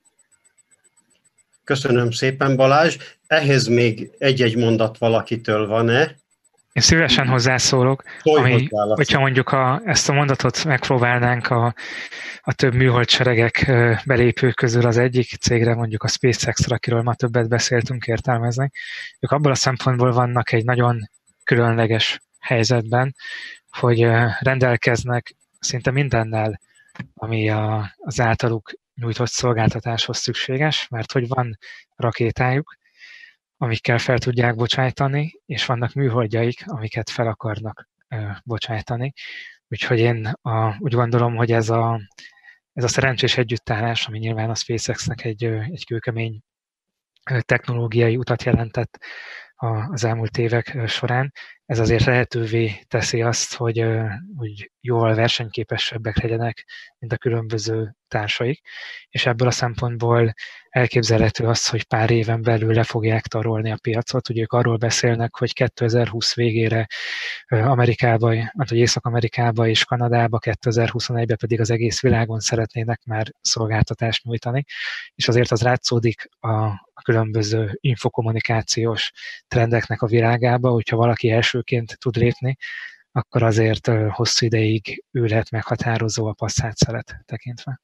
Köszönöm szépen, Balázs. Ehhez még egy-egy mondat valakitől van-e? Én szívesen hozzászólok, hogyha mondjuk ezt a mondatot megpróbálnánk a több műholdseregek belépők közül az egyik cégre, mondjuk a SpaceX-re, akiről ma többet beszéltünk, értelmezni. Ők abból a szempontból vannak egy nagyon különleges helyzetben, hogy rendelkeznek szinte mindennel, ami az általuk nyújtott szolgáltatáshoz szükséges, mert hogy van rakétájuk, amikkel fel tudják bocsájtani, és vannak műholdjaik, amiket fel akarnak bocsájtani. Úgyhogy én úgy gondolom, hogy ez a szerencsés együttállás, ami nyilván a SpaceX-nek egy kőkemény technológiai utat jelentett az elmúlt évek során, ez azért lehetővé teszi azt, hogy jóval versenyképesebbek legyenek, mint a különböző társaik, és ebből a szempontból elképzelhető az, hogy pár éven belül le fogják tarolni a piacot. Ugye ők arról beszélnek, hogy 2020 végére Amerikába, vagy Észak-Amerikába és Kanadába, 2021-ben pedig az egész világon szeretnének már szolgáltatást nyújtani, és azért az látszódik a különböző infokommunikációs trendeknek a világába, hogyha valaki elsőként tud lépni, akkor azért hosszú ideig ő lehet meghatározó a Passat szeret tekintve.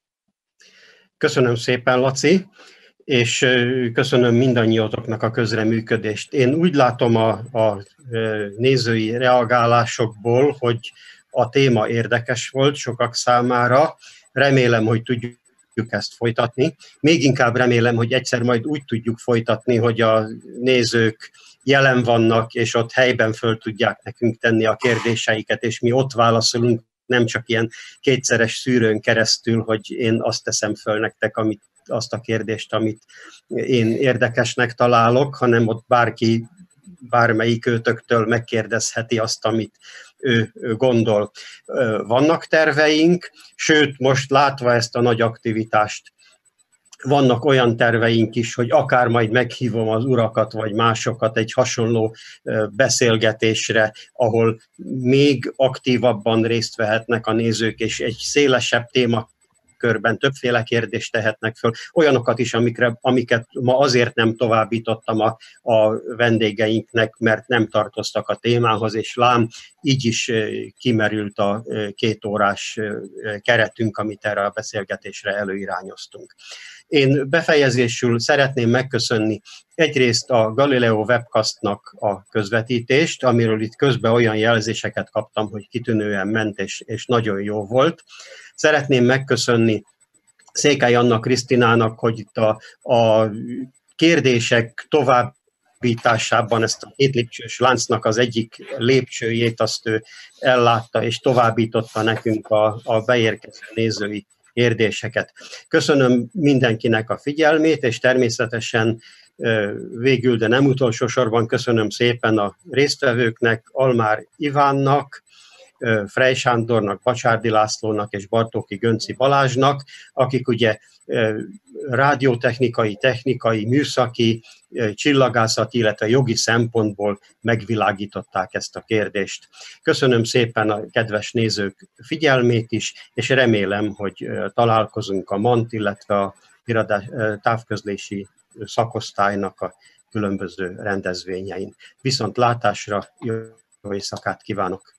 Köszönöm szépen, Laci, és köszönöm mindannyiatoknak a közreműködést. Én úgy látom a nézői reagálásokból, hogy a téma érdekes volt sokak számára. Remélem, hogy tudjuk ezt folytatni. Még inkább remélem, hogy egyszer majd úgy tudjuk folytatni, hogy a nézők jelen vannak, és ott helyben föl tudják nekünk tenni a kérdéseiket, és mi ott válaszolunk, nem csak ilyen kétszeres szűrőn keresztül, hogy én azt teszem föl nektek, azt a kérdést, amit én érdekesnek találok, hanem ott bárki, bármelyik őtöktől megkérdezheti azt, amit ő gondol. Vannak terveink, sőt, most látva ezt a nagy aktivitást, vannak olyan terveink is, hogy akár majd meghívom az urakat, vagy másokat egy hasonló beszélgetésre, ahol még aktívabban részt vehetnek a nézők, és egy szélesebb témakörben többféle kérdést tehetnek föl. Olyanokat is, amiket ma azért nem továbbítottam a vendégeinknek, mert nem tartoztak a témához, és lám, így is kimerült a 2 órás keretünk, amit erre a beszélgetésre előirányoztunk. Én befejezésül szeretném megköszönni egyrészt a Galileo Webcastnak a közvetítést, amiről itt közben olyan jelzéseket kaptam, hogy kitűnően ment, és nagyon jó volt. Szeretném megköszönni Székely Anna Krisztinának, hogy itt a kérdések továbbításában ezt a 2 lépcsős láncnak az egyik lépcsőjét azt ő ellátta, és továbbította nekünk a beérkező nézői kérdéseket. Köszönöm mindenkinek a figyelmét, és természetesen végül, de nem utolsó sorban köszönöm szépen a résztvevőknek, Almár Ivánnak, Frey Sándornak, Bacsárdi Lászlónak és Bartóki Gönci Balázsnak, akik ugye rádiótechnikai, technikai, műszaki, csillagászati, illetve jogi szempontból megvilágították ezt a kérdést. Köszönöm szépen a kedves nézők figyelmét is, és remélem, hogy találkozunk a MANT, illetve a távközlési szakosztálynak a különböző rendezvényein. Viszont látásra, jó éjszakát kívánok!